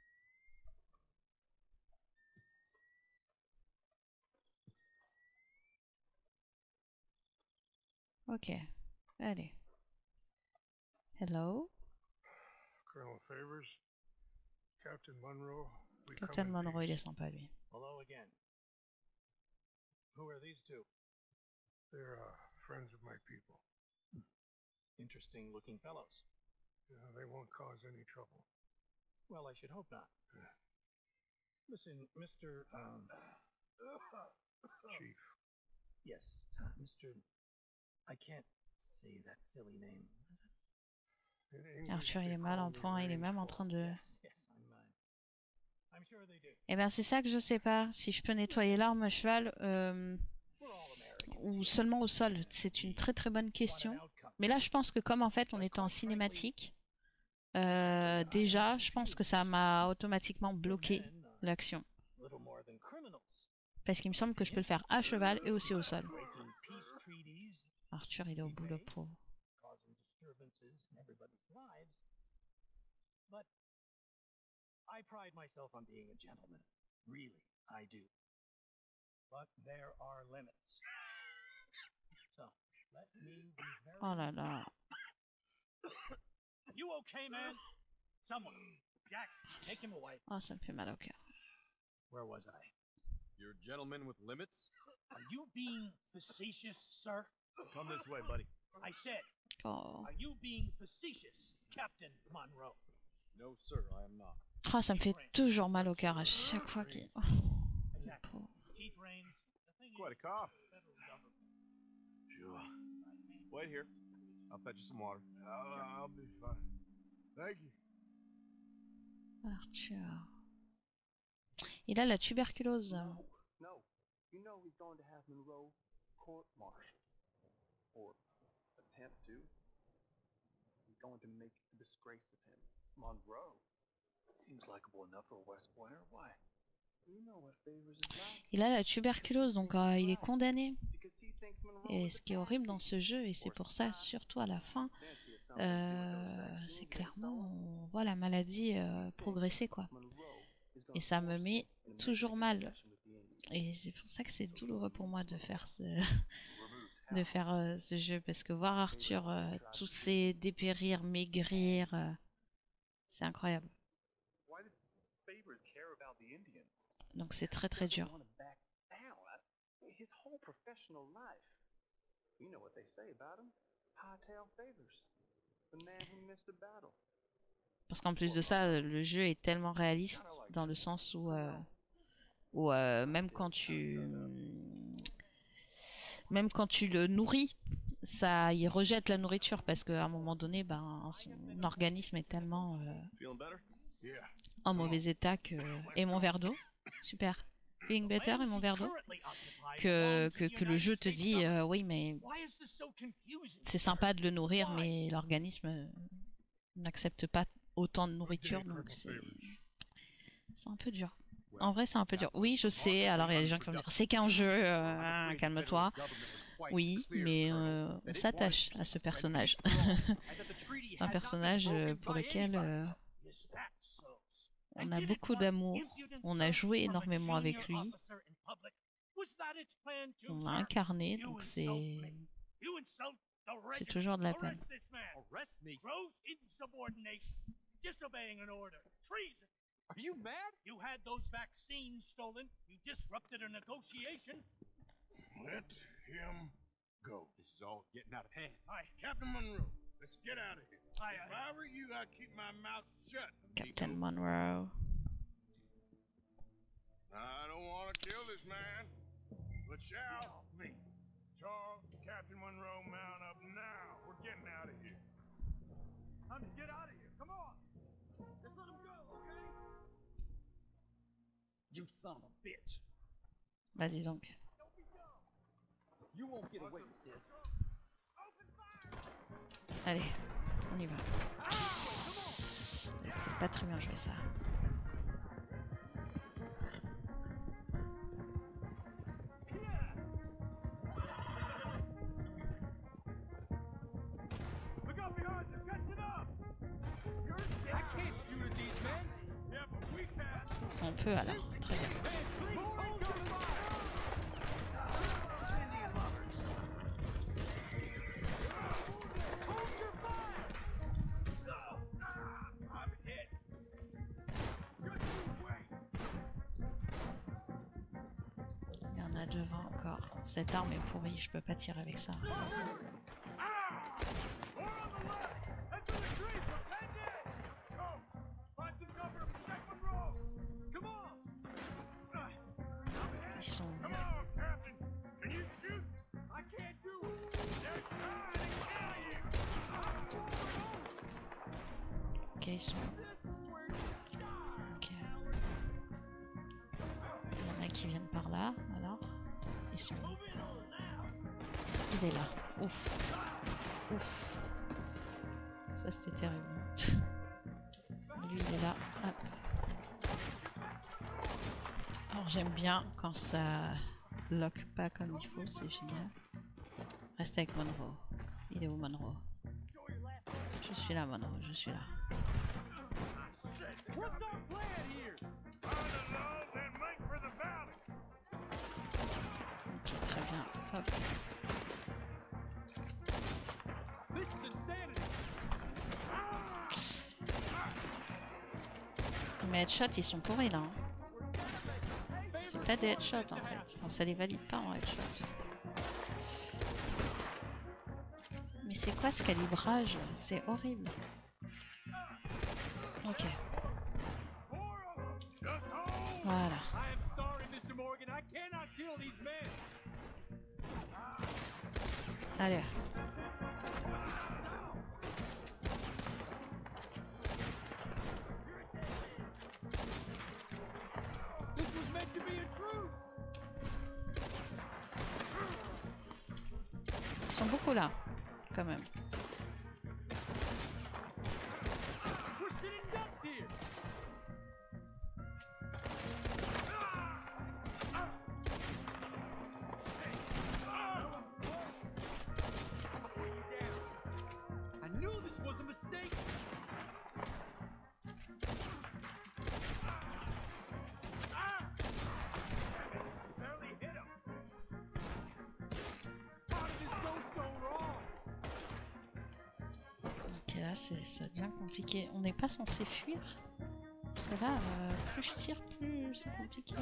[SPEAKER 1] Ok, allez. Hello?
[SPEAKER 4] Colonel Favors, Captain Monroe.
[SPEAKER 1] Captain Monroe, il est sympa lui.
[SPEAKER 5] Hello again. Who are these two?
[SPEAKER 4] They're friends of my people.
[SPEAKER 5] Interesting looking fellows.
[SPEAKER 4] Yeah, they won't cause any trouble.
[SPEAKER 5] Well, I should hope not. Listen, Mr.
[SPEAKER 4] Chief.
[SPEAKER 5] Yes, Mr. I can't say that silly name.
[SPEAKER 1] Arthur, il est mal en point, il est même en train de...
[SPEAKER 5] Yes, I'm sure they do.
[SPEAKER 1] Eh ben c'est ça que je sais pas, si je peux nettoyer l'arme à cheval ou seulement au sol. C'est une très très bonne question. Mais là je pense que comme en fait on était en cinématique, déjà je pense que ça m'a automatiquement bloqué l'action. Parce qu'il me semble que je peux le faire à cheval et aussi au sol. Arthur il est au bout le pauvre.
[SPEAKER 5] I pride myself on being a gentleman. Really, I do. But there are limits. So, let me be very...
[SPEAKER 1] Oh là là.
[SPEAKER 5] You okay, man? Someone. Jax, take him away.
[SPEAKER 1] Oh, ça me fait mal au cœur.
[SPEAKER 5] Where was I?
[SPEAKER 8] You're a gentleman with limits?
[SPEAKER 5] Are you being facetious, sir?
[SPEAKER 8] Come this way, buddy.
[SPEAKER 5] I said,
[SPEAKER 1] Oh.
[SPEAKER 5] are you being facetious, Captain Monroe? No, sir, I am not.
[SPEAKER 1] Oh, ça me fait toujours mal au cœur à chaque fois qu'il... Oh, pauvre.
[SPEAKER 8] Quite a cough. Sure. Wait here. I'll fetch you some water.
[SPEAKER 3] I'll be fine. Thank you.
[SPEAKER 1] Arthur. Il a la tuberculose.
[SPEAKER 5] No. You know he's going to have Monroe court-martialed. Or attempt to. He's going to make a disgrace of him. Monroe? Seems likable enough for a West Pointer. Why? You know what favors his back.
[SPEAKER 1] Il a la tuberculose, donc il est condamné. Et ce qui est horrible dans ce jeu, et c'est pour ça, surtout à la fin, c'est clairement, on voit la maladie progresser, quoi. Et ça me met toujours mal. Et c'est pour ça que c'est douloureux pour moi de faire ce jeu, parce que voir Arthur tous ces dépérir, maigrir, c'est incroyable. Donc c'est très très dur. Parce qu'en plus de ça, le jeu est tellement réaliste dans le sens où même quand tu le nourris, ça, il rejette la nourriture parce qu'à un moment donné, ben, son organisme est tellement en mauvais état que... Et mon verre d'eau, super. Feeling better et mon verre d'eau. Que le jeu te dit, oui, mais c'est sympa de le nourrir, mais l'organisme n'accepte pas autant de nourriture, donc c'est un peu dur. En vrai, c'est un peu dur. Oui, je sais, alors il y a des gens qui vont me dire, c'est qu'un jeu, calme-toi. Oui, mais on s'attache à ce personnage. C'est un personnage pour lequel on a beaucoup d'amour, on a joué énormément avec lui, on l'a incarné, donc c'est toujours de la peine.
[SPEAKER 6] Are you mad? You had those vaccines stolen. You disrupted a negotiation.
[SPEAKER 3] Let him go.
[SPEAKER 5] This is all getting out of hand.
[SPEAKER 3] Hi, Captain Monroe. Let's get out of here. If I were you, I'd keep my mouth shut.
[SPEAKER 1] Captain Monroe.
[SPEAKER 3] I don't want to kill this man, but shall me. Charles, Captain Monroe, mount up now. We're getting out of here.
[SPEAKER 6] Time to get out of here. Come on. Just let him go, okay? You son of a bitch.
[SPEAKER 1] Vas-y donc.
[SPEAKER 6] You won't get away with this.
[SPEAKER 1] Allez, on y va. C'était pas très bien joué ça. On peut alors, très bien. Il y en a devant encore. Cette arme est pourrie, je peux pas tirer avec ça. Ils sont... Ok, ils sont... Ok. Il y en a qui viennent par là, alors. Ils sont... Il est là. Ouf. Ouf. Ça, c'était terrible. Lui, il est là. Hop. Alors j'aime bien quand ça lock pas comme il faut, c'est génial. Reste avec Monroe. Il est où Monroe? Je suis là Monroe, je suis là. Ok, très bien. Hop. Mes headshots ils sont pourris là. Hein. C'est pas des headshots en fait. Enfin, ça les valide pas en headshot. Mais c'est quoi ce calibrage? C'est horrible. Ok.
[SPEAKER 2] Just hold.
[SPEAKER 1] Voilà.
[SPEAKER 5] I am sorry, Mr. Morgan. I cannot kill these men.
[SPEAKER 1] Allez.
[SPEAKER 5] This was meant to be a truce.
[SPEAKER 1] Ils sont beaucoup là, quand même.
[SPEAKER 5] We're sitting ducks here. I knew this was a mistake.
[SPEAKER 2] Barely hit him.
[SPEAKER 5] How did this go so wrong?
[SPEAKER 1] Ok, là, ça devient compliqué. On n'est pas censé fuir. Parce que là, plus je tire, plus c'est compliqué.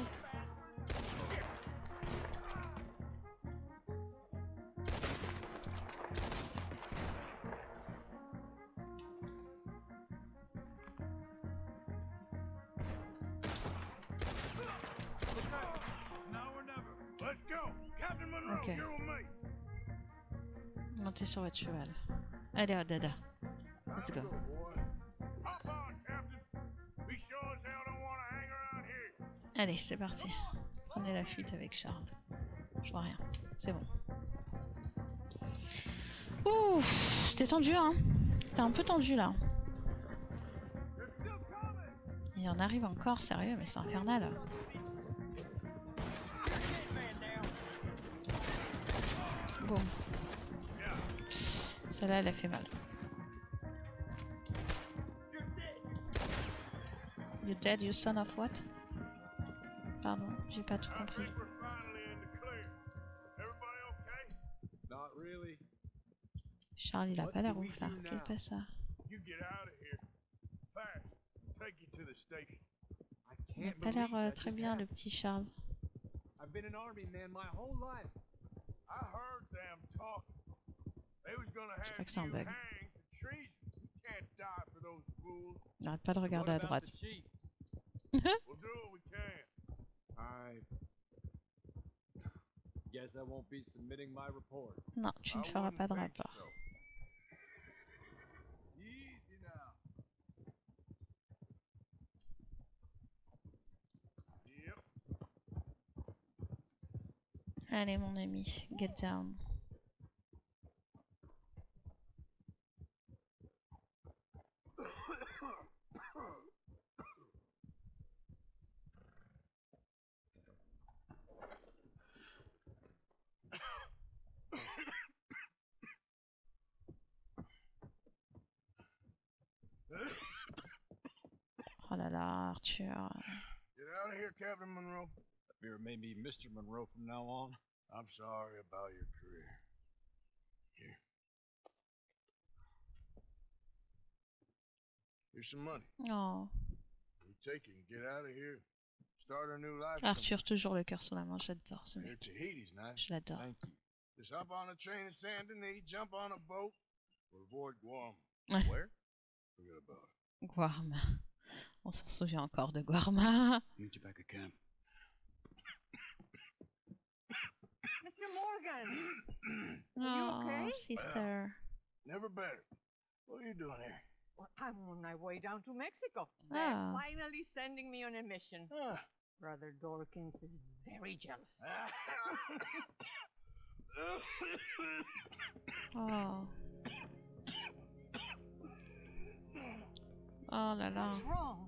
[SPEAKER 2] It's now or never. Let's go. Captain Monroe,
[SPEAKER 1] Okay.
[SPEAKER 2] you're with me.
[SPEAKER 1] Montez sur votre cheval. Allez, oh, dada. Let's go.
[SPEAKER 2] Hop on, Captain. We sure as hell don't want to hang around here.
[SPEAKER 1] Allez, c'est parti. Prenez la fuite avec Charles. Je vois rien. C'est bon. Ouf, c'était tendu, hein. C'était un peu tendu, là.
[SPEAKER 2] They're still coming.
[SPEAKER 1] Il y en arrive encore, sérieux, mais c'est infernal. Boum. Celle-là, elle a fait mal. You dead, you son of what? Pardon, j'ai pas tout
[SPEAKER 2] I
[SPEAKER 1] compris.
[SPEAKER 2] think we're finally in the clear. Everybody okay?
[SPEAKER 5] Not really.
[SPEAKER 1] Charles, il a
[SPEAKER 5] What
[SPEAKER 1] pas l'air
[SPEAKER 5] do we
[SPEAKER 1] ouf là.
[SPEAKER 5] do
[SPEAKER 1] Qu'est-ce
[SPEAKER 5] now?
[SPEAKER 1] que ça?
[SPEAKER 2] You get out of here. Fast. Take you to the station.
[SPEAKER 5] I
[SPEAKER 1] Il a
[SPEAKER 5] can't
[SPEAKER 1] pas l'air
[SPEAKER 5] believe that
[SPEAKER 1] très
[SPEAKER 5] just
[SPEAKER 1] bien, le
[SPEAKER 5] happened.
[SPEAKER 1] petit Charles.
[SPEAKER 5] I've been an army man my whole life.
[SPEAKER 2] I heard them talking. They was gonna
[SPEAKER 1] Je
[SPEAKER 2] have
[SPEAKER 1] crois que c'est un
[SPEAKER 2] you
[SPEAKER 1] bug.
[SPEAKER 2] hanged for treason. You can't die for those fools.
[SPEAKER 1] Il n'arrête pas de regarder
[SPEAKER 5] What
[SPEAKER 1] à
[SPEAKER 5] about
[SPEAKER 1] droite.
[SPEAKER 5] the chief?
[SPEAKER 2] We'll do what we can.
[SPEAKER 5] I guess I won't be submitting my report.
[SPEAKER 1] Non, tu ne
[SPEAKER 2] I
[SPEAKER 1] feras
[SPEAKER 2] wouldn't
[SPEAKER 1] pas de
[SPEAKER 2] think
[SPEAKER 1] rapport.
[SPEAKER 2] so. Easy now. Yep.
[SPEAKER 1] Allez, mon ami, get down. Oh là là, Arthur.
[SPEAKER 2] Get out of here, Captain Monroe.
[SPEAKER 5] You're maybe Mr. Monroe from now on.
[SPEAKER 2] I'm sorry about your career. Here. Here's some money.
[SPEAKER 1] Oh,
[SPEAKER 2] You take it and get out of here. Start a new life.
[SPEAKER 1] Arthur, toujours le cœur sur la main, j'adore ce
[SPEAKER 2] somewhere.
[SPEAKER 1] mec.
[SPEAKER 2] Here, Tahiti's nice.
[SPEAKER 1] Je l'adore.
[SPEAKER 5] Thank you.
[SPEAKER 2] Just hop on a train at Saint Denis, jump on a boat, we'll avoid Guam.
[SPEAKER 1] Ouais.
[SPEAKER 2] Where? Forget about it.
[SPEAKER 1] Guarma. On s'en souvient encore de Guarma.
[SPEAKER 5] Meet you back at camp.
[SPEAKER 7] Mr. Morgan!
[SPEAKER 1] Oh,
[SPEAKER 7] okay?
[SPEAKER 1] sister.
[SPEAKER 2] Never better. What are you doing here?
[SPEAKER 7] Well, I'm on my way down to Mexico.
[SPEAKER 1] Ah.
[SPEAKER 7] They're finally sending me on a mission.
[SPEAKER 2] Ah.
[SPEAKER 7] Brother Dorkins is very jealous.
[SPEAKER 1] Oh. Oh là là.
[SPEAKER 7] What's wrong?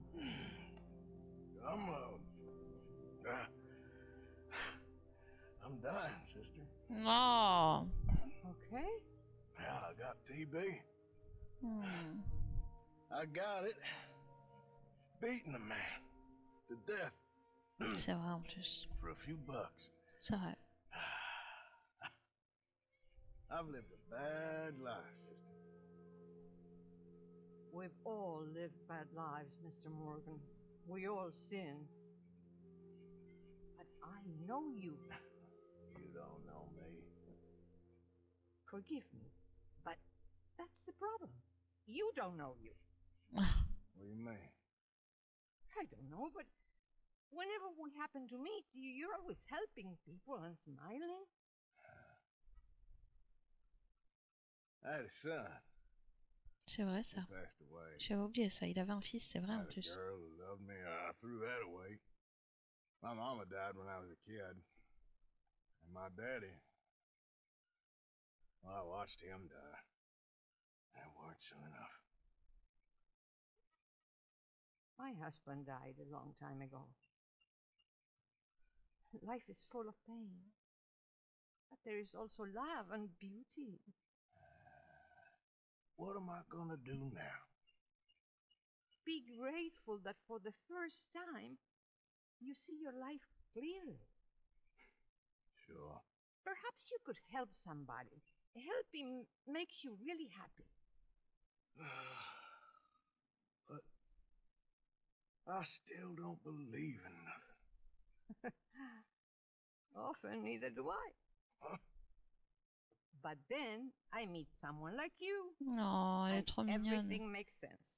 [SPEAKER 2] I'm dying, sister.
[SPEAKER 1] Oh.
[SPEAKER 7] Okay.
[SPEAKER 2] Yeah, I got TB.
[SPEAKER 1] Hmm.
[SPEAKER 2] I got it. Beating a man to death
[SPEAKER 1] C'est vrai en plus.
[SPEAKER 2] for a few bucks.
[SPEAKER 1] C'est vrai.
[SPEAKER 2] I've lived a bad life, sister.
[SPEAKER 7] We've all lived bad lives, Mr. Morgan. We all sin. But I know you.
[SPEAKER 2] You don't know me.
[SPEAKER 7] Forgive me. But that's the problem. You don't know you.
[SPEAKER 3] What do you mean?
[SPEAKER 7] I don't know, but whenever we happen to meet, you're always helping people and smiling.
[SPEAKER 3] I had a son.
[SPEAKER 1] C'est vrai
[SPEAKER 3] He
[SPEAKER 1] ça.
[SPEAKER 3] passed away.
[SPEAKER 1] J'avais oublié ça. Il avait un fils, c'est vrai
[SPEAKER 3] I
[SPEAKER 1] en
[SPEAKER 3] had a
[SPEAKER 1] plus.
[SPEAKER 3] girl who loved me. I threw that away. My mama died when I was a kid. And my daddy, well, I watched him die. That weren't soon enough.
[SPEAKER 7] My husband died a long time ago. Life is full of pain. But there is also love and beauty.
[SPEAKER 3] What am I gonna do now?
[SPEAKER 7] Be grateful that for the first time, you see your life clearly.
[SPEAKER 3] Sure.
[SPEAKER 7] Perhaps you could help somebody. Helping makes you really happy.
[SPEAKER 3] But I still don't believe in nothing.
[SPEAKER 7] Often, neither do I.
[SPEAKER 3] Huh?
[SPEAKER 7] But then I meet someone like you.
[SPEAKER 1] Non, elle est
[SPEAKER 7] and
[SPEAKER 1] trop mignonne.
[SPEAKER 7] everything makes sense.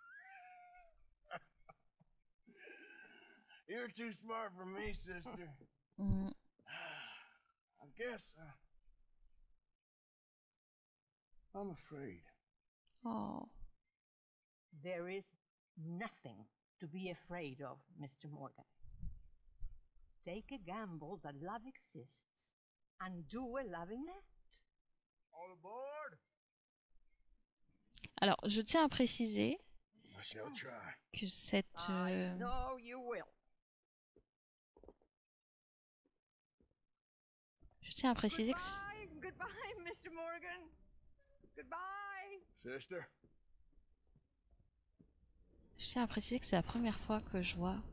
[SPEAKER 3] You're too smart for me, sister.
[SPEAKER 1] Mhm.
[SPEAKER 3] I guess I'm afraid.
[SPEAKER 1] Oh.
[SPEAKER 7] There is nothing to be afraid of, Mr. Morgan. Take a gamble that love exists and do a loving act.
[SPEAKER 3] All aboard?
[SPEAKER 1] Alors, je tiens à préciser
[SPEAKER 3] I shall try.
[SPEAKER 1] que cette...
[SPEAKER 7] I know you will.
[SPEAKER 1] Je tiens à préciser que...
[SPEAKER 7] Goodbye, Mr. Morgan. Goodbye.
[SPEAKER 3] Sister?
[SPEAKER 1] Je tiens à préciser que c'est la première fois que je vois...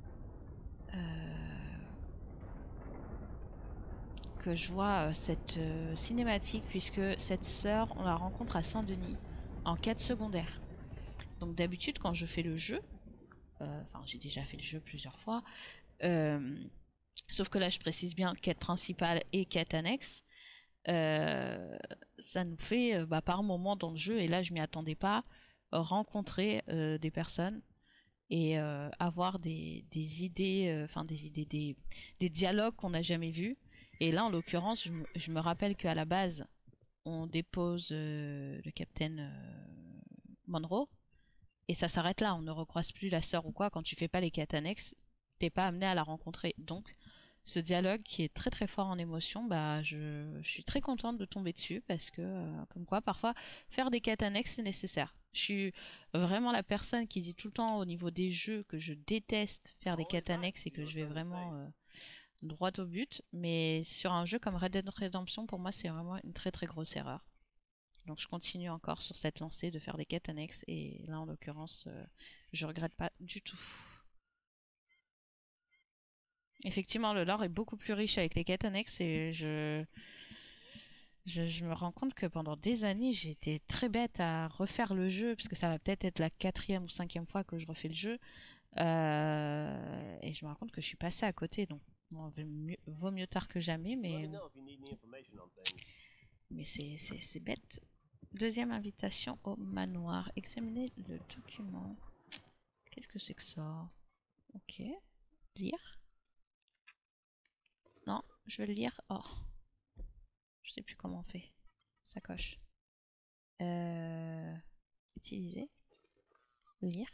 [SPEAKER 1] cette cinématique, puisque cette sœur, on la rencontre à Saint-Denis, en quête secondaire. Donc d'habitude, quand je fais le jeu, enfin j'ai déjà fait le jeu plusieurs fois, sauf que là je précise bien quête principale et quête annexe, ça nous fait par moment dans le jeu, et là je m'y attendais pas, rencontrer des personnes et avoir des idées, des dialogues qu'on n'a jamais vus. Et là en l'occurrence je me rappelle qu'à la base on dépose le capitaine Monroe, et ça s'arrête là, on ne recroise plus la sœur ou quoi. Quand tu fais pas les quêtes annexes, t'es pas amené à la rencontrer. Donc ce dialogue qui est très très fort en émotion, je suis très contente de tomber dessus, parce que comme quoi parfois faire des quêtes annexes c'est nécessaire. Je suis vraiment la personne qui dit tout le temps au niveau des jeux que je déteste faire des quêtes annexes et que je vais vraiment droit au but, mais sur un jeu comme Red Dead Redemption, pour moi c'est vraiment une très très grosse erreur. Donc je continue encore sur cette lancée de faire des quêtes annexes, et là en l'occurrence je regrette pas du tout. Effectivement le lore est beaucoup plus riche avec les quêtes annexes, et je me rends compte que pendant des années j'ai été très bête à refaire le jeu, parce que ça va peut-être être la 4e ou 5e fois que je refais le jeu, et je me rends compte que je suis passée à côté. Donc bon, vaut mieux tard que jamais, mais c'est bête. Deuxième invitation au manoir. Examiner le document. Qu'est-ce que c'est que ça? Ok. Lire. Non, je vais le lire. Oh. Je sais plus comment on fait. Ça coche. Utiliser. Lire.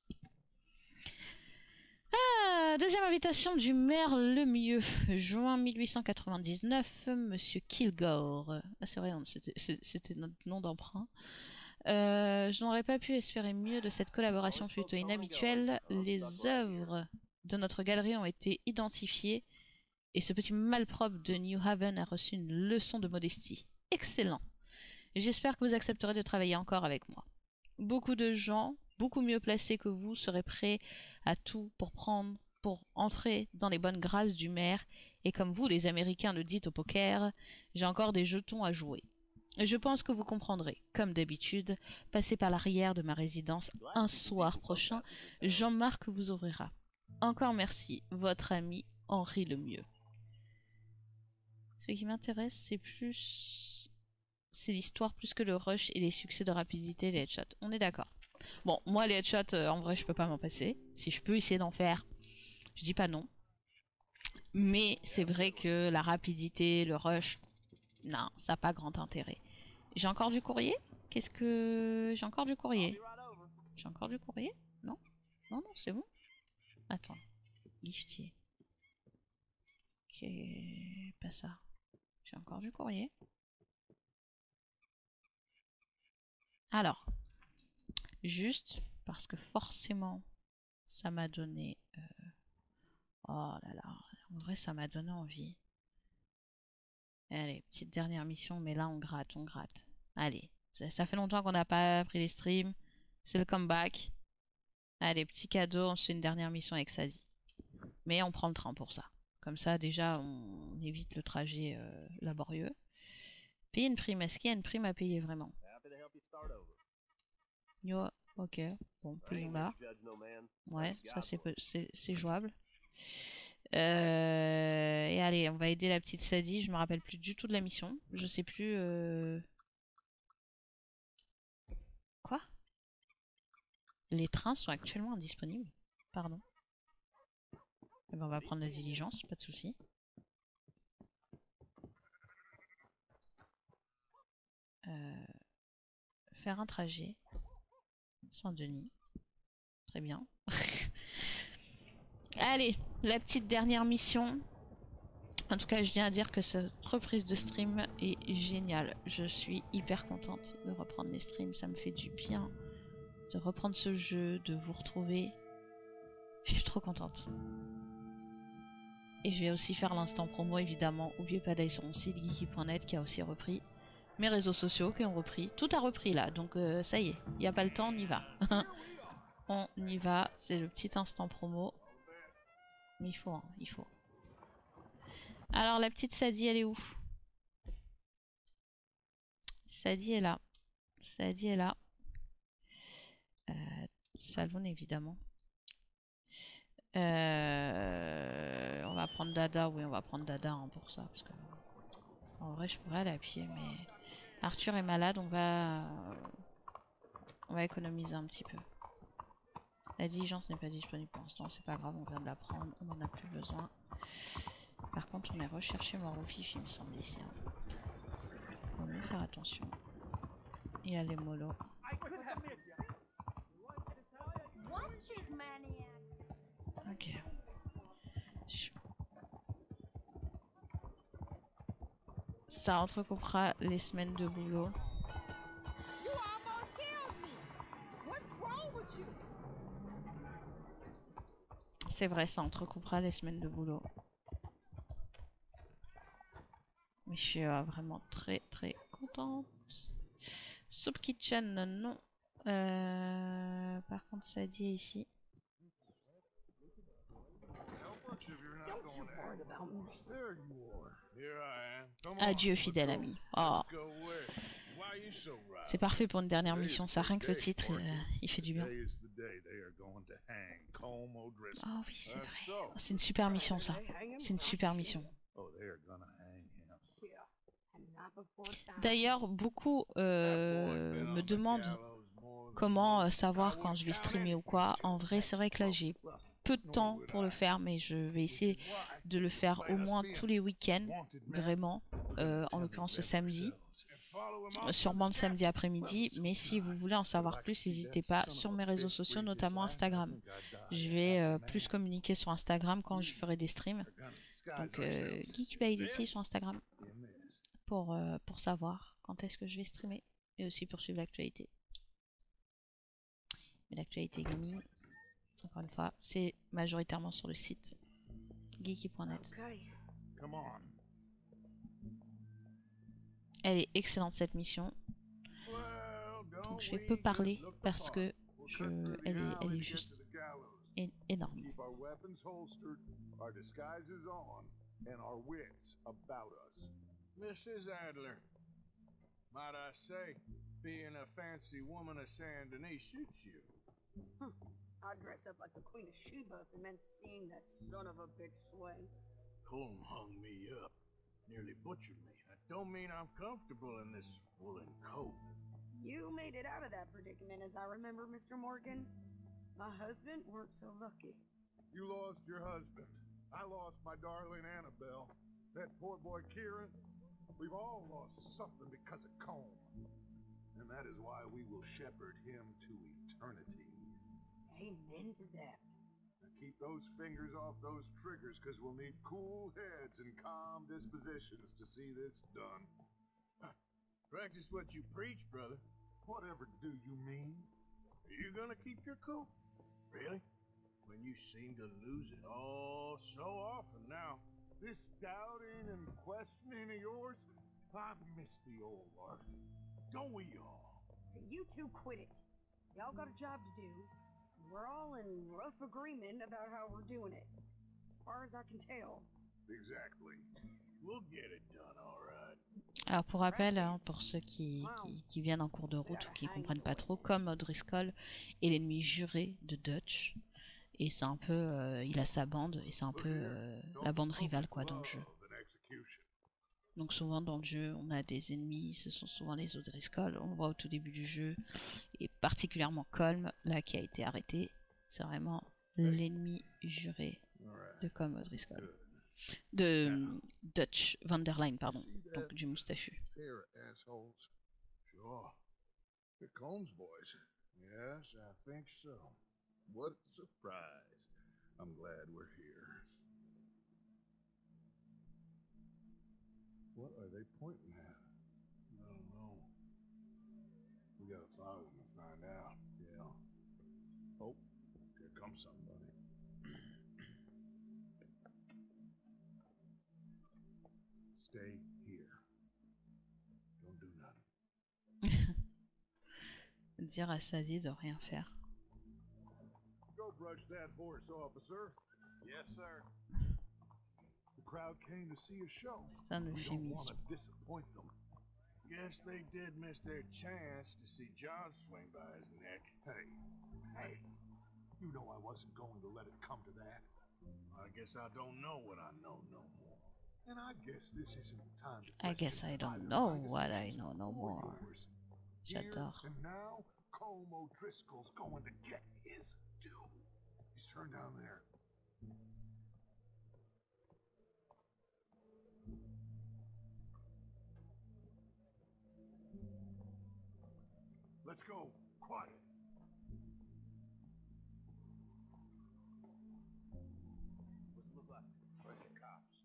[SPEAKER 1] Deuxième invitation du maire Lemieux, juin 1899, Monsieur Kilgore. Ah c'est vrai, c'était notre nom d'emprunt. Je n'aurais pas pu espérer mieux de cette collaboration plutôt inhabituelle. Les œuvres de notre galerie ont été identifiées, et ce petit malpropre de New Haven a reçu une leçon de modestie. Excellent. J'espère que vous accepterez de travailler encore avec moi. Beaucoup de gens, beaucoup mieux placés que vous, seraient prêts à tout pour entrer dans les bonnes grâces du maire, et comme vous les Américains le dites au poker, j'ai encore des jetons à jouer. Je pense que vous comprendrez. Comme d'habitude, passez par l'arrière de ma résidence un soir prochain, Jean-Marc vous ouvrira. Encore merci, votre ami Henri Lemieux. Ce qui m'intéresse, c'est l'histoire plus que le rush et les succès de rapidité des headshots. On est d'accord. Bon, moi les headshots, en vrai, je peux pas m'en passer. Si je peux essayer d'en faire, je dis pas non. Mais c'est vrai que la rapidité, le rush, non, ça n'a pas grand intérêt. J'ai encore du courrier? Qu'est-ce que... J'ai encore du courrier. J'ai encore du courrier? Non? Non, non, c'est bon. Attends. Guichetier. Ok, pas ça. J'ai encore du courrier. Alors, juste parce que forcément, ça m'a donné... Oh là là, en vrai, ça m'a donné envie. Allez, petite dernière mission, mais là, on gratte, on gratte. Allez, ça fait longtemps qu'on n'a pas pris les streams. C'est le comeback. Allez, petit cadeau, on se fait une dernière mission avec Sadie. Mais on prend le train pour ça. Comme ça, déjà, on évite le trajet laborieux. Payer une prime. Est-ce qu'il y a une prime à payer vraiment? Yo, ok. Bon, payons-la. Ouais, ça c'est jouable. Et allez, on va aider la petite Sadie. Je me rappelle plus du tout de la mission. Je sais plus... Quoi? Les trains sont actuellement indisponibles. Pardon. Eh ben, on va prendre la diligence, pas de souci. Faire un trajet. Saint-Denis. Très bien. Allez, la petite dernière mission. En tout cas, je viens à dire que cette reprise de stream est géniale. Je suis hyper contente de reprendre les streams. Ça me fait du bien de reprendre ce jeu, de vous retrouver. Je suis trop contente. Et je vais aussi faire l'instant promo, évidemment. N'oubliez pas d'aller sur mon site geeky.net qui a aussi repris. Mes réseaux sociaux qui ont repris. Tout a repris là, donc ça y est. Il n'y a pas le temps, on y va. On y va. C'est le petit instant promo. Mais il faut, hein, il faut. Alors, la petite Sadie, elle est où? Sadie est là. Sadie est là. Saloon, évidemment. On va prendre Dada. Oui, on va prendre Dada hein, pour ça. Parce que, en vrai, je pourrais aller à pied, mais... Arthur est malade, on va économiser un petit peu. La diligence n'est pas disponible pour l'instant, c'est pas grave, on vient de la prendre, on n'en a plus besoin. Par contre, on est recherché mort au vif, il me semble ici. Hein. On va faire attention. Il y a les mollos. Ok. Ça entrecoupera les semaines de boulot. C'est vrai, ça entrecoupera les semaines de boulot. Mais je suis vraiment très très contente. Soup Kitchen, non. Par contre, Sadie est ici. Adieu, fidèle ami. Oh. C'est parfait pour une dernière mission, ça, rien que le titre, il fait du bien. Oh oui, c'est vrai. C'est une super mission, ça. C'est une super mission. D'ailleurs, beaucoup me demandent comment savoir quand je vais streamer ou quoi. En vrai, c'est vrai que là, j'ai peu de temps pour le faire, mais je vais essayer de le faire au moins tous les week-ends, vraiment. En l'occurrence, le samedi. Sûrement le samedi après-midi, mais si vous voulez en savoir plus, n'hésitez pas sur mes réseaux sociaux, notamment Instagram. Je vais plus communiquer sur Instagram quand je ferai des streams. Donc Geeky by Lizzy sur Instagram pour savoir quand est-ce que je vais streamer et aussi pour suivre l'actualité. Mais l'actualité gaming, encore une fois, c'est majoritairement sur le site geeky.net. Elle est excellente cette mission. Donc je vais peu parler parce que elle est juste énorme.
[SPEAKER 3] Mrs. Adler, might I say, being a fancy woman of Saint Denis suits you.
[SPEAKER 9] I'd dress up like the Queen of Sheba if it meant seeing that son of a bitch swing.
[SPEAKER 3] Colm hung me up, nearly butchered me. That don't mean I'm comfortable in this woolen coat.
[SPEAKER 9] You made it out of that predicament, as I remember, Mr. Morgan. My husband weren't so lucky.
[SPEAKER 3] You lost your husband. I lost my darling Annabelle. That poor boy Kieran. We've all lost something because of Colm. And that is why we will shepherd him to eternity.
[SPEAKER 9] Amen to that.
[SPEAKER 3] Now keep those fingers off those triggers, because we'll need cool heads and calm dispositions to see this done.
[SPEAKER 4] Practice what you preach, brother.
[SPEAKER 3] Whatever do you mean?
[SPEAKER 4] Are you gonna keep your cool? Really? When you seem to lose it all so often now.
[SPEAKER 3] This doubting and questioning of yours, I miss the old Arthur. Don't we all?
[SPEAKER 9] You two quit it. Y'all got a job to do. We're all in rough agreement about how we're doing it. As far as I can tell.
[SPEAKER 3] Exactly.
[SPEAKER 4] We'll get it done, all right.
[SPEAKER 1] Alors pour rappel, hein, pour ceux qui viennent en cours de route ou qui comprennent pas trop, comme O'Driscoll est l'ennemi juré de Dutch. Et c'est un peu, il a sa bande, et c'est un peu la bande rivale quoi dans le jeu. Donc souvent dans le jeu, on a des ennemis, ce sont souvent les O'Driscoll, on le voit au tout début du jeu, et particulièrement Colm, là qui a été arrêté, c'est vraiment l'ennemi juré de Colm O'Driscoll. De Dutch Van der Line, pardon, donc du moustachu.
[SPEAKER 3] Sure. The Combs boys. Yes, I think so. What a surprise. I'm glad we're here. What are they pointing at? I don't know. We gotta follow them and find out. Yeah. Oh, here comes somebody. Stay here. Don't do nothing.
[SPEAKER 1] Dire à Sadie de rien faire.
[SPEAKER 3] Go brush that horse, officer.
[SPEAKER 4] Yes, sir.
[SPEAKER 3] The crowd came to see a show.
[SPEAKER 1] C'est un
[SPEAKER 3] We don't want
[SPEAKER 1] euphémisme.
[SPEAKER 3] to disappoint them.
[SPEAKER 4] Guess they did miss their chance to see John swing by his neck.
[SPEAKER 3] Hey, you know I wasn't going to let it come to that.
[SPEAKER 4] I guess I don't know what I know no more.
[SPEAKER 3] And I guess this isn't the time to
[SPEAKER 1] I guess I don't know what I know no more. J'adore.
[SPEAKER 3] And now, Colm O'Driscoll's going to get his due. He's turned down there. Let's go. Quiet.
[SPEAKER 4] What's it look like? Bunch of cops.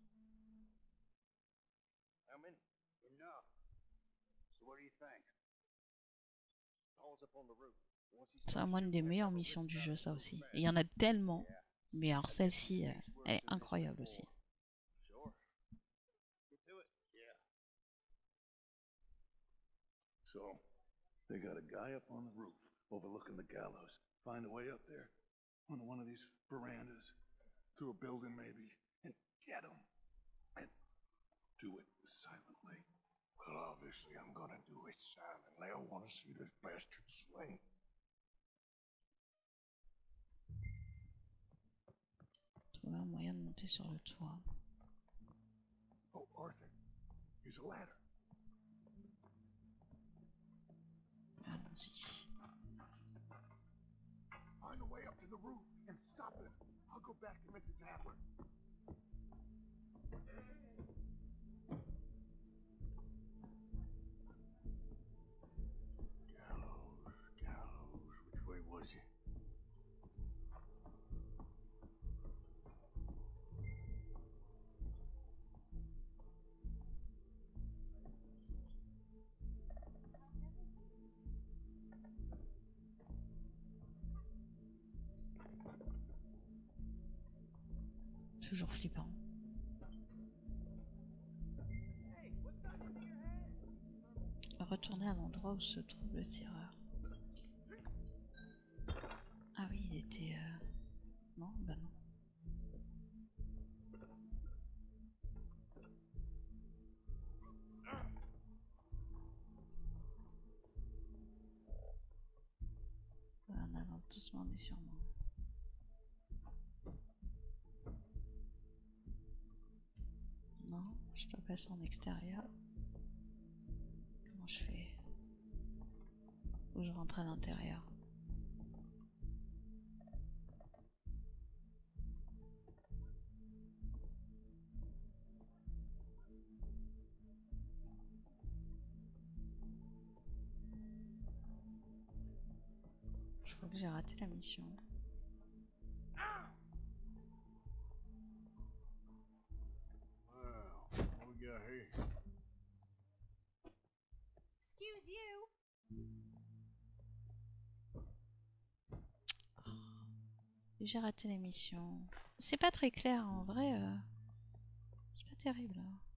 [SPEAKER 4] How many? Enough. So what do you think? Hauls up on the roof.
[SPEAKER 1] C'est vraiment une des meilleures missions du jeu, ça aussi. Et il y en a tellement, mais alors celle-ci, elle est incroyable aussi.
[SPEAKER 4] Sure. Get to it. Yeah.
[SPEAKER 3] So, they got a guy up on the roof overlooking the gallows. Find a way up there on one of these verandas, through a building maybe, and get him. And do it silently. Well, obviously I'm gonna do it silently. I want to see this bastard swing.
[SPEAKER 1] Trouver un moyen de monter sur le toit.
[SPEAKER 3] Oh, Arthur, here's a ladder.
[SPEAKER 1] Allons-y.
[SPEAKER 3] Find a way up to the roof and stop it. I'll go back to Mrs. Adler.
[SPEAKER 4] Gallows. Which way was he?
[SPEAKER 1] Toujours flippant. Retourner à l'endroit où se trouve le tireur. Ah oui, il était... Non, bah non. On avance doucement mais sûrement. Non, je dois passer en extérieur. Comment je fais? Faut que je rentre à l'intérieur. Je crois que j'ai raté la mission.
[SPEAKER 3] Well, what we got here?
[SPEAKER 7] Excuse you.
[SPEAKER 1] J'ai raté la mission. C'est pas très clair en vrai. C'est pas terrible.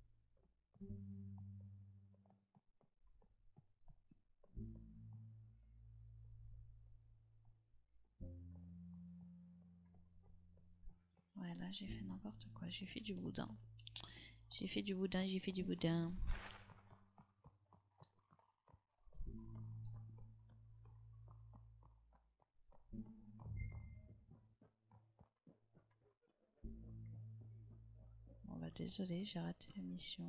[SPEAKER 1] Ouais, là j'ai fait n'importe quoi. J'ai fait du boudin. J'ai fait du boudin, j'ai fait du boudin. Bon bah désolé, j'ai raté la mission.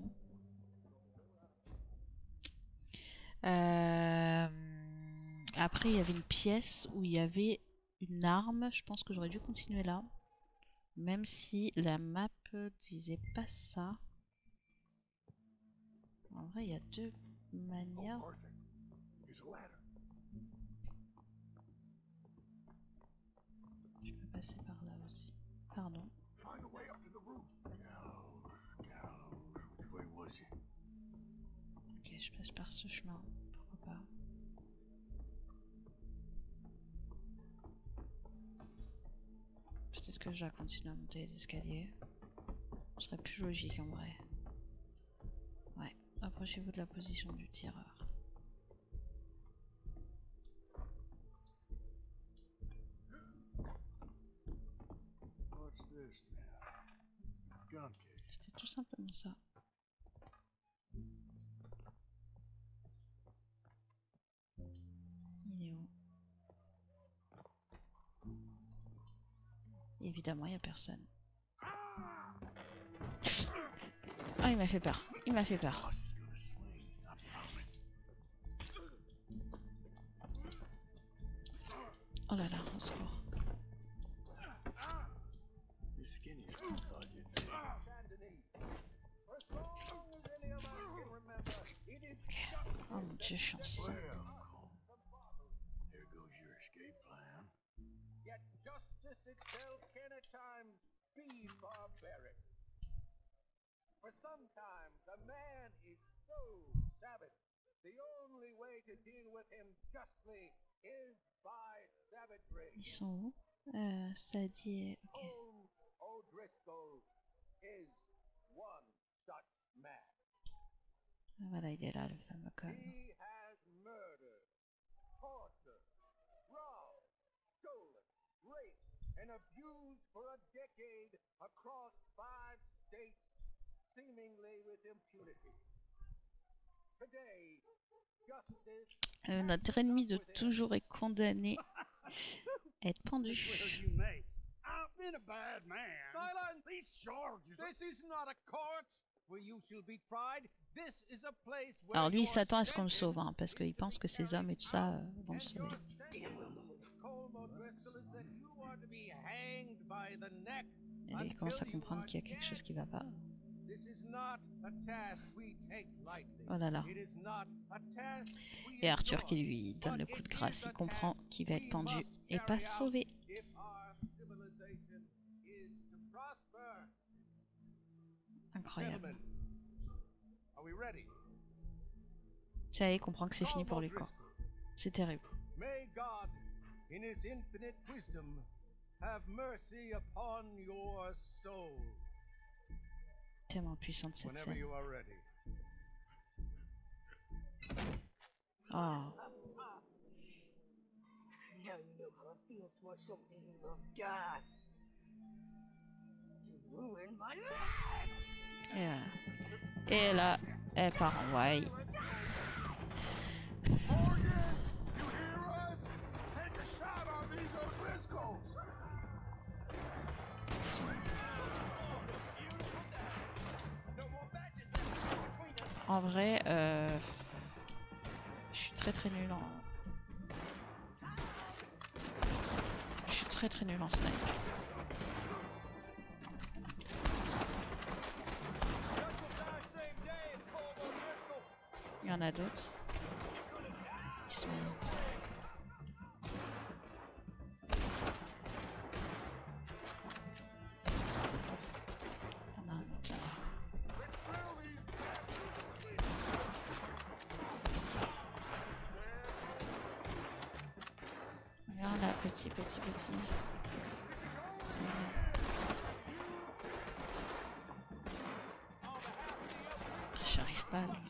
[SPEAKER 1] Après il y avait une pièce où il y avait une arme. Je pense que j'aurais dû continuer là. Même si la map disait pas ça. En vrai il y a deux manières. Je peux passer par là aussi. Pardon. Ok, je passe par ce chemin. Pourquoi pas. Peut-être que je dois continuer à monter les escaliers. Ce serait plus logique en vrai. Ouais, approchez-vous de la position du tireur. C'était tout simplement ça. Il est où? Évidemment, il n'y a personne. Oh, il m'a fait peur. Il m'a fait peur. Oh là là, au secours. Oh mon Dieu, je suis enceinte.
[SPEAKER 6] Yet justice itself can at times be barbaric. For sometimes a man is so savage, the only way to deal with him justly is by savagery.
[SPEAKER 1] Ils sont où? Ça dit... Ok.
[SPEAKER 6] Holmes O'Driscoll is one such man.
[SPEAKER 1] Voilà, il est là, le fameux con.
[SPEAKER 6] He has murdered, tortured, robbed, stolen, raped, and abused for a decade across 5 states, seemingly with impunity. Today, justice
[SPEAKER 1] Notre ennemi de toujours est condamné à être pendu.
[SPEAKER 6] I've been a bad man. Silence! These charges. This is not a court where you shall be tried. This is a place where
[SPEAKER 1] Alors lui, il
[SPEAKER 6] your
[SPEAKER 1] s'attend à ce qu'on le sauve,
[SPEAKER 6] sentence
[SPEAKER 1] hein, parce qu'il pense que ces hommes et tout ça vont le
[SPEAKER 6] and
[SPEAKER 1] sauver.
[SPEAKER 6] your sentence, Colm O'Driscoll, is that you are to be hanged by the neck
[SPEAKER 1] Et là, il commence à
[SPEAKER 6] until you
[SPEAKER 1] comprendre
[SPEAKER 6] are
[SPEAKER 1] qu'il y a quelque chose qui va pas.
[SPEAKER 6] This is not a task we take lightly.
[SPEAKER 1] Oh là là.
[SPEAKER 6] It is not a task we
[SPEAKER 1] Et Arthur
[SPEAKER 6] enjoy,
[SPEAKER 1] qui lui donne le coup de
[SPEAKER 6] but it
[SPEAKER 1] grâce,
[SPEAKER 6] is
[SPEAKER 1] il
[SPEAKER 6] a
[SPEAKER 1] comprend
[SPEAKER 6] task
[SPEAKER 1] qu'il va être
[SPEAKER 6] we
[SPEAKER 1] pendu
[SPEAKER 6] must
[SPEAKER 1] et pas
[SPEAKER 6] carry out
[SPEAKER 1] sauvé.
[SPEAKER 6] if our civilization is to prosper.
[SPEAKER 1] Incroyable.
[SPEAKER 6] Gentlemen, are we ready?
[SPEAKER 1] Ça y est, il comprend que c'est fini pour lui, quoi. C'est terrible.
[SPEAKER 6] May God, in His infinite wisdom, have mercy upon your soul.
[SPEAKER 1] Tellement puissante cette
[SPEAKER 6] Whenever
[SPEAKER 1] scène.
[SPEAKER 6] you are ready.
[SPEAKER 1] Oh.
[SPEAKER 10] Now you know how it feels to watch somebody you love die. You ruined my life.
[SPEAKER 1] Et là, elle part en why. En vrai, je suis très nulle très très nul en snipe. Il y en a d'autres. Qui sont... Il y en a un autre là-bas. Regarde là, petit. J'arrive pas là.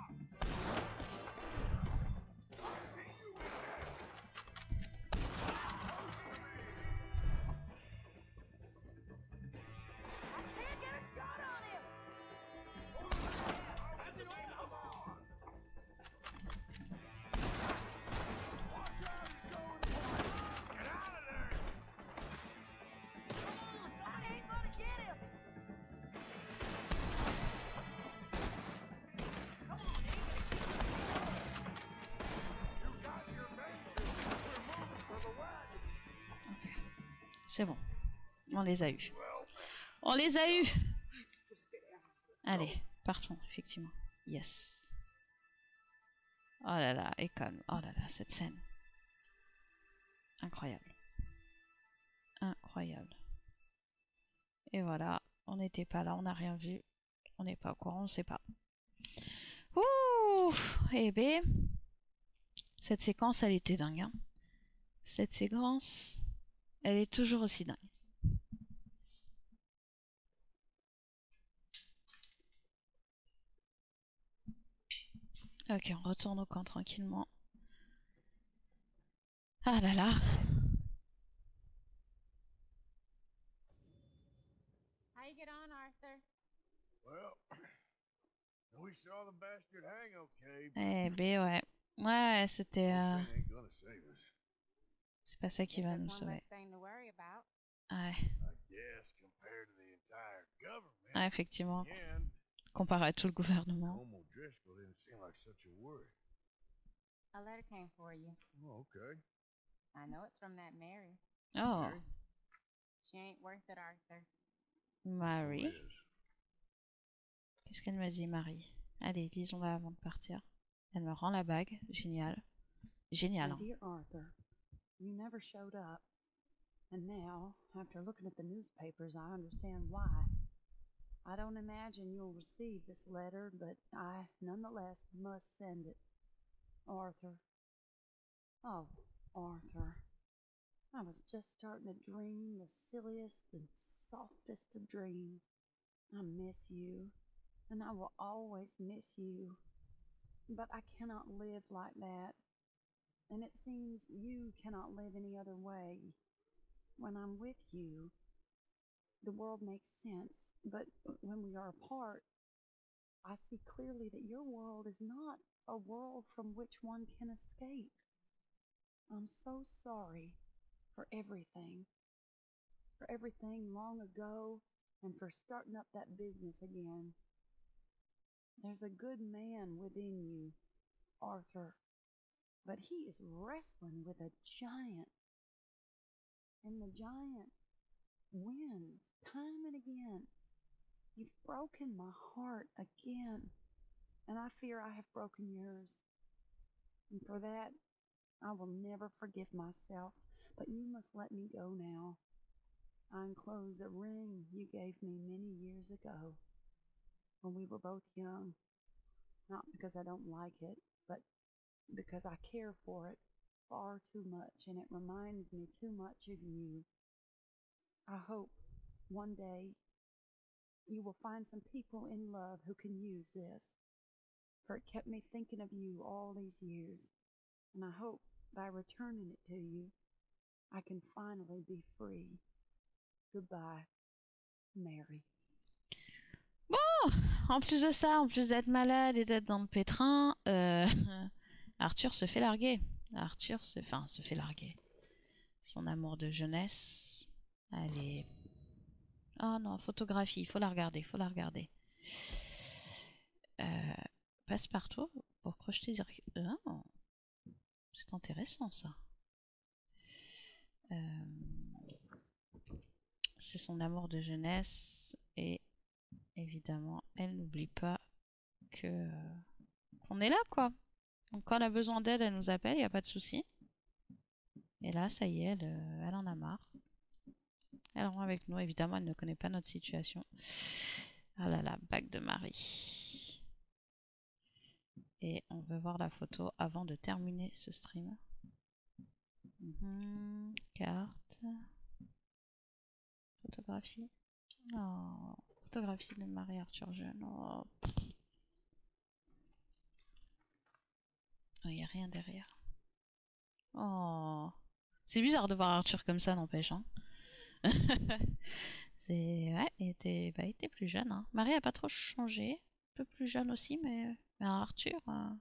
[SPEAKER 1] C'est bon. On les a eus. On les a eus. Allez, partons, effectivement. Yes. Oh là là, et calme. Oh là là, cette scène. Incroyable. Incroyable. Et voilà, on n'était pas là, on n'a rien vu. On n'est pas au courant, on ne sait pas. Ouh. Eh ben, cette séquence, elle était dingue. Hein. Cette séquence... Elle est toujours aussi dingue. Ok, on retourne au camp tranquillement. Ah là là.
[SPEAKER 7] How you get on, Arthur?
[SPEAKER 2] Well, we saw the bastard hang okay.
[SPEAKER 1] Eh ben ouais. Ouais, c'était...
[SPEAKER 2] They ain't gonna save us.
[SPEAKER 1] C'est pas ça qui va nous sauver. Ouais. Ah, effectivement. Comparé à tout le gouvernement.
[SPEAKER 7] A letter came for you.
[SPEAKER 2] Oh, okay.
[SPEAKER 7] I know it's from that Mary.
[SPEAKER 1] Oh.
[SPEAKER 7] She ain't worth it, Arthur.
[SPEAKER 1] Marie. Qu'est-ce qu'elle me dit, Marie? Allez, disons-la avant de partir. Elle me rend la bague. Génial. Génial. Hein.
[SPEAKER 9] Dear Arthur, you never showed up. And now, after looking at the newspapers, I understand why. I don't imagine you'll receive this letter, but I nonetheless must send it. Arthur. Oh, Arthur. I was just starting to dream the silliest and softest of dreams. I miss you, and I will always miss you. But I cannot live like that. And it seems you cannot live any other way. When I'm with you, the world makes sense, but when we are apart, I see clearly that your world is not a world from which one can escape. I'm so sorry for everything long ago, and for starting up that business again. There's a good man within you, Arthur, but he is wrestling with a giant. And the giant wins time and again. You've broken my heart again, and I fear I have broken yours. And for that, I will never forgive myself, but you must let me go now. I enclose a ring you gave me many years ago when we were both young, not because I don't like it, but because I care for it far too much, and it reminds me too much of you. I hope one day you will find some people in love who can use this, for it kept me thinking of you all these years, and I hope by returning it to you, I can finally be free. Goodbye, Mary.
[SPEAKER 1] Bon, en plus de ça, en plus d'être malade et d'être dans le pétrin, Arthur se fait larguer. Arthur se fait larguer. Son amour de jeunesse. Allez. Oh non, photographie, il faut la regarder, Passe-partout pour crocheter direct. Oh, c'est intéressant ça. c'est son amour de jeunesse. Et évidemment, elle n'oublie pas que qu'on est là, quoi. Donc quand elle a besoin d'aide, elle nous appelle, il n'y a pas de souci. Et là, ça y est, elle en a marre. Elle rentre avec nous, évidemment, elle ne connaît pas notre situation. Ah là là, bague de Marie. Et on veut voir la photo avant de terminer ce stream. Carte. Photographie. Oh, photographie de Marie-Arthur jeune. Oh. Il n'y a rien derrière. Oh. C'est bizarre de voir Arthur comme ça, n'empêche. Hein. Ouais, il était plus jeune. Hein. Marie a pas trop changé. Un peu plus jeune aussi, mais Arthur. Ah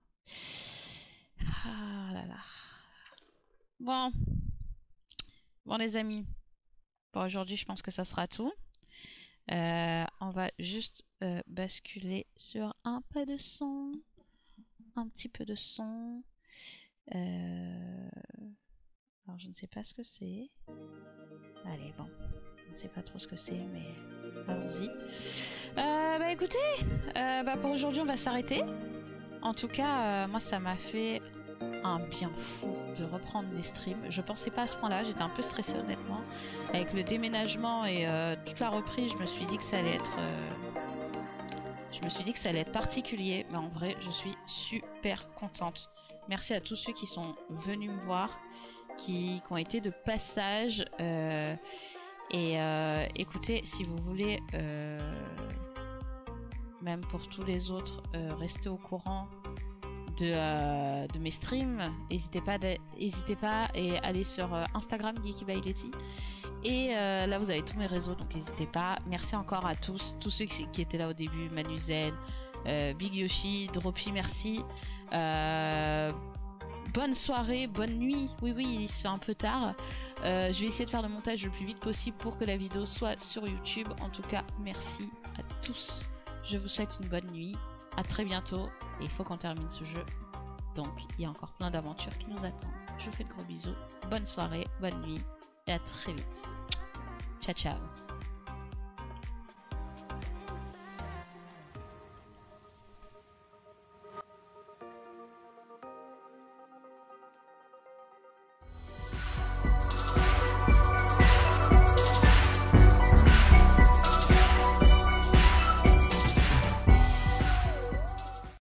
[SPEAKER 1] là là. Bon, les amis. Pour aujourd'hui, je pense que ça sera tout. On va juste basculer sur un peu de son. Un petit peu de son. Alors, je ne sais pas ce que c'est. Allez, bon. Je ne sais pas trop ce que c'est, mais allons-y. Écoutez, pour aujourd'hui, on va s'arrêter. En tout cas, moi, ça m'a fait un bien fou de reprendre les streams. Je pensais pas à ce point-là, j'étais un peu stressée, honnêtement. Avec le déménagement et toute la reprise, je me suis dit que ça allait être... particulier, mais en vrai, je suis super contente. Merci à tous ceux qui sont venus me voir, qui ont été de passage. Écoutez, si vous voulez, même pour tous les autres, rester au courant de mes streams, n'hésitez pas et aller sur Instagram Geeky by Letty. Et là vous avez tous mes réseaux, donc n'hésitez pas. Merci encore à tous ceux qui étaient là au début, Manuzel, Big Yoshi, Droppy, merci. Bonne soirée, bonne nuit. Oui, il se fait un peu tard. Je vais essayer de faire le montage le plus vite possible pour que la vidéo soit sur YouTube. En tout cas, merci à tous. Je vous souhaite une bonne nuit. À très bientôt. Et il faut qu'on termine ce jeu. Donc, il y a encore plein d'aventures qui nous attendent. Je vous fais de gros bisous. Bonne soirée, bonne nuit. Et à très vite. Ciao, ciao.